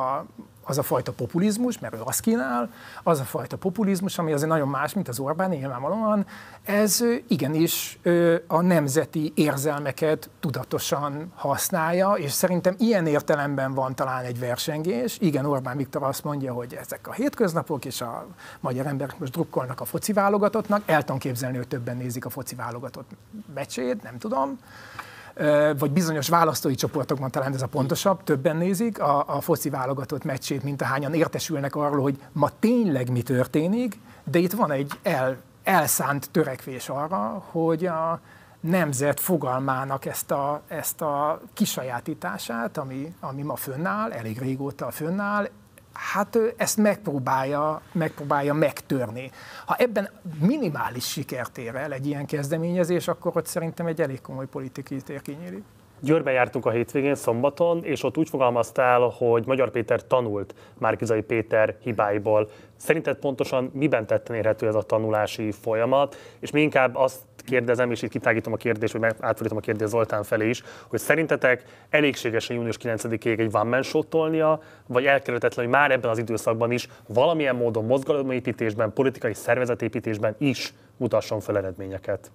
fajta populizmus, mert ő azt kínál, az a fajta populizmus, ami azért nagyon más, mint az Orbán, nyilvánvalóan, ez igenis a nemzeti érzelmeket tudatosan használja, és szerintem ilyen értelemben van talán egy versengés. Igen, Orbán Viktor azt mondja, hogy ezek a hétköznapok, és a magyar emberek most drukkolnak a foci válogatottnak, el tudom képzelni, hogy többen nézik a foci válogatott meccsét, nem tudom, vagy bizonyos választói csoportokban talán ez a pontosabb, többen nézik a foci válogatott meccsét, mint ahányan értesülnek arról, hogy ma tényleg mi történik, de itt van egy elszánt törekvés arra, hogy nemzet fogalmának ezt a kisajátítását, ami ma fönnáll, elég régóta fönnáll, hát ezt megpróbálja megtörni. Ha ebben minimális sikert ér el egy ilyen kezdeményezés, akkor ott szerintem egy elég komoly politikai tér kinyílik. Győrben jártunk a hétvégén, szombaton, és ott úgy fogalmaztál, hogy Magyar Péter tanult Márki-Zay Péter hibáiból. Szerinted pontosan miben tetten érhető ez a tanulási folyamat? És mi inkább azt kérdezem, és itt kitágítom a kérdést, vagy átfordítom a kérdést Zoltán felé is, hogy szerintetek elégséges a június 9-ig egy one-man show-t tolnia, vagy elkerülhetetlen, hogy már ebben az időszakban is valamilyen módon mozgalomépítésben, politikai szervezetépítésben is mutasson fel eredményeket?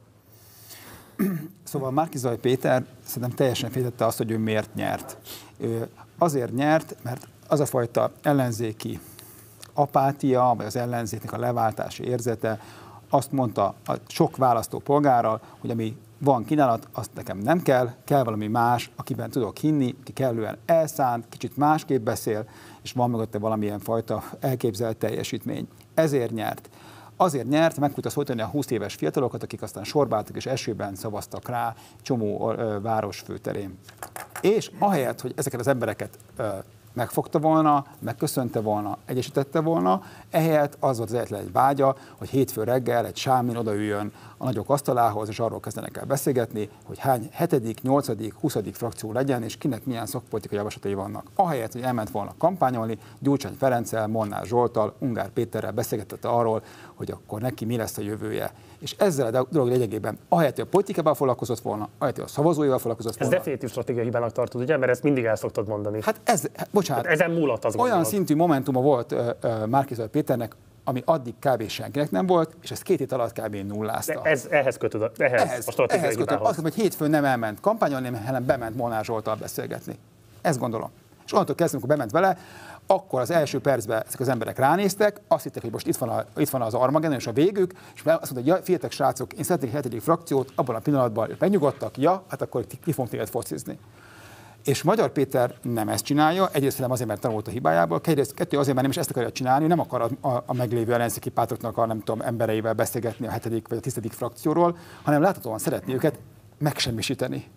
Szóval Márki-Zay Péter szerintem teljesen féltette azt, hogy ő miért nyert. Ő azért nyert, mert az a fajta ellenzéki apátia, vagy az ellenzéknek a leváltási érzete, azt mondta a sok választópolgárral, hogy ami van kínálat, azt nekem nem kell valami más, akiben tudok hinni, ki kellően elszánt, kicsit másképp beszél, és van mögötte valamilyen fajta elképzelt teljesítmény. Ezért nyert. Azért nyert, meg tudta szólítani a 20 éves fiatalokat, akik aztán sorbáltak és esőben szavaztak rá csomó város főterén. És ahelyett, hogy ezeket az embereket megfogta volna, megköszönte volna, egyesítette volna, ehelyett az volt az egyetlen egy vágya, hogy hétfő reggel egy sámin odaüljön a nagyok asztalához, és arról kezdenek el beszélgetni, hogy hány 7., 8., 20. frakció legyen, és kinek milyen szakpolitikai javaslatai vannak. Ahelyett, hogy elment volna kampányolni, Gyurcsány Ferenccel, Molnár Zsolttal, Ungár Péterrel beszélgetett arról, hogy akkor neki mi lesz a jövője. És ezzel a dolog lényegében, ahelyett, hogy a politikával foglalkozott volna, ahelyett, hogy a szavazóival foglalkozott volna. Ez definitív stratégiai hibának tartod, ugye? Mert ezt mindig el szoktad mondani. Bocsánat. Ezen múlott az olyan szintű momentuma volt Márki-Zay Péternek, ami addig kb. Senkinek nem volt, és ezt 2 hét alatt kb. Nullázta. De ehhez kötöd, ehhez a stratégiai hibához. Azt, hogy hétfőn nem elment kampányolni, hanem bement Molnár Zsolttal beszélgetni. Ezt gondolom. És onnantól kezdve, amikor bement vele, akkor az első percben ezek az emberek ránéztek, azt hitték, hogy most itt van az Armageddon és a végük, és azt mondta, hogy figyeljetek srácok, én szeretnék 7. frakciót, abban a pillanatban megnyugodtak, hát akkor ki fogunk téged focizni. És Magyar Péter nem ezt csinálja, egyrészt nem azért, mert tanult a hibájából, kettő azért, mert nem is ezt akarja csinálni, nem akar a meglévő ellenzéki pártoknak a nem tudom, embereivel beszélgetni a 7. vagy a 10. frakcióról, hanem láthatóan szeretné őket megsemmisíteni.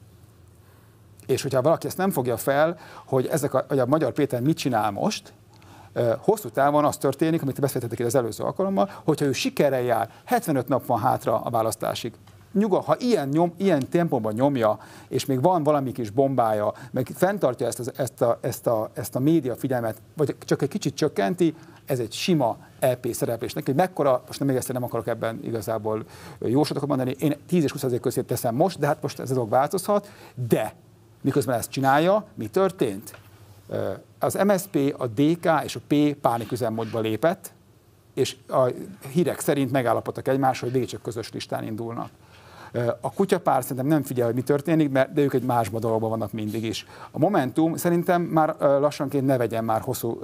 És hogyha valaki ezt nem fogja fel, hogy hogy a Magyar Péter mit csinál most, hosszú távon az történik, amit beszéltetek itt az előző alkalommal, hogyha ő sikerrel jár, 75 nap van hátra a választásig. Ha ilyen tempóban nyomja, és még van valami kis bombája, meg fenntartja ezt a média figyelmet, vagy csak egy kicsit csökkenti, ez egy sima LP szereplés. Neki mekkora, most még ezt nem akarok ebben igazából jóslatokat mondani, én 10 és 20% közé teszem most, de hát most ez a dolog változhat, de miközben ezt csinálja, mi történt? Az MSZP, a DK és a P pániküzemmódba lépett, és a hírek szerint megállapodtak egymással, hogy végig közös listán indulnak. A kutyapár szerintem nem figyel, hogy mi történik, de ők egy másba dologban vannak mindig is. A Momentum szerintem már lassanként ne vegyen már hosszú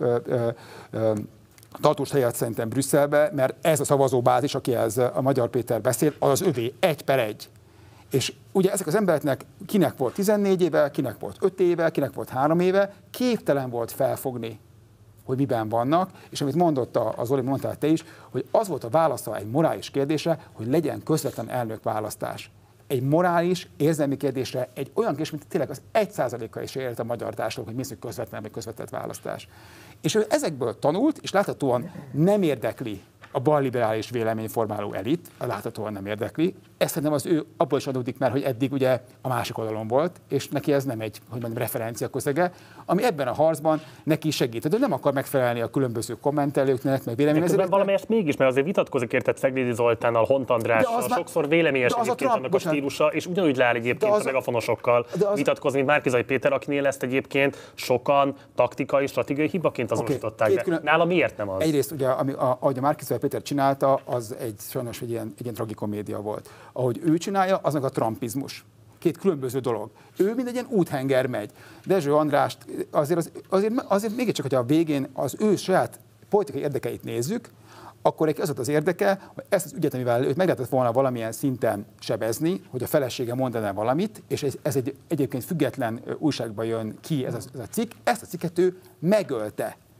tartós helyet szerintem Brüsszelbe, mert ez a szavazóbázis, akihez a Magyar Péter beszél, az övé 1/1. És ugye ezek az embereknek kinek volt 14 éve, kinek volt 5 éve, kinek volt 3 éve, képtelen volt felfogni, hogy miben vannak, és amit mondott az Zoli, mondtál te is, hogy az volt a válasza egy morális kérdésre, hogy legyen közvetlen elnökválasztás. Egy morális, érzelmi kérdésre egy olyan kérdés, mint tényleg az 1%-kal is élt a magyar társadalom, hogy mi az, közvetlen vagy közvetett választás. És ő ezekből tanult, és láthatóan nem érdekli a balliberális véleményformáló elit, láthatóan nem érdekli. Ez szerintem az ő abból is adódik, mert hogy eddig ugye a másik oldalon volt, és neki ez nem egy, hogy mondjam, referencia közege, ami ebben a harcban neki segít. De nem akar megfelelni a különböző kommentelőknek, meg véleményezőknek. Valamelyest mégis, mert azért vitatkozik érted Szeglédi Zoltánnal, Hont Andrással, sokszor véleményes egyébként annak a stílusa, és ugyanúgy leáll egyébként a megafonosokkal vitatkozni, mint Márki-Zay Péter, akinél ezt egyébként sokan taktikai, stratégiai hibaként azonosították be. Nála miért nem az? Egyrészt ugye, ahogy a Márki-Zay Péter csinálta, az sajnos egy ilyen tragikomédia volt. Ahogy ő csinálja, az meg a trumpizmus. 2 különböző dolog. Ő mind egy ilyen úthenger megy. Dezső Andrást azért mégiscsak, hogyha a végén az ő saját politikai érdekeit nézzük, akkor az volt az érdeke, hogy ezt az ügyet, amivel őt meg lehetett volna valamilyen szinten sebezni, hogy a felesége mondaná valamit, és ez egyébként független újságban jön ki ez a cikk, ezt a cikket ő megölte.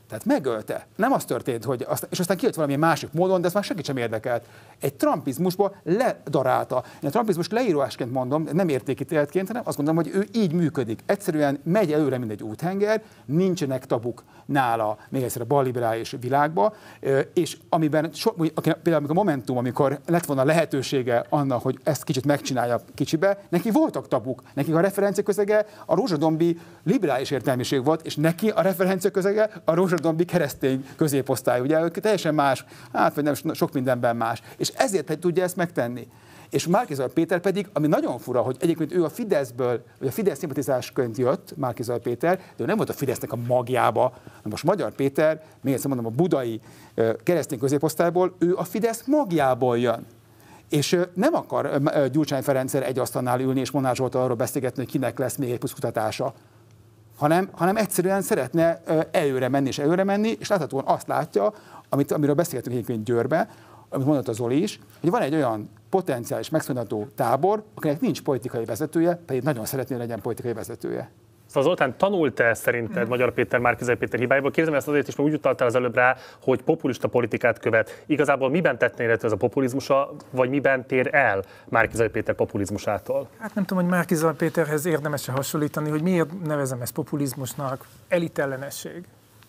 Tehát megölte. Nem az történt, hogy és aztán kijött valamilyen másik módon, de ez már senkit sem érdekelt. Egy trumpizmusba ledarálta. Én a trumpizmus leírásként mondom, nem értékítéletként, hanem azt gondolom, hogy ő így működik. Egyszerűen megy előre, mint egy úthenger, nincsenek tabuk nála, még egyszer a balliberális világba, és amiben, például amikor a Momentum, amikor lett volna lehetősége annak, hogy ezt kicsit megcsinálja kicsibe, neki voltak tabuk. Neki a referencia közege a rózsadombi liberális értelmiség volt, és neki a referencia közege a rózsadombi keresztény középosztály. Ugye ők teljesen más, hát vagy nem sok mindenben más. És ezért tudja ezt megtenni. És Márki-Zay Péter pedig, ami nagyon fura, hogy egyébként ő a Fideszből, vagy a Fidesz szimpatizásként jött, Márki-Zay Péter, de ő nem volt a Fidesznek a magjába. Most Magyar Péter, még egyszer mondom, a budai keresztény középosztályból, ő a Fidesz magjából jön. És nem akar Gyurcsány Ferenccel egy asztalnál ülni és Molnár Zsolttal arról beszélgetni, hogy kinek lesz még egy plusz kutatása, hanem egyszerűen szeretne előre menni, és láthatóan azt látja, amiről beszélgetünk egyébként Győrbe, amit mondott a Zoli is, hogy van egy olyan potenciális megszólalható tábor, akinek nincs politikai vezetője, pedig nagyon szeretné, hogy legyen politikai vezetője. Szóval Zoltán, tanult-e szerinted Magyar Péter Márki-Zay Péter hibáiból? Kérdezem ezt azért is, mert úgy utaltál az előbb rá, hogy populista politikát követ. Igazából miben tettné érhető ez a populizmusa, vagy miben tér el Márki-Zay Péter populizmusától? Hát nem tudom, hogy Márki-Zay Péterhez érdemes-e hasonlítani, hogy miért nevezem ezt populizmusnak, elitellenesség.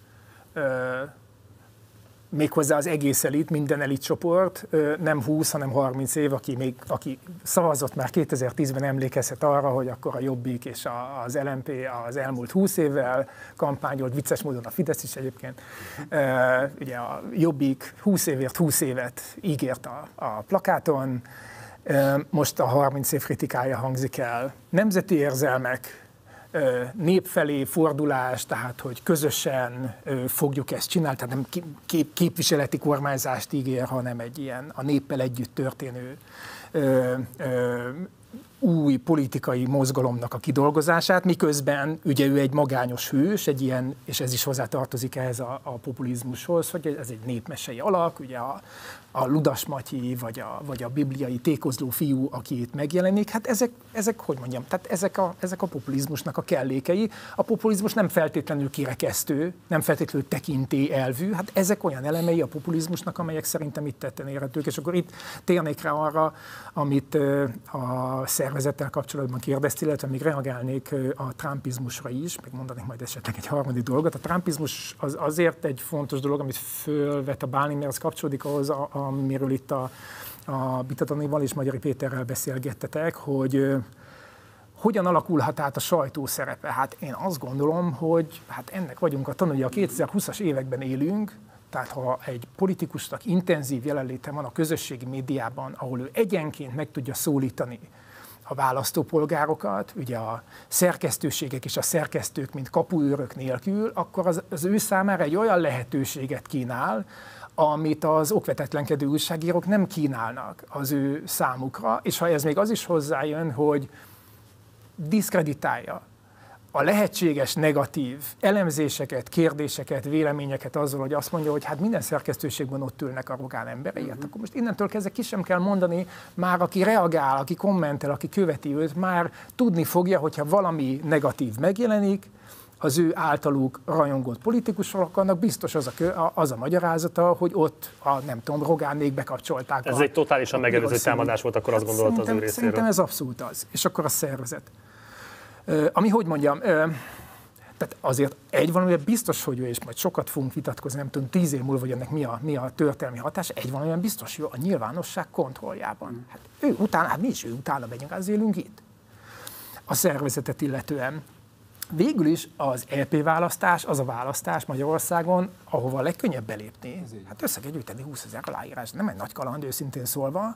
Méghozzá az egész elit, minden elitcsoport, nem 20, hanem 30 év, aki szavazott már 2010-ben, emlékezhet arra, hogy akkor a Jobbik és az LMP az elmúlt 20 évvel kampányolt, vicces módon a Fidesz is egyébként. Ugye a Jobbik 20 évért 20 évet ígért a plakáton, most a 30 év kritikája hangzik el. Nemzeti érzelmek, nép felé fordulás, tehát hogy közösen fogjuk ezt csinálni, tehát nem képviseleti kormányzást ígér, hanem egy ilyen a néppel együtt történő új politikai mozgalomnak a kidolgozását, miközben ugye ő egy magányos hős, egy ilyen, és ez is hozzátartozik ehhez a populizmushoz, hogy ez egy népmesei alak, ugye a Ludas Matyi, vagy a bibliai tékozló fiú, aki itt megjelenik, hát ezek hogy mondjam, tehát ezek a populizmusnak a kellékei. A populizmus nem feltétlenül kirekesztő, nem feltétlenül tekintélyelvű, hát ezek olyan elemei a populizmusnak, amelyek szerintem itt tetten érhetők, és akkor itt térnék rá arra, amit a szervezettel kapcsolatban kérdeztél, illetve még reagálnék a trumpizmusra is, meg mondanék majd esetleg egy harmadik dolgot. A trumpizmus az azért egy fontos dolog, amit fölvet a Bálint, mert az kapcsolódik ahhoz, amiről itt a Bita Danival és Magyari Péterrel beszélgettetek, hogy hogyan alakulhat át a sajtó szerepe. Hát én azt gondolom, hogy hát ennek vagyunk a tanulja. A 2020-as években élünk, tehát ha egy politikusnak intenzív jelenléte van a közösségi médiában, ahol ő egyenként meg tudja szólítani a választópolgárokat, ugye a szerkesztőségek és a szerkesztők, mint kapuőrök nélkül, akkor az ő számára egy olyan lehetőséget kínál, amit az okvetetlenkedő újságírók nem kínálnak az ő számukra, és ha ez még az is hozzájön, hogy diszkreditálja a lehetséges negatív elemzéseket, kérdéseket, véleményeket azzal, hogy azt mondja, hogy hát minden szerkesztőségben ott ülnek a rogán emberei. Hát akkor most innentől kezdve ki sem kell mondani, már aki reagál, aki kommentel, aki követi őt, már tudni fogja, hogyha valami negatív megjelenik, az ő általuk rajongott politikusoknak biztos az a magyarázata, hogy ott nem tudom, Rogánék bekapcsolták. Ez egy totálisan megelőző támadás volt, akkor azt gondolta az ő részéről. Szerintem ez abszolút az. És akkor a szervezet. Ami, hogy mondjam, tehát azért egy valamivel biztos, hogy ő, és majd sokat fogunk vitatkozni, nem tudom, 10 év múlva, hogy ennek mi a történelmi hatás, egy valamivel biztos, hogy a nyilvánosság kontrolljában. Hát ő utána, hát mi is ő utána megyünk, az élünk itt. A szervezetet illetően. Végül is az EP választás, az a választás Magyarországon, ahova a legkönnyebb belépni. Hát össze kell gyűjteni 20 000 aláírás, nem egy nagy kaland, őszintén szólva.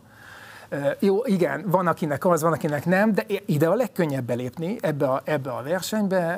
Jó, igen, van akinek az, van akinek nem, de ide a legkönnyebb belépni ebbe a versenybe,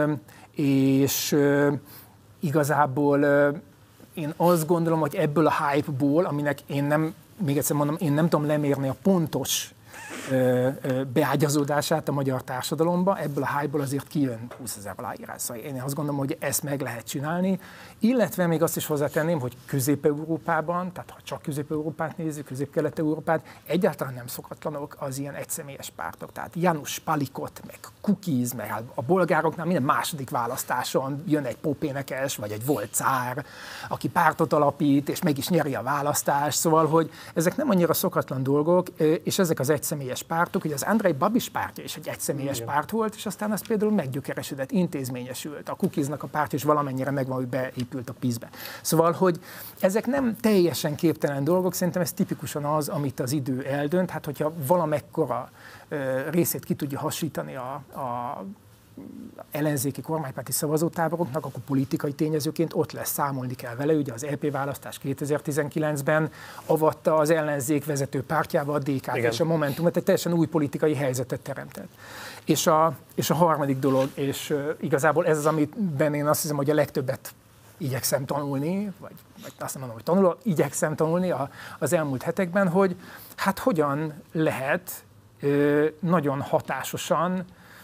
és igazából én azt gondolom, hogy ebből a hype-ból, aminek én nem, még egyszer mondom, én nem tudom lemérni a pontos beágyazódását a magyar társadalomba, ebből a hype-ból azért kijön 20 000 aláírás. Szóval én azt gondolom, hogy ezt meg lehet csinálni, illetve még azt is hozzátenném, hogy Közép-Európában, tehát ha csak Közép-Európát nézzük, Közép-Kelet-Európát, egyáltalán nem szokatlanok az ilyen egyszemélyes pártok. Tehát Janusz Palikot, meg Kukiz, meg a bolgároknál minden második választáson jön egy popénekes, vagy egy volt cár, aki pártot alapít, és meg is nyeri a választást. Szóval, hogy ezek nem annyira szokatlan dolgok, és ezek az egyszemélyes pártok, ugye az Andrej Babis pártja is egy egyszemélyes párt volt, és aztán az például meggyökeresedett, intézményesült. A Kukiznak a párt is valamennyire megvan, hogy beépült a PiS-be. Szóval, hogy ezek nem teljesen képtelen dolgok, szerintem ez tipikusan az, amit az idő eldönt. Hát, hogyha valamekkora részét ki tudja hasítani a ellenzéki kormánypárti szavazótáboroknak, akkor politikai tényezőként ott lesz, számolni kell vele. Ugye az EP választás 2019-ben avatta az ellenzék vezető pártjába a DK-t és a Momentumot, egy teljesen új politikai helyzetet teremtett. És a harmadik dolog, és igazából ez az, amiben én azt hiszem, hogy a legtöbbet igyekszem tanulni, vagy azt nem mondom, hogy tanulok, igyekszem tanulni az elmúlt hetekben, hogy hát hogyan lehet nagyon hatásosan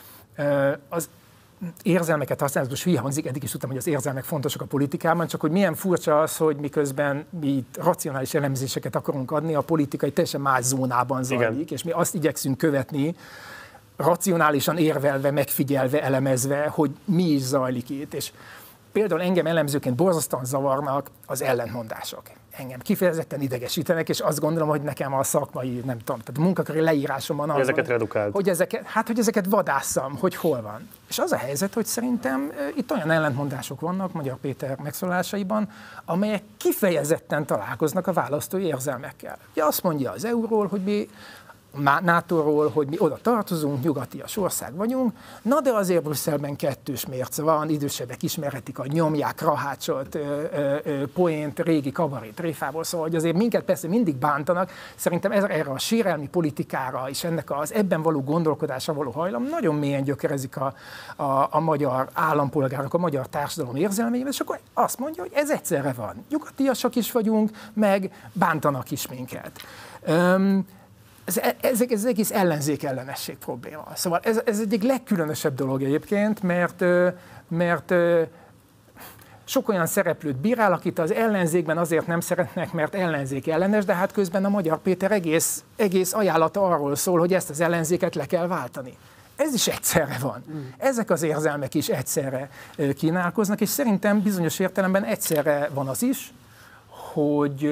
az érzelmeket használni, most hülye hangzik, eddig is tudtam, hogy az érzelmek fontosak a politikában, csak hogy milyen furcsa az, hogy miközben mi racionális elemzéseket akarunk adni, a politika egy teljesen más zónában zajlik, és mi azt igyekszünk követni, racionálisan érvelve, megfigyelve, elemezve, hogy mi is zajlik itt. És például engem elemzőként borzasztóan zavarnak az ellentmondások. Engem kifejezetten idegesítenek, és azt gondolom, hogy nekem a szakmai, nem tudom, tehát a munkaköri leírásomban az, ezeket redukált. Hogy ezeket vadásszam, hogy hol van. És az a helyzet, hogy szerintem itt olyan ellentmondások vannak Magyar Péter megszólalásaiban, amelyek kifejezetten találkoznak a választói érzelmekkel. Ugye azt mondja az EU-ról, hogy mi NATO-ról, hogy mi oda tartozunk, nyugatias ország vagyunk, na de azért Brüsszelben kettős mérce van, idősebbek ismerhetik a nyomják, rahácsot, poént, régi kabaré tréfából, szóval hogy azért minket persze mindig bántanak, szerintem erre a sérelmi politikára és ennek az ebben való gondolkodásra való hajlam nagyon mélyen gyökerezik a magyar állampolgárok, a magyar társadalom érzelmeivel, és akkor azt mondja, hogy ez egyszerre van. Nyugatiasak is vagyunk, meg bántanak is minket. Ez egész ellenzék ellenesség probléma. Szóval ez egyik legkülönösebb dolog egyébként, mert sok olyan szereplőt bírál, akit az ellenzékben azért nem szeretnek, mert ellenzék ellenes, de hát közben a Magyar Péter egész ajánlata arról szól, hogy ezt az ellenzéket le kell váltani. Ez is egyszerre van. Ezek az érzelmek is egyszerre kínálkoznak, és szerintem bizonyos értelemben egyszerre van az is, hogy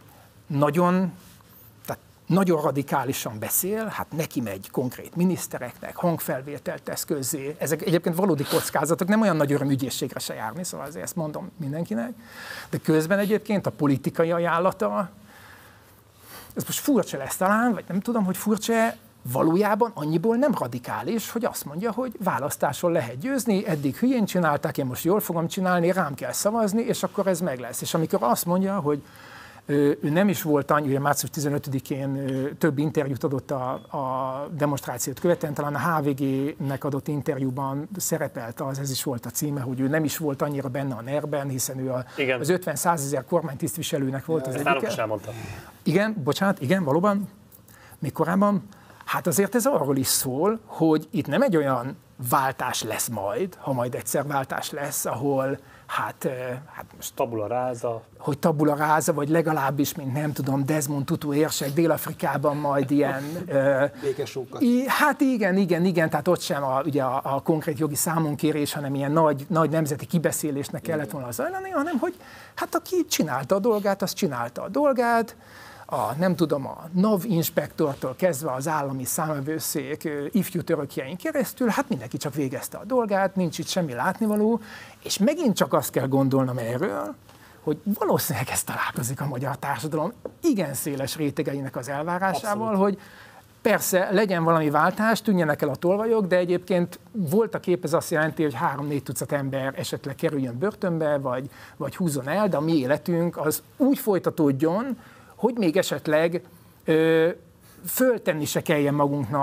nagyon radikálisan beszél, hát neki megy konkrét minisztereknek, hangfelvételt tesz közzé. Ezek egyébként valódi kockázatok, nem olyan nagy öröm ügyészségre se járni, szóval azért ezt mondom mindenkinek. De közben egyébként a politikai ajánlata, ez most furcsa lesz talán, vagy nem tudom, hogy furcsa, valójában annyiból nem radikális, hogy azt mondja, hogy választáson lehet győzni, eddig hülyén csinálták, én most jól fogom csinálni, rám kell szavazni, és akkor ez meg lesz. És amikor azt mondja, hogy ő nem is volt annyi, március 15-én több interjút adott a demonstrációt követően, talán a HVG-nek adott interjúban szerepelt ez is volt a címe, hogy ő nem is volt annyira benne a NER-ben, hiszen ő az 50-100 ezer kormánytisztviselőnek volt az egyike. Igen, valóban, még korábban. Hát azért ez arról is szól, hogy itt nem egy olyan váltás lesz majd, ha majd egyszer váltás lesz, ahol hát most tabula rasa. Hogy tabula rasa, vagy legalábbis, mint nem tudom, Desmond Tutu érsek Dél-Afrikában majd ilyen... békesókat. Hát igen, tehát ott sem ugye a konkrét jogi számonkérés, hanem ilyen nagy nemzeti kibeszélésnek kellett volna zajlani, hanem hogy hát aki csinálta a dolgát, az csinálta a dolgát, a NAV inspektortól kezdve az állami számvevőszék ifjú törökjein keresztül, hát mindenki csak végezte a dolgát, nincs itt semmi látnivaló, és megint csak azt kell gondolnom erről, hogy valószínűleg ez találkozik a magyar társadalom igen széles rétegeinek az elvárásával, abszolút. Hogy persze legyen valami váltás, tűnjenek el a tolvajok, de egyébként voltak épp ez azt jelenti, hogy 3-4 tucat ember esetleg kerüljön börtönbe, vagy húzzon el, de a mi életünk az úgy folytatódjon, hogy még esetleg föltenni se kelljen magunknak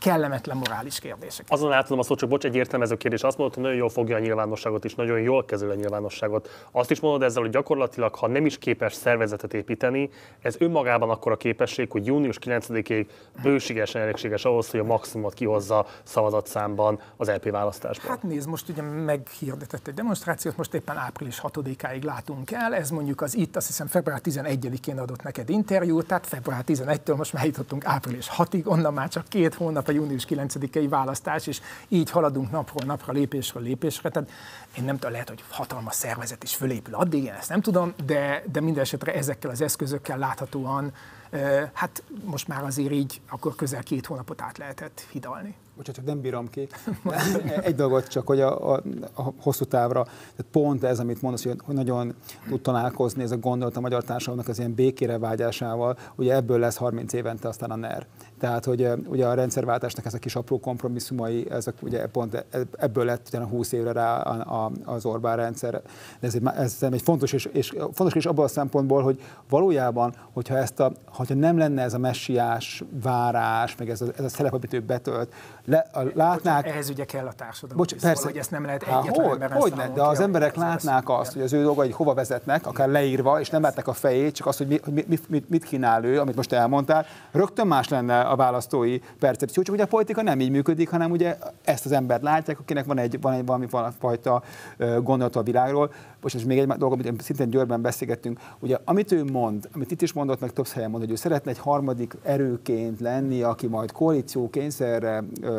kellemetlen morális kérdések. Azon átadom a szót, csak bocs, egy értelmező kérdés. Azt mondod, hogy nagyon jól fogja a nyilvánosságot és nagyon jól kezeli a nyilvánosságot. Azt is mondod ezzel, hogy gyakorlatilag, ha nem is képes szervezetet építeni, ez önmagában akkora képesség, hogy június 9-ig bőségesen elégséges ahhoz, hogy a maximumot kihozza szavazatszámban az EP választásban. Hát nézd, most ugye meghirdetett egy demonstrációt, most éppen április 6-áig látunk el, ez mondjuk az itt, azt hiszem február 11-én adott neked interjút, tehát február 11-től most már jutottunk április 6-ig, onnan már csak 2 hónap a június 9-i választás, és így haladunk napról napra, lépésről lépésre, tehát én nem tudom, lehet, hogy hatalmas szervezet is fölépül addig, én ezt nem tudom, de minden esetre ezekkel az eszközökkel láthatóan, hát most már azért így akkor közel 2 hónapot át lehetett hidalni. Bocsánat, csak nem bírom ki. Egy dolgot csak, hogy a hosszú távra, tehát pont ez, amit mondasz, hogy nagyon tud találkozni ez a gondolat a magyar társadalomnak az ilyen békére vágyásával, ugye ebből lesz 30 évente aztán a NER. Tehát, hogy ugye a rendszerváltásnak ezek kis apró kompromisszumai, ezek ugye pont ebből lett utána 20 évre rá az Orbán rendszer. De ez egy fontos és abban a szempontból, hogy valójában, hogyha nem lenne ez a messiás várás, meg ez a szerep, amit ő betölt, látnák... Ehhez ugye kell a társadalom. Persze. Hogy ezt nem lehet egyetlen emberen hogyne, de az emberek látnák azt, hogy az ő dolgai hova vezetnek, akár leírva, és nem látnak a fejét, csak azt, hogy mit kínál ő, amit most elmondtál, rögtön más lenne a választói percepció, csak ugye a politika nem így működik, hanem ugye ezt az embert látják, akinek van valami fajta gondolata a világról. Most ez még egy dolog, amit szintén Győrben beszélgettünk, ugye amit ő mond, amit itt is mondott, meg több helyen mond, hogy ő szeretne egy harmadik erőként lenni, aki majd koalíciókényszerre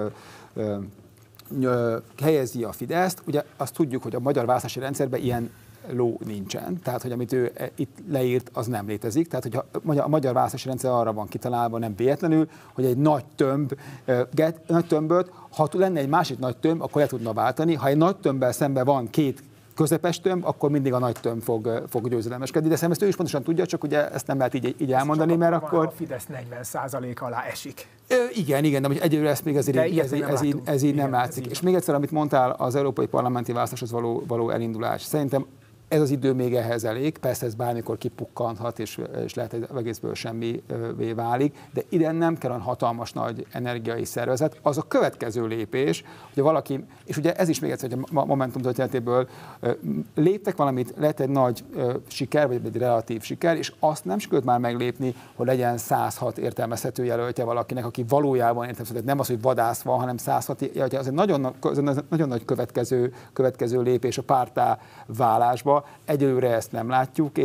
helyezi a Fideszt. Ugye azt tudjuk, hogy a magyar választási rendszerben ilyen ló nincsen. Tehát, hogy amit ő itt leírt, az nem létezik. Tehát, hogy a magyar választási rendszer arra van kitalálva, nem véletlenül, hogy egy nagy tömböt, ha lenne egy másik nagy tömb, akkor le tudna váltani. Ha egy nagy tömbbel szemben van 2 közepes tömb, akkor mindig a nagy tömb fog győzelemeskedni. De szerintem ezt ő is pontosan tudja, csak ugye ezt nem lehet így elmondani, mert akkor... A Fidesz 40% alá esik. Igen, de egyelőre ezt még ez így nem látszik. És még egyszer, amit mondtál, az európai parlamenti választáshoz való elindulás. Szerintem ez az idő még ehhez elég, persze ez bármikor kipukkanhat, és lehet, hogy egészből semmivé válik, de ide nem kell olyan hatalmas nagy energiai szervezet. Az a következő lépés, hogy valaki, és ugye ez is még egyszer, hogy a Momentum történetéből léptek valamit, lehet egy nagy siker, vagy egy relatív siker, és azt nem sikerült már meglépni, hogy legyen 106 értelmezhető jelöltje valakinek, aki valójában értelmezhető, nem az, hogy vadászva, hanem 106 jelöltje, az egy nagyon nagy következő lépés a párttá válásba. Egyelőre ezt nem látjuk,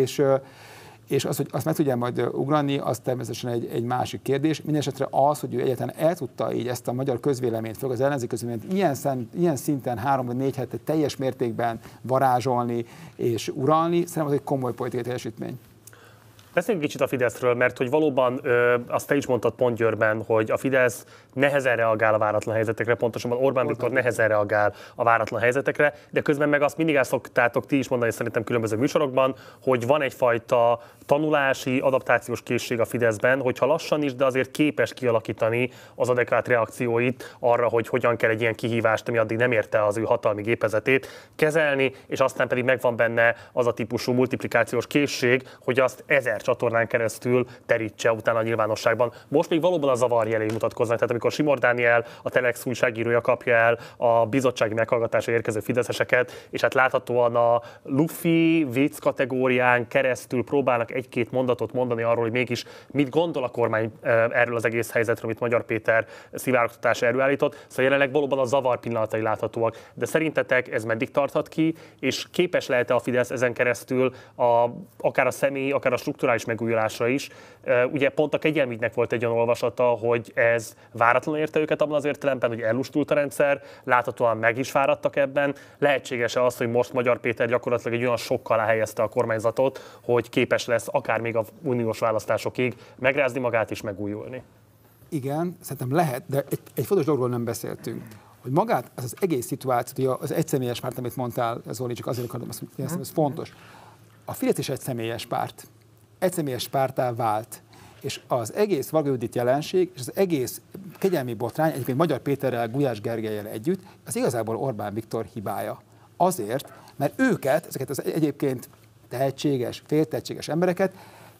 és az, hogy azt meg tudja majd ugrani, az természetesen egy másik kérdés. Mindenesetre az, hogy ő egyáltalán el tudta így ezt a magyar közvéleményt, főleg az ellenzék közvéleményt ilyen szinten 3 vagy 4 hetet teljes mértékben varázsolni és uralni, szerintem az egy komoly politikai teljesítmény. Beszéljünk kicsit a Fideszről, mert hogy valóban azt te is mondtad pont Győrben, hogy a Fidesz nehezen reagál a váratlan helyzetekre, pontosabban Orbán Viktor nehezen reagál a váratlan helyzetekre, de közben meg azt mindig el szoktátok ti is mondani szerintem különböző műsorokban, hogy van egyfajta tanulási, adaptációs készség a Fideszben, hogyha lassan is, de azért képes kialakítani az adekvát reakcióit arra, hogy hogyan kell egy ilyen kihívást, ami addig nem érte az ő hatalmi gépezetét kezelni, és aztán pedig megvan benne az a típusú multiplikációs készség, hogy azt 1000 csatornán keresztül terítse utána a nyilvánosságban. Most még valóban a zavarjelei mutatkoznak, tehát amikor Simor Dániel, a Telex újságírója kapja el a bizottsági meghallgatásra érkező fideszeseket, és hát láthatóan a lufi, vicc kategórián keresztül próbálnak egy-két mondatot mondani arról, hogy mégis mit gondol a kormány erről az egész helyzetről, amit Magyar Péter szivárogtatása előállított. Szóval jelenleg valóban a zavar pillanatai láthatóak. De szerintetek ez meddig tarthat ki, és képes lehet-e a Fidesz ezen keresztül akár a személyi, akár a strukturális megújulásra is? Ugye pont a Kegyelmügynek volt egy olyan olvasata, hogy ez váratlanul érte őket abban az értelemben, hogy ellustult a rendszer, láthatóan meg is fáradtak ebben. Lehetséges-e az, hogy most Magyar Péter gyakorlatilag egy olyan sok alá helyezte a kormányzatot, hogy képes lesz akár még a uniós választásokig megrázni magát és megújulni? Igen, szerintem lehet, de egy fontos dologról nem beszéltünk. Hogy magát, az egész szituáció, az egyszemélyes párt, amit mondtál, Zoli, csak azért akarom, ez fontos. A Fidesz is egyszemélyes párt. Egyszemélyes párttá vált. És az egész Varga Judit jelenség, és az egész kegyelmi botrány, egyébként Magyar Péterrel, Gulyás Gergellyel együtt, az igazából Orbán Viktor hibája. Azért, mert ezeket az egyébként tehetséges, féltehetséges embereket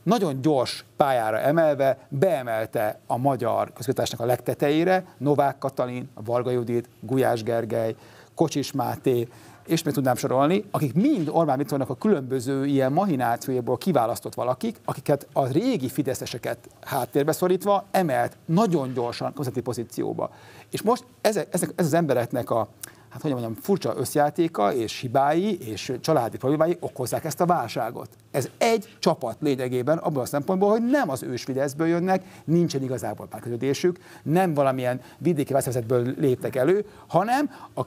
nagyon gyors pályára emelve beemelte a magyar közgazdaságnak a legtetejére Novák Katalin, Varga Judit, Gulyás Gergely, Kocsis Máté, és még tudnám sorolni, akik mind Orbán Viktornak a különböző ilyen mahinációjából kiválasztott valakik, akiket a régi fideszeseket háttérbe szorítva emelt nagyon gyorsan közveti pozícióba. És most ez az embereknek a hát hogy mondjam, furcsa összjátéka és hibái és családi problémái okozzák ezt a válságot. Ez egy csapat lényegében abban a szempontból, hogy nem az ős Fideszből jönnek, nincsen igazából pártkötődésük, nem valamilyen vidéki választásból léptek elő, hanem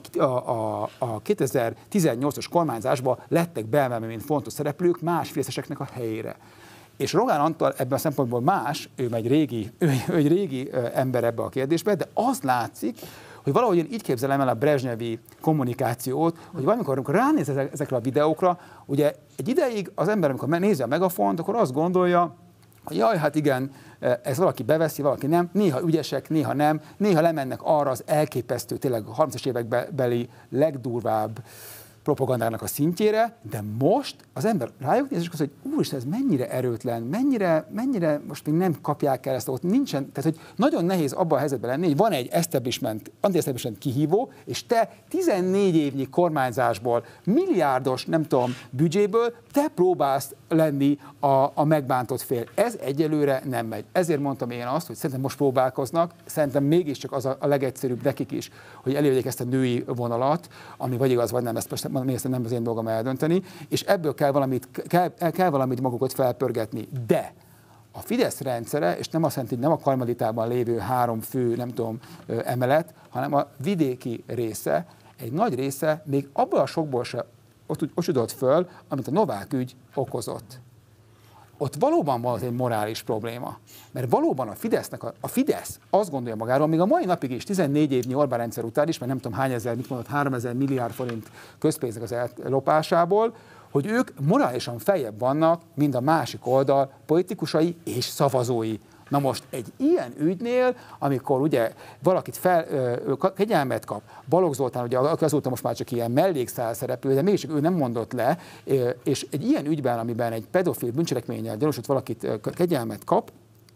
a 2018-as kormányzásban lettek beemelve, mint fontos szereplők más fideszeseknek a helyére. És Rogán Antal ebben a szempontból más, ő egy régi ember ebbe a kérdésbe, de az látszik, hogy valahogy én így képzelem el a brezsnyevi kommunikációt, hogy valamikor, amikor ránéz ezekre a videókra, ugye egy ideig az ember, amikor nézi a Megafont, akkor azt gondolja, hogy jaj, hát igen, ez valaki beveszi, valaki nem, néha ügyesek, néha nem, néha lemennek arra az elképesztő, tényleg a 30-as évekbeli legdurvább propagandának a szintjére, de most az ember rájuk néz, és azt mondja, hogy úristen, ez mennyire erőtlen, mennyire most még nem kapják el ezt, ott nincsen, tehát hogy nagyon nehéz abban a helyzetben lenni, hogy van egy anti-establishment kihívó, és te 14 évnyi kormányzásból, milliárdos, nem tudom, büdzséből te próbálsz lenni a megbántott fél. Ez egyelőre nem megy. Ezért mondtam én azt, hogy szerintem most próbálkoznak, szerintem mégiscsak az a legegyszerűbb nekik is, hogy elérjék ezt a női vonalat, ami vagy igaz, vagy nem, ezt nem az én dolgom eldönteni, és ebből kell valamit magukat felpörgetni. De a Fidesz rendszere, és nem azt jelenti, hogy nem a Karmelitában lévő 3 fő, nem tudom, emelet, hanem a vidéki része, egy nagy része még abból a sokból se osudott föl, amit a Novák ügy okozott. Ott valóban van egy morális probléma. Mert valóban a Fidesz azt gondolja magáról, még a mai napig is, 14 évnyi Orbán rendszer után is, mert nem tudom hány ezer, mit mondott, 3000 milliárd forint közpénznek az ellopásából, hogy ők morálisan feljebb vannak, mint a másik oldal politikusai és szavazói. Na most egy ilyen ügynél, amikor ugye valakit kegyelmet kap, Balogh Zoltán, ugye azóta most már csak ilyen mellékszál szereplő, de mégis ő nem mondott le, és egy ilyen ügyben, amiben egy pedofil bűncselekménnyel gyanúsult valakit kegyelmet kap,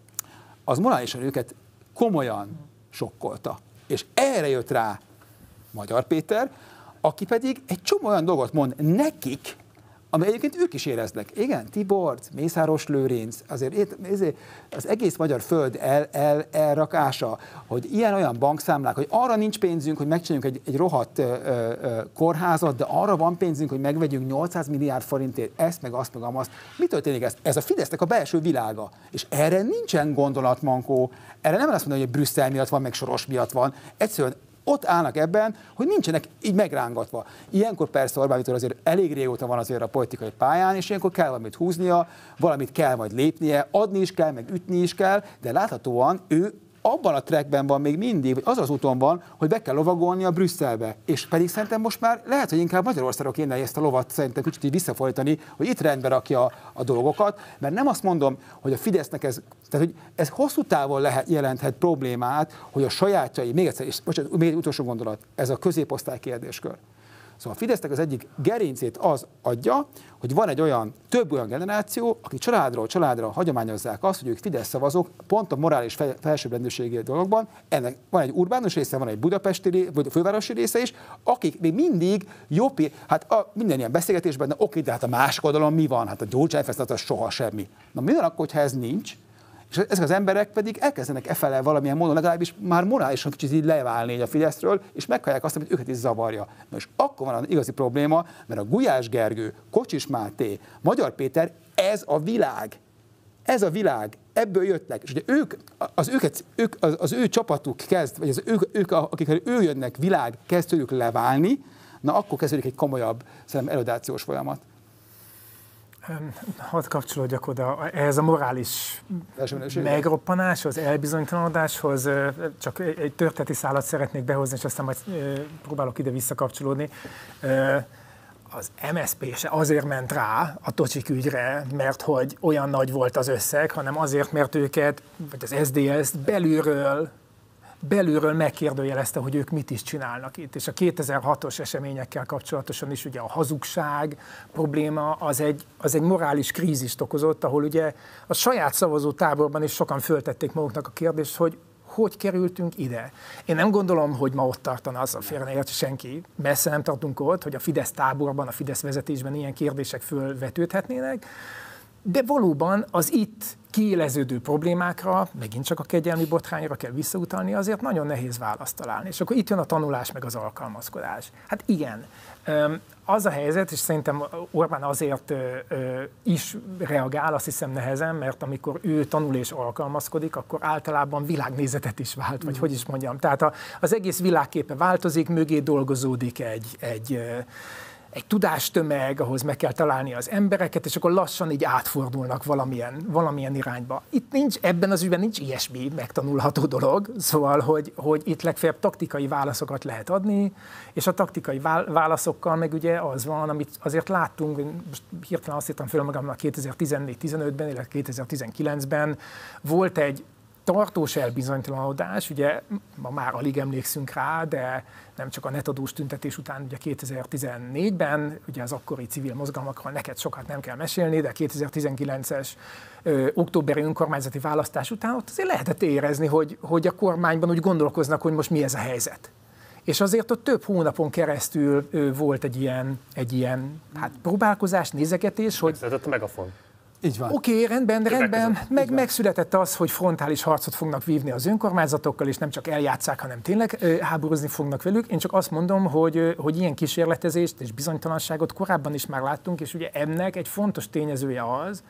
az morálisan őket komolyan sokkolta. És erre jött rá Magyar Péter, aki pedig egy csomó olyan dolgot mond nekik, ami egyébként ők is éreznek. Igen, Tiborc, Mészáros Lőrinc, azért az egész magyar föld elrakása, hogy ilyen-olyan bankszámlák, hogy arra nincs pénzünk, hogy megcsináljunk egy rohadt kórházat, de arra van pénzünk, hogy megvegyünk 800 milliárd forintért ezt, meg azt, meg amazt. Mi történik ez? Ez a Fidesznek a belső világa. És erre nincsen gondolatmankó, erre nem azt mondani, hogy Brüsszel miatt van, meg Soros miatt van. Egyszerűen ott állnak ebben, hogy nincsenek így megrángatva. Ilyenkor persze Orbán Viktor azért elég régóta van azért a politikai pályán, és ilyenkor kell valamit húznia, valamit kell majd lépnie, adni is kell, meg ütni is kell, de láthatóan ő abban a trackben van még mindig, vagy az úton van, hogy be kell lovagolni a Brüsszelbe. És pedig szerintem most már lehet, hogy inkább Magyarországon kéne ezt a lovat szerintem kicsit így visszafordítani, hogy itt rendbe rakja a dolgokat, mert nem azt mondom, hogy a Fidesznek tehát, hogy ez hosszú távon jelenthet problémát, hogy a sajátjai, még egyszer, és bocsánat, még egy utolsó gondolat, ez a középosztály kérdéskör. Szóval a Fidesznek az egyik gerincét az adja, hogy van több olyan generáció, akik családról családra hagyományozzák azt, hogy ők Fidesz szavazók, pont a morális felsőbbrendűségi dologban. Ennek van egy urbánus része, van egy budapesti, vagy a fővárosi része is, akik még mindig minden ilyen beszélgetésben, oké, de hát a másik oldalon mi van? Hát a gyógyszerfesztet az soha semmi. Na mi van akkor, hogyha ez nincs? És ezek az emberek pedig elkezdenek efele valamilyen módon legalábbis már morálisan kicsit így leválni a Fideszről, és meghallják azt, amit őket is zavarja. Na és akkor van az igazi probléma, mert a Gulyás Gergő, Kocsis Máté, Magyar Péter, ez a világ, ebből jöttek. És ugye az ő csapatuk kezd, vagy akikkel ő jönnek világ, kezd tőlük leválni, na akkor kezdődik egy komolyabb erodációs folyamat. Hadd kapcsolódjak oda ehhez a morális megroppanáshoz, elbizonytalanodáshoz, csak egy történeti szálat szeretnék behozni, és aztán majd próbálok ide visszakapcsolódni. Az MSZP se azért ment rá a Tocsik ügyre, mert hogy olyan nagy volt az összeg, hanem azért, mert őket, vagy az SZDSZ belülről belülről megkérdőjelezte, hogy ők mit is csinálnak itt. És a 2006-os eseményekkel kapcsolatosan is ugye a hazugság probléma az egy morális krízist okozott, ahol ugye a saját szavazó táborban is sokan föltették maguknak a kérdést, hogy kerültünk ide. Én nem gondolom, hogy ma ott tartana az, a félre ne értse senki, messze nem tartunk ott, hogy a Fidesz táborban, a Fidesz vezetésben ilyen kérdések fölvetődhetnének, de valóban az itt kiéleződő problémákra, megint csak a kegyelmi botrányra kell visszautalni, azért nagyon nehéz választ találni. És akkor itt jön a tanulás meg az alkalmazkodás. Hát igen, az a helyzet, és szerintem Orbán azért is reagál, azt hiszem nehezen, mert amikor ő tanul és alkalmazkodik, akkor általában világnézetet is vált, vagy hogy is mondjam. Tehát az egész világképe változik, mögé dolgozódik egy tudástömeg, ahhoz meg kell találni az embereket, és akkor lassan így átfordulnak valamilyen irányba. Itt nincs, ebben az ügyben nincs ilyesmi megtanulható dolog, szóval, hogy itt legfeljebb taktikai válaszokat lehet adni, és a taktikai válaszokkal meg ugye az van, amit azért láttunk, most hirtelen azt írtam föl magamnak 2014-15-ben, illetve 2019-ben volt egy tartós elbizonytalanodás, ugye ma már alig emlékszünk rá, de nem csak a netadós tüntetés után, ugye 2014-ben, ugye az akkori civil mozgalmakról neked sokat nem kell mesélni, de 2019-es októberi önkormányzati választás után ott azért lehetett érezni, hogy a kormányban úgy gondolkoznak, hogy most mi ez a helyzet. És azért ott több hónapon keresztül volt egy ilyen próbálkozás, nézegetés, hogy... Megszületett a megafon. Így van. Oké, rendben, megszületett az, hogy frontális harcot fognak vívni az önkormányzatokkal, és nem csak eljátszák, hanem tényleg háborúzni fognak velük. Én csak azt mondom, hogy ilyen kísérletezést és bizonytalanságot korábban is már láttunk, és ugye ennek egy fontos tényezője az,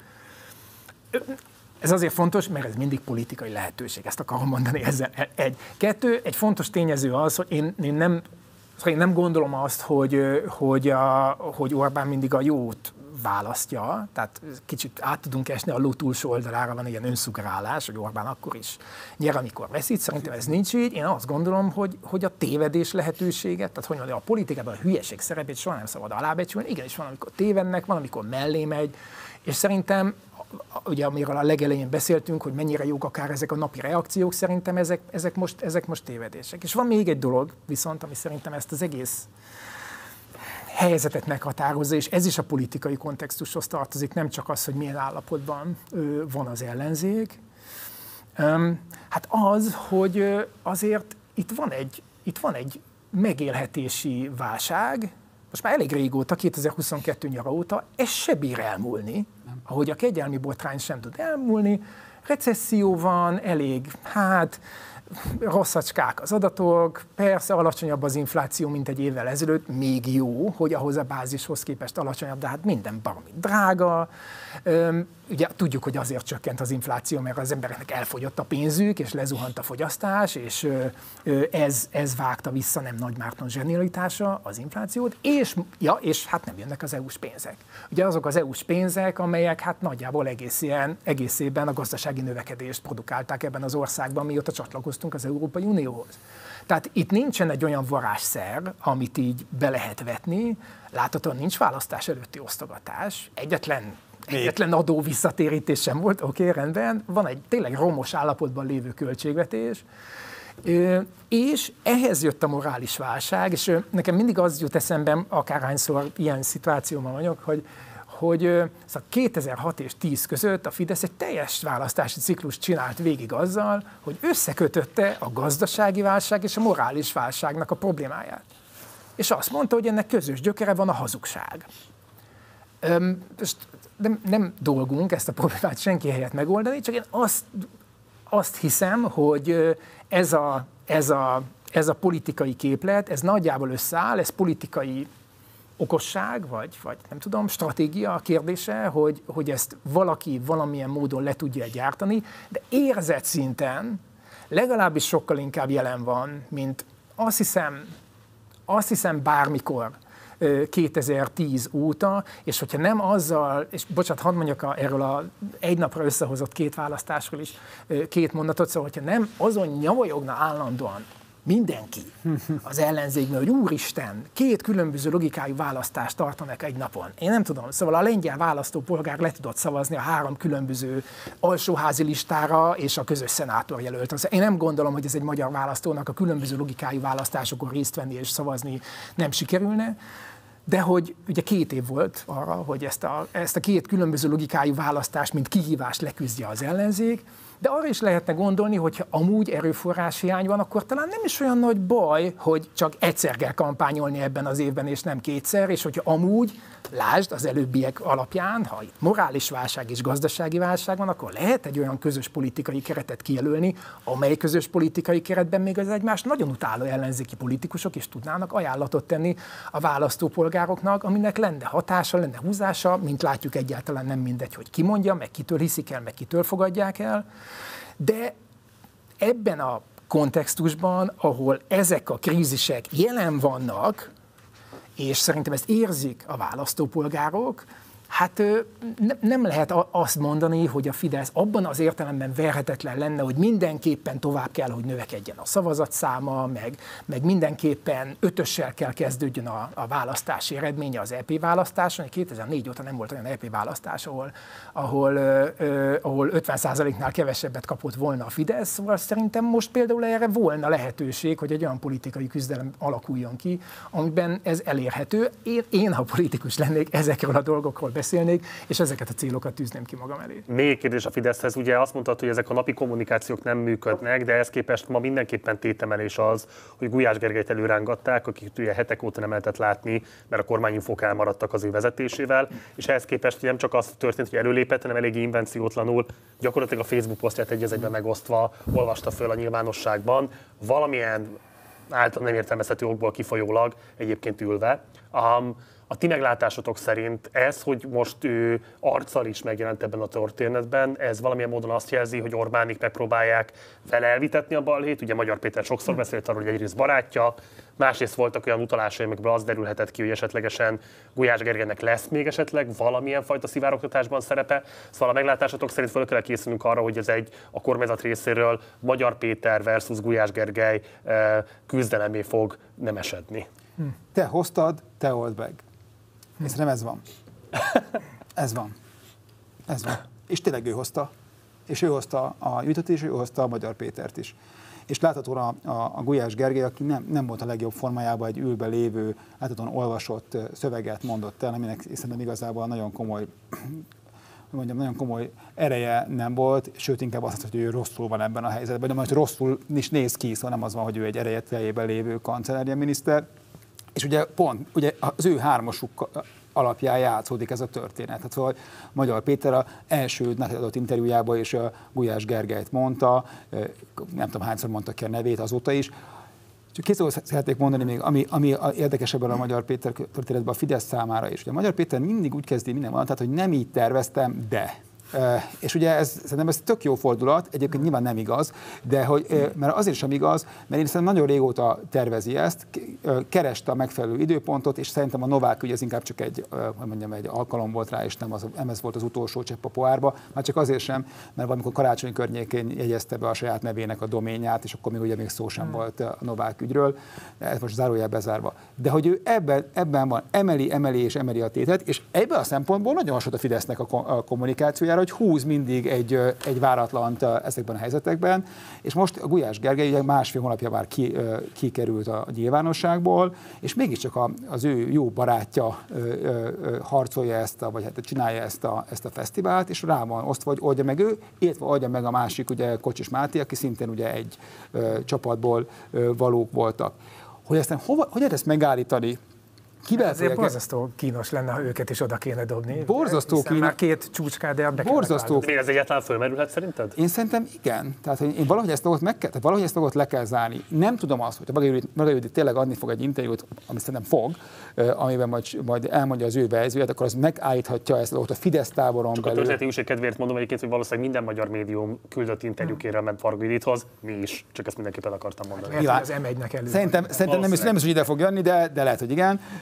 ez azért fontos, mert ez mindig politikai lehetőség, ezt akarom mondani ezzel. Egy fontos tényező az, hogy én nem gondolom azt, hogy Orbán mindig a jót választja, tehát kicsit át tudunk esni, a ló túlsó oldalára van ilyen önszugerálás, hogy Orbán akkor is nyer, amikor veszít. Szerintem ez nincs így. Én azt gondolom, hogy a tévedés lehetőséget, tehát hogy mondjam, a politikában a hülyeség szerepét soha nem szabad alábecsülni. Igenis van, amikor tévednek, van, amikor mellé megy, és szerintem, ugye amiről a legelején beszéltünk, hogy mennyire jók akár ezek a napi reakciók, szerintem ezek most tévedések. És van még egy dolog viszont, ami szerintem ezt az egész helyzetet meghatározza, és ez is a politikai kontextushoz tartozik, nem csak az, hogy milyen állapotban van az ellenzék. Hát az, hogy azért itt van egy megélhetési válság, most már elég régóta, 2022 nyara óta, ez se bír elmúlni, ahogy a kegyelmi botrány sem tud elmúlni, recesszió van, elég, rosszacskák az adatok, persze alacsonyabb az infláció, mint egy évvel ezelőtt, még jó, hogy ahhoz a bázishoz képest alacsonyabb, de hát minden baromi drága. Ugye tudjuk, hogy azért csökkent az infláció, mert az embereknek elfogyott a pénzük, és lezuhant a fogyasztás, és ez vágta vissza, nem Nagy Márton zsenialitása az inflációt, és hát nem jönnek az EU-s pénzek. Ugye azok az EU-s pénzek, amelyek hát nagyjából egészében a gazdasági növekedést produkálták ebben az országban, mióta csatlakoztunk az Európai Unióhoz. Tehát itt nincsen egy olyan varázsszer, amit így be lehet vetni, láthatóan nincs választás előtti osztogatás, egyetlen adó visszatérítés sem volt, oké, rendben, van egy tényleg romos állapotban lévő költségvetés, és ehhez jött a morális válság, és nekem mindig az jut eszembe, akárhányszor ilyen szituációban vagyok, hogy 2006 és 10 között a Fidesz egy teljes választási ciklust csinált végig azzal, hogy összekötötte a gazdasági válság és a morális válságnak a problémáját. És azt mondta, hogy ennek közös gyökere van a hazugság. Nem dolgunk ezt a problémát senki helyett megoldani, csak én azt hiszem, hogy ez a politikai képlet, ez nagyjából összeáll, ez politikai okosság, vagy nem tudom, stratégia kérdése, hogy ezt valaki valamilyen módon le tudja gyártani, de érzet szinten legalábbis sokkal inkább jelen van, mint azt hiszem bármikor 2010 óta, és hogyha nem azzal, és bocsánat, hadd mondjak erről a egy napra összehozott két választásról is két mondatot, szóval hogyha nem azon nyavajogna állandóan mindenki az ellenzékben, hogy úristen, 2 különböző logikájú választást tartanak egy napon. Én nem tudom, szóval a lengyel választópolgár le tudott szavazni a 3 különböző alsóházi listára és a közös szenátor jelölt. Én nem gondolom, hogy ez egy magyar választónak a különböző logikájú választásokon részt venni és szavazni nem sikerülne. De hogy ugye 2 év volt arra, hogy ezt a 2 különböző logikájú választást, mint kihívást leküzdje az ellenzék, de arra is lehetne gondolni, hogyha amúgy erőforrás hiány van, akkor talán nem is olyan nagy baj, hogy csak egyszer kell kampányolni ebben az évben, és nem 2-szer, és hogyha amúgy, lásd az előbbiek alapján, ha itt morális válság és gazdasági válság van, akkor lehet egy olyan közös politikai keretet kijelölni, amely közös politikai keretben még az egymást nagyon utáló ellenzéki politikusok is tudnának ajánlatot tenni a választópolgároknak, aminek lenne hatása, lenne húzása, mint látjuk, egyáltalán nem mindegy, hogy ki mondja, meg kitől hiszik el, meg kitől fogadják el. De ebben a kontextusban, ahol ezek a krízisek jelen vannak, és szerintem ezt érzik a választópolgárok, hát nem lehet azt mondani, hogy a Fidesz abban az értelemben verhetetlen lenne, hogy mindenképpen tovább kell, hogy növekedjen a szavazatszáma, meg mindenképpen 5-össel kell kezdődjön a választási eredménye az EP választáson. 2004 óta nem volt olyan EP választás, ahol 50%-nál kevesebbet kapott volna a Fidesz, szóval szerintem most például erre volna lehetőség, hogy egy olyan politikai küzdelem alakuljon ki, amiben ez elérhető. Én ha politikus lennék, ezekről a dolgokról beszélnék, és ezeket a célokat tűzném ki magam elé. Még kérdés a Fideszhez, ugye azt mondtad, hogy ezek a napi kommunikációk nem működnek, de ehhez képest ma mindenképpen tétemelés az, hogy Gulyás Gergelyt előrángatták, akit ugye hetek óta nem lehetett látni, mert a kormányinfók elmaradtak az ő vezetésével, és ehhez képest nem csak az történt, hogy előlépett, hanem eléggé invenciótlanul, gyakorlatilag a Facebook posztját egy egyben megosztva olvasta föl a nyilvánosságban, valamilyen által nem értelmezhető okból kifolyólag egyébként ülve. A ti meglátásotok szerint ez, hogy most ő arccal is megjelent ebben a történetben, ez valamilyen módon azt jelzi, hogy Orbánik megpróbálják vele elvitetni a balhét. Ugye Magyar Péter sokszor beszélt arról, hogy egyrészt barátja, másrészt voltak olyan utalásai, amikből az derülhetett ki, hogy esetlegesen Gulyás Gergelynek lesz még esetleg valamilyen fajta szivárogtatásban szerepe. Szóval a meglátásotok szerint fel kell készülnünk arra, hogy ez a kormányzat részéről Magyar Péter versus Gulyás Gergely küzdelemé fog nem esedni. Te hoztad, te old meg. És nem ez van. Ez van. Ez van. És tényleg ő hozta. És ő hozta a Juditot is, ő hozta a Magyar Pétert is. És láthatóan a Gulyás Gergely, aki nem volt a legjobb formájában, egy ülbe lévő, láthatóan olvasott szöveget mondott el, aminek szerintem igazából nagyon komoly ereje nem volt, sőt inkább azt, hogy ő rosszul van ebben a helyzetben, de majd rosszul is néz ki, szóval nem az van, hogy ő egy ereje teljében lévő kancellárminiszter. És ugye pont ugye az ő hármasuk alapján játszódik ez a történet. Hát szóval Magyar Péter az első adott interjújában is a Gulyás Gergelyt mondta, nem tudom hányszor mondta ki a nevét azóta is. Csak két szóval szeretnék mondani még, ami érdekes ebben a Magyar Péter történetben a Fidesz számára is. Ugye a Magyar Péter mindig úgy kezdi minden valamit, hogy nem így terveztem, de. És ugye szerintem ez tök jó fordulat, egyébként nyilván nem igaz, de mert azért sem igaz, mert én szerintem nagyon régóta tervezi ezt, kereste a megfelelő időpontot, és szerintem a Novák ügy ez inkább csak egy alkalom volt rá, és nem ez volt az utolsó csepp a pohárba, már csak azért sem, mert valamikor karácsony környékén jegyezte be a saját nevének a doménját, és akkor még szó sem volt a Novák ügyről, ez most zárójel bezárva. De hogy ő ebben van, emeli a tétet, és ebben a szempontból nagyon hasonlít a Fidesznek a kommunikációjára, hogy húz mindig egy váratlant ezekben a helyzetekben, és most a Gulyás Gergely ugye 1,5 hónapja már kikerült a nyilvánosságból, és mégiscsak az ő jó barátja harcolja vagy hát csinálja ezt a fesztivált, és rá van osztva, hogy oldja meg ő, illetve oldja meg a másik, ugye Kocsis Máté, aki szintén ugye egy csapatból valók voltak. Hogy aztán hogy lehet ezt megállítani? Ezért borzasztó kínos lenne, ha őket is oda kéne dobni. Borzasztó kínos. Már 2 csúcskád érdekel. Borzasztó. Még ez egyáltalán fölmerülhet szerinted? Én szerintem igen. Tehát én valahogy ezt a dolgot le kell zárni. Nem tudom azt, hogy a Varga Judit tényleg adni fog egy interjút, amit szerintem fog, amiben majd elmondja az ő verzióját, akkor az megállíthatja ezt a dolgot a Fidesz táboron belül. Csak a történeti újság kedvéért mondom egyébként, hogy valószínűleg minden magyar médium küldött interjúkére ment Varga Judithoz, mi is, csak ezt mindenképpen akartam mondani. Az M1-nek elő. Szerintem nem is, hogy ide fog jönni, de lehet, hogy igen.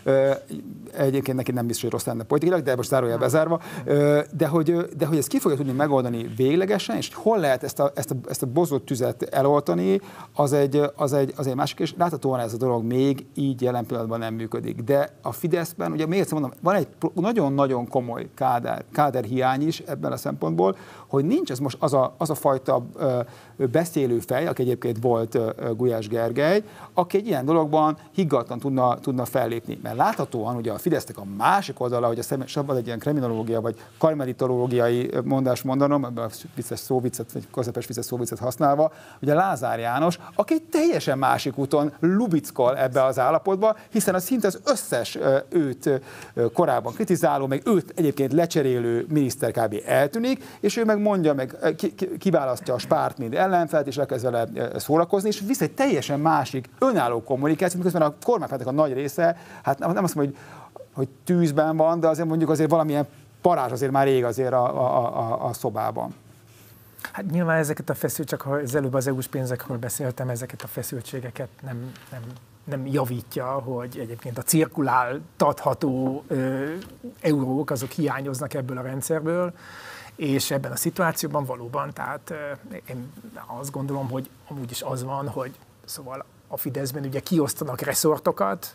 Egyébként neki nem biztos, hogy rossz lenne politikailag, de most zárójel bezárva. De hogy ezt ki fogja tudni megoldani véglegesen, és hol lehet ezt a bozott tüzet eloltani, az egy másik, és láthatóan ez a dolog még így jelen pillanatban nem működik. De a Fideszben, ugye még egyszer mondom, van egy nagyon-nagyon komoly káderhiány is ebben a szempontból, hogy nincs ez most az a fajta beszélő fej, aki egyébként volt Gulyás Gergely, aki egy ilyen dologban higgadtan tudna fellépni. Mert láthatóan ugye a Fidesznek a másik oldala, hogy szabad egy ilyen kriminológia vagy karmelitológiai mondást mondanom, ebben a vicces szóviccet, vagy közepes vicces szóviccet használva, ugye Lázár János, aki egy teljesen másik úton lubickol ebbe az állapotba, hiszen az szinte az összes őt korábban kritizáló, meg őt egyébként lecserélő miniszter kb. Eltűnik, és ő meg mondja, meg kiválasztja a Spárt, mint ellenfelt, és elkezd vele szórakozni, és visz egy teljesen másik önálló kommunikáció, miközben a kormánypártnak a nagy része, hát nem azt mondom, hogy tűzben van, de azért mondjuk azért valamilyen parázs azért már ég azért a szobában. Hát nyilván ezeket a csak az előbb az EU-s pénzekről beszéltem, ezeket a feszültségeket nem javítja, hogy egyébként a cirkuláltatható eurók, azok hiányoznak ebből a rendszerből, és ebben a szituációban valóban, tehát én azt gondolom, hogy amúgy is az van, hogy szóval a Fideszben ugye kiosztanak reszortokat,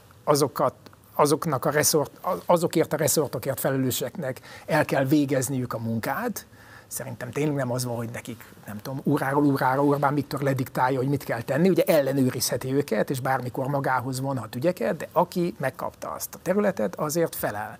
azokért a reszortokért felelőseknek el kell végezniük a munkát. Szerintem tényleg nem az van, hogy nekik, nem tudom, óráról Orbán Viktor lediktálja, hogy mit kell tenni, ugye ellenőrizheti őket, és bármikor magához vonhat ügyeket, de aki megkapta azt a területet, azért felel.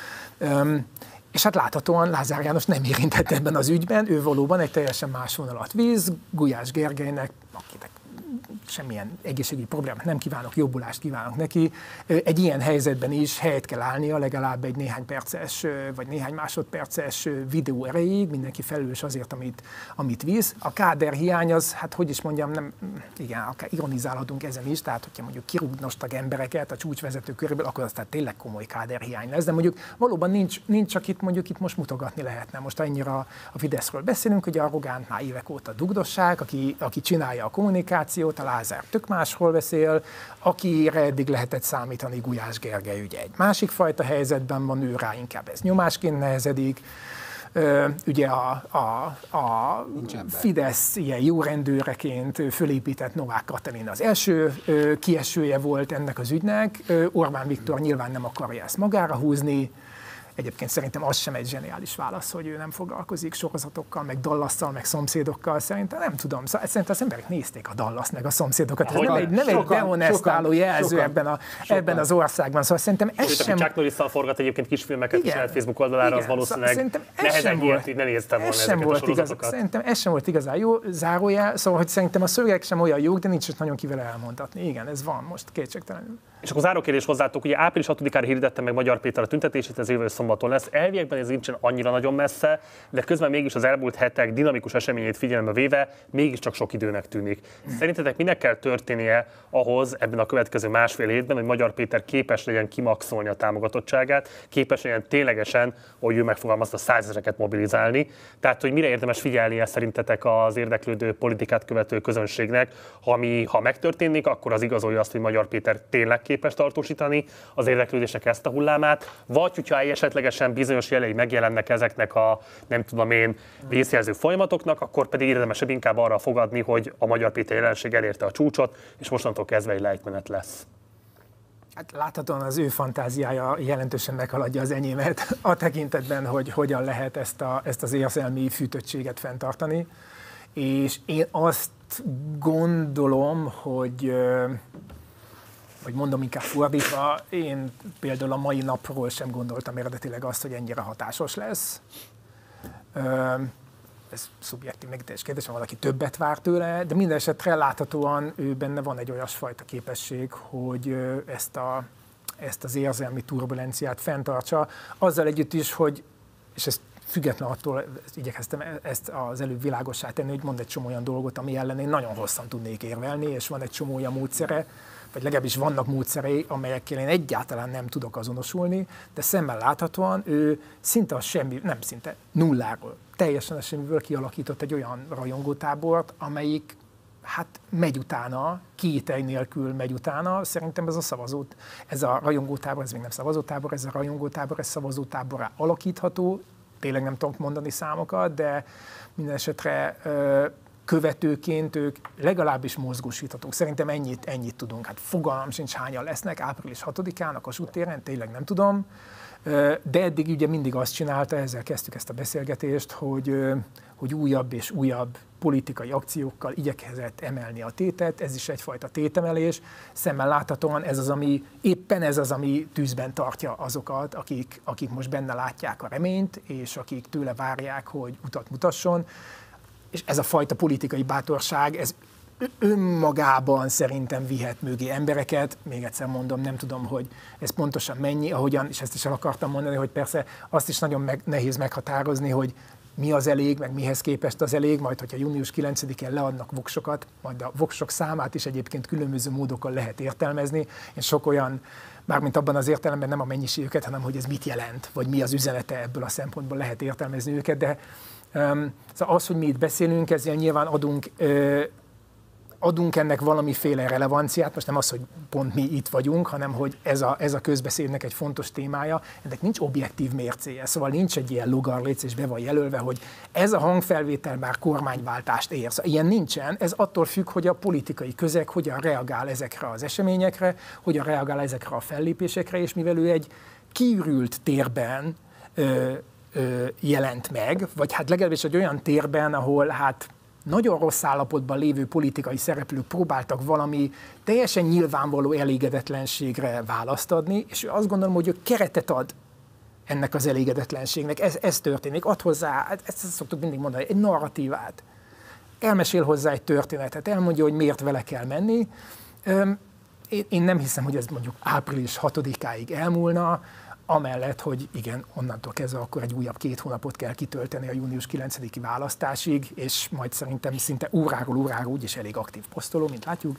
És hát láthatóan Lázár János nem érintett ebben az ügyben, ő valóban egy teljesen más vonalat víz, Gulyás Gergelynek, akinek semmilyen egészségügyi problémát nem kívánok, jobbulást kívánok neki. Egy ilyen helyzetben is helyet kell állnia legalább egy néhány perces vagy néhány másodperces videó erejéig, mindenki felelős azért, amit visz. A káderhiány az, hát hogy is mondjam, nem, igen, akár ironizálhatunk ezen is, tehát hogyha mondjuk kirúgnostak embereket a csúcsvezető köréből, akkor az tehát tényleg komoly káderhiány lesz, de mondjuk valóban nincs csak itt most mutogatni lehetne. Most annyira a Fideszről beszélünk, hogy a Rogán már évek óta dugdossák, aki csinálja a kommunikációt, a Lázár tök másról beszél, akire eddig lehetett számítani, Gulyás Gergely ugye egy másik fajta helyzetben van, ő rá inkább ez nyomásként nehezedik. Ugye a Fidesz ilyen jó rendőreként fölépített Novák Katalin az első kiesője volt ennek az ügynek. Orbán Viktor nyilván nem akarja ezt magára húzni. Egyébként szerintem az sem egy zseniális válasz, hogy ő nem foglalkozik sorozatokkal, meg Dallasszal, meg szomszédokkal. Szerintem nem tudom. Szerintem az emberek nézték a Dallaszt, meg a szomszédokat. Ez nem egy dehonestáló jelző ebben az országban. Szóval szerintem ez sem... Chuck Norrisszal forgat egyébként kisfilmeket is lehet Facebook oldalára, az valószínűleg nehezen volt, így ne néztem volna ezeket a sorozatokat. Szerintem ez sem volt igazán jó zárójel, szóval hogy szerintem a szövegek sem olyan jók, de nincs is nagyon kivel elmondhatni. Igen, ez van most kétségtelenül. És akkor záró kérdés hozzátok, ugye április 6-ára hirdette meg Magyar Péter a tüntetését, ez jövő szombaton lesz. Elviekben ez nincsen annyira nagyon messze, de közben mégis az elmúlt hetek dinamikus eseményét figyelembe véve mégiscsak sok időnek tűnik. Szerintetek minek kell történnie ahhoz ebben a következő másfél hétben, hogy Magyar Péter képes legyen kimaxolni a támogatottságát, képes legyen ténylegesen, hogy ő megfogalmazta, 100 000-eket mobilizálni. Tehát, hogy mire érdemes figyelnie szerintetek az érdeklődő politikát követő közönségnek, ami ha megtörténik, akkor az igazolja azt, hogy Magyar Péter tényleg képes tartósítani az érdeklődésnek ezt a hullámát, vagy hogyha esetlegesen bizonyos jelei megjelennek ezeknek a, nem tudom én, vészjelző folyamatoknak, akkor pedig érdemesebb inkább arra fogadni, hogy a Magyar Péter jelenség elérte a csúcsot, és mostantól kezdve egy lejtmenet lesz. Hát láthatóan az ő fantáziája jelentősen meghaladja az enyémet a tekintetben, hogy hogyan lehet ezt az érzelmi fűtöttséget fenntartani. És én azt gondolom, hogy mondom inkább fordítva, én például a mai napról sem gondoltam eredetileg azt, hogy ennyire hatásos lesz. Ez szubjektív megítélés kérdés, van valaki többet vár tőle, de minden esetre láthatóan ő benne van egy olyasfajta képesség, hogy ezt az érzelmi turbulenciát fenntartsa. Azzal együtt is, hogy, és ezt független attól igyekeztem ezt az előbb világossá tenni, hogy mond egy csomó olyan dolgot, ami ellen én nagyon hosszan tudnék érvelni, és van egy csomó olyan módszere, vagy legalábbis vannak módszerei, amelyekkel én egyáltalán nem tudok azonosulni, de szemmel láthatóan ő szinte a semmi, nem szinte, nulláról, teljesen a semmiből kialakított egy olyan rajongótábort, amelyik hát megy utána, kételj nélkül megy utána. Szerintem ez a rajongótábor, ez még nem szavazótábor, ez a rajongótábor, ez szavazótáborrá alakítható. Tényleg nem tudok mondani számokat, de minden esetre követőként ők legalábbis mozgósíthatók. Szerintem ennyit tudunk. Hát fogalmam sincs, hányan lesznek április 6-án a Kossuth téren, tényleg nem tudom. De eddig ugye mindig azt csinálta, ezzel kezdtük ezt a beszélgetést, hogy újabb és újabb politikai akciókkal igyekezett emelni a tétet, ez is egyfajta tétemelés. Szemmel láthatóan éppen ez az, ami tűzben tartja azokat, akik most benne látják a reményt, és akik tőle várják, hogy utat mutasson. És ez a fajta politikai bátorság, ez önmagában szerintem vihet mögé embereket. Még egyszer mondom, nem tudom, hogy ez pontosan mennyi, ahogyan, és ezt is el akartam mondani, hogy persze azt is nagyon nehéz meghatározni, hogy mi az elég, meg mihez képest az elég, majd hogyha június 9-én leadnak voksokat, majd a voksok számát is egyébként különböző módokon lehet értelmezni. Én sok olyan, mármint abban az értelemben nem a mennyiségüket, hanem hogy ez mit jelent, vagy mi az üzenete, ebből a szempontból lehet értelmezni őket, de szóval az, hogy mi itt beszélünk, ezzel nyilván adunk ennek valamiféle relevanciát, most nem az, hogy pont mi itt vagyunk, hanem hogy ez a közbeszédnek egy fontos témája, ennek nincs objektív mércéje, szóval nincs egy ilyen logarléc és be van jelölve, hogy ez a hangfelvétel már kormányváltást ér. Szóval ilyen nincsen, ez attól függ, hogy a politikai közeg hogyan reagál ezekre az eseményekre, hogyan reagál ezekre a fellépésekre, és mivel ő egy kiürült térben jelent meg, vagy hát legalábbis egy olyan térben, ahol hát nagyon rossz állapotban lévő politikai szereplők próbáltak valami teljesen nyilvánvaló elégedetlenségre választ adni, és azt gondolom, hogy ő keretet ad ennek az elégedetlenségnek. Ez történik. Ad hozzá, ezt szoktuk mindig mondani, egy narratívát. Elmesél hozzá egy történetet, elmondja, hogy miért vele kell menni. Én nem hiszem, hogy ez mondjuk április 6-áig elmúlna, amellett, hogy igen, onnantól kezdve akkor egy újabb 2 hónapot kell kitölteni a június 9-i választásig, és majd szerintem szinte óráról úgyis elég aktív posztoló, mint látjuk,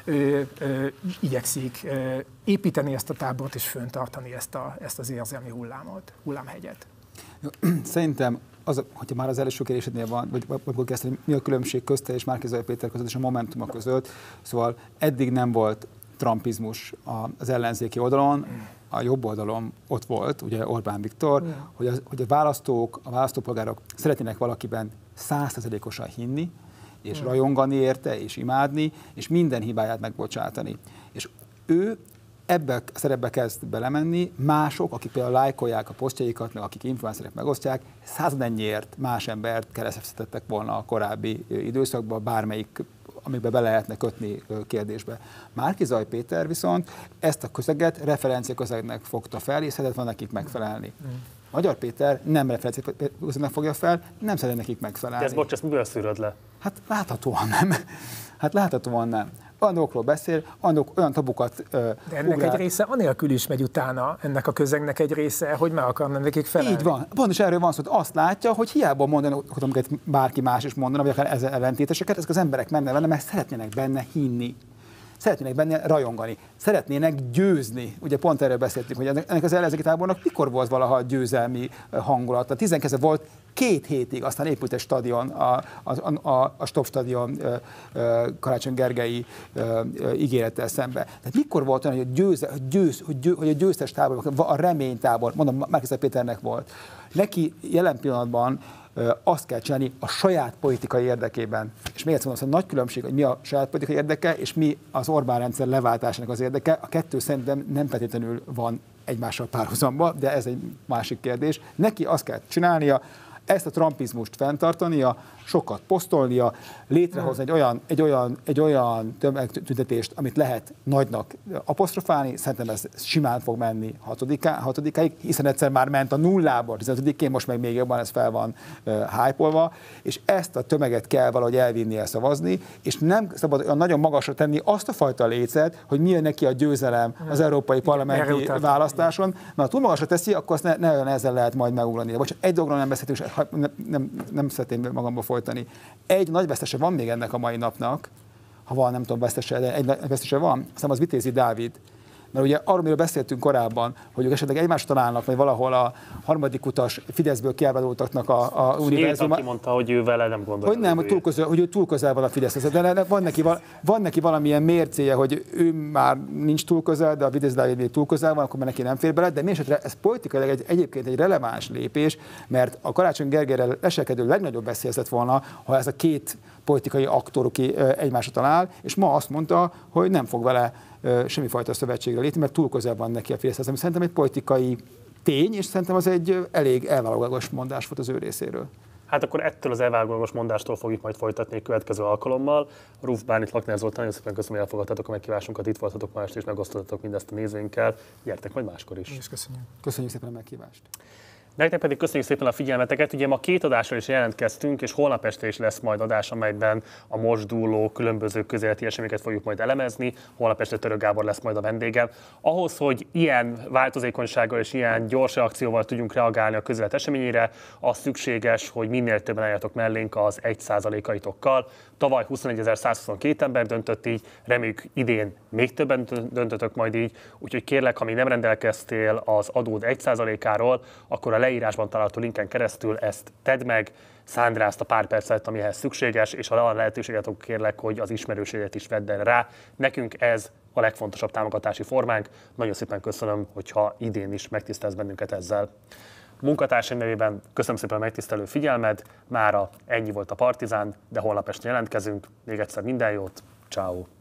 igyekszik építeni ezt a tábort és föntartani ezt az érzelmi hullámhegyet. Szerintem, hogyha már az első kérdésednél van, vagy kezdeni, mi a különbség közte és Márki-Zay Péter között és a Momentuma között, szóval eddig nem volt trumpizmus az ellenzéki oldalon, a jobb oldalon ott volt, ugye Orbán Viktor, hogy a választók, a választópolgárok szeretnének valakiben 100%-osan hinni, és rajongani érte, és imádni, és minden hibáját megbocsátani. És ő ebbe a szerepbe kezd belemenni, mások, akik például lájkolják a posztjaikat, meg akik influencerek megosztják, 100-ennyiért más embert kereszteztettek volna a korábbi időszakban, bármelyik, amiben be lehetne kötni kérdésbe. Márki-Zay Péter viszont ezt a közeget referenciaközegnek fogta fel, és szeretett volna nekik megfelelni. Magyar Péter nem referenciaközegnek fogja fel, nem szeret nekik megfelelni. De ezt miből szűröd le? Hát láthatóan nem. Olyan dolgokról beszél, olyan tabukat De ennek egy része anélkül is megy utána, ennek a közegnek egy része, hogy meg akarna nekik felelni. Így van. Pont is erről van szó, hogy azt látja, hogy hiába mondanak, amiket bárki más is mondana, vagy akár ezzel ellentéteseket, ezek az emberek mennek benne, mert szeretnének benne hinni. Szeretnének benne rajongani, szeretnének győzni. Ugye pont erről beszéltünk, hogy ennek az ellenzéki tábornak mikor volt valaha a győzelmi hangulata. 12 volt 2 hétig, aztán épült egy stadion, a Stop stadion Karácsony Gergelyi ígérettel szembe. Tehát mikor volt olyan, hogy a győztes tábor, a reménytábor, mondom, Márki-Zay Péternek volt. Neki jelen pillanatban azt kell csinálni a saját politikai érdekében. És még egyszer mondom, hogy nagy különbség, hogy mi a saját politikai érdeke, és mi az Orbán rendszer leváltásának az érdeke. A kettő szerintem nem feltétlenül van egymással párhuzamban, de ez egy másik kérdés. Neki azt kell csinálnia, ezt a trumpizmust fenntartania, sokat posztolnia, létrehozni egy olyan tömegtüntetést, amit lehet nagynak apostrofálni, szerintem ez simán fog menni 6-áig, hiszen egyszer már ment a 0-ból 15-én, most meg még jobban ez fel van hype-olva, és ezt a tömeget kell valahogy elvinnie szavazni, és nem szabad olyan nagyon magasra tenni azt a fajta lécet, hogy milyen neki a győzelem az európai parlamenti választáson, mert ha túl magasra teszi, akkor azt ne olyan ezzel lehet majd megugrani. Bocsánat, egy dologról nem beszéltünk, és nem szeretném magamba folytani. Egy nagy vesztese van még ennek a mai napnak, ha van, nem tudom, vesztese, de egy vesztese van, hiszem az Vitézi Dávid, Mert ugye arról beszéltünk korábban, hogy ők esetleg egymást találnak, vagy valahol a harmadik utas Fideszből kiábrándultaknak a univerzumban. Aki mondta, hogy ő vele nem gondol. Hogy nem, hogy ő túl közel van a Fideszhez. De van neki valamilyen mércéje, hogy ő már nincs túl közel, de a Fidesz még túl közel van, akkor már neki nem fér bele. De mindesetre ez politikailag egyébként egy releváns lépés, mert a Karácsony Gergelyre leselkedő legnagyobb veszély lett volna, ha ez a két politikai aktor, aki egymásra talál, és ma azt mondta, hogy nem fog vele semmifajta szövetségre lépni, mert túl közel van neki a Fideszhez. Ami szerintem egy politikai tény, és szerintem az egy elég elvágólagos mondás volt az ő részéről. Hát akkor ettől az elvágólagos mondástól fogjuk majd folytatni a következő alkalommal. Ruf Bánit, Lakner Zoltán, nagyon szépen köszönöm, hogy elfogadtatok a meghívásunkat, itt voltatok ma este, és megosztottatok mindezt a nézőinkkel. Gyertek majd máskor is. Köszönjük szépen a meghívást. Nektek pedig köszönjük szépen a figyelmeteket. Ugye ma 2 adással is jelentkeztünk, és holnap este is lesz majd adás, amelyben a most dúló különböző közéleti eseményeket fogjuk majd elemezni. Holnap este Török Gábor lesz majd a vendégem. Ahhoz, hogy ilyen változékonysággal és ilyen gyors reakcióval tudjunk reagálni a közélet eseményére, az szükséges, hogy minél többen álljatok mellénk az 1%-aitokkal. Tavaly 21.122 ember döntött így, reméljük idén még többen döntötök majd így, úgyhogy kérlek, ha még nem rendelkeztél az adód 1%-áról, akkor a leírásban található linken keresztül ezt tedd meg, szánd rá azt a pár percet, amihez szükséges, és ha van lehetőséget, akkor kérlek, hogy az ismerőséget is vedd el rá. Nekünk ez a legfontosabb támogatási formánk. Nagyon szépen köszönöm, hogyha idén is megtisztelsz bennünket ezzel. Munkatársaim nevében köszönöm szépen a megtisztelő figyelmed, mára ennyi volt a Partizán, de holnap este jelentkezünk. Még egyszer minden jót, ciao.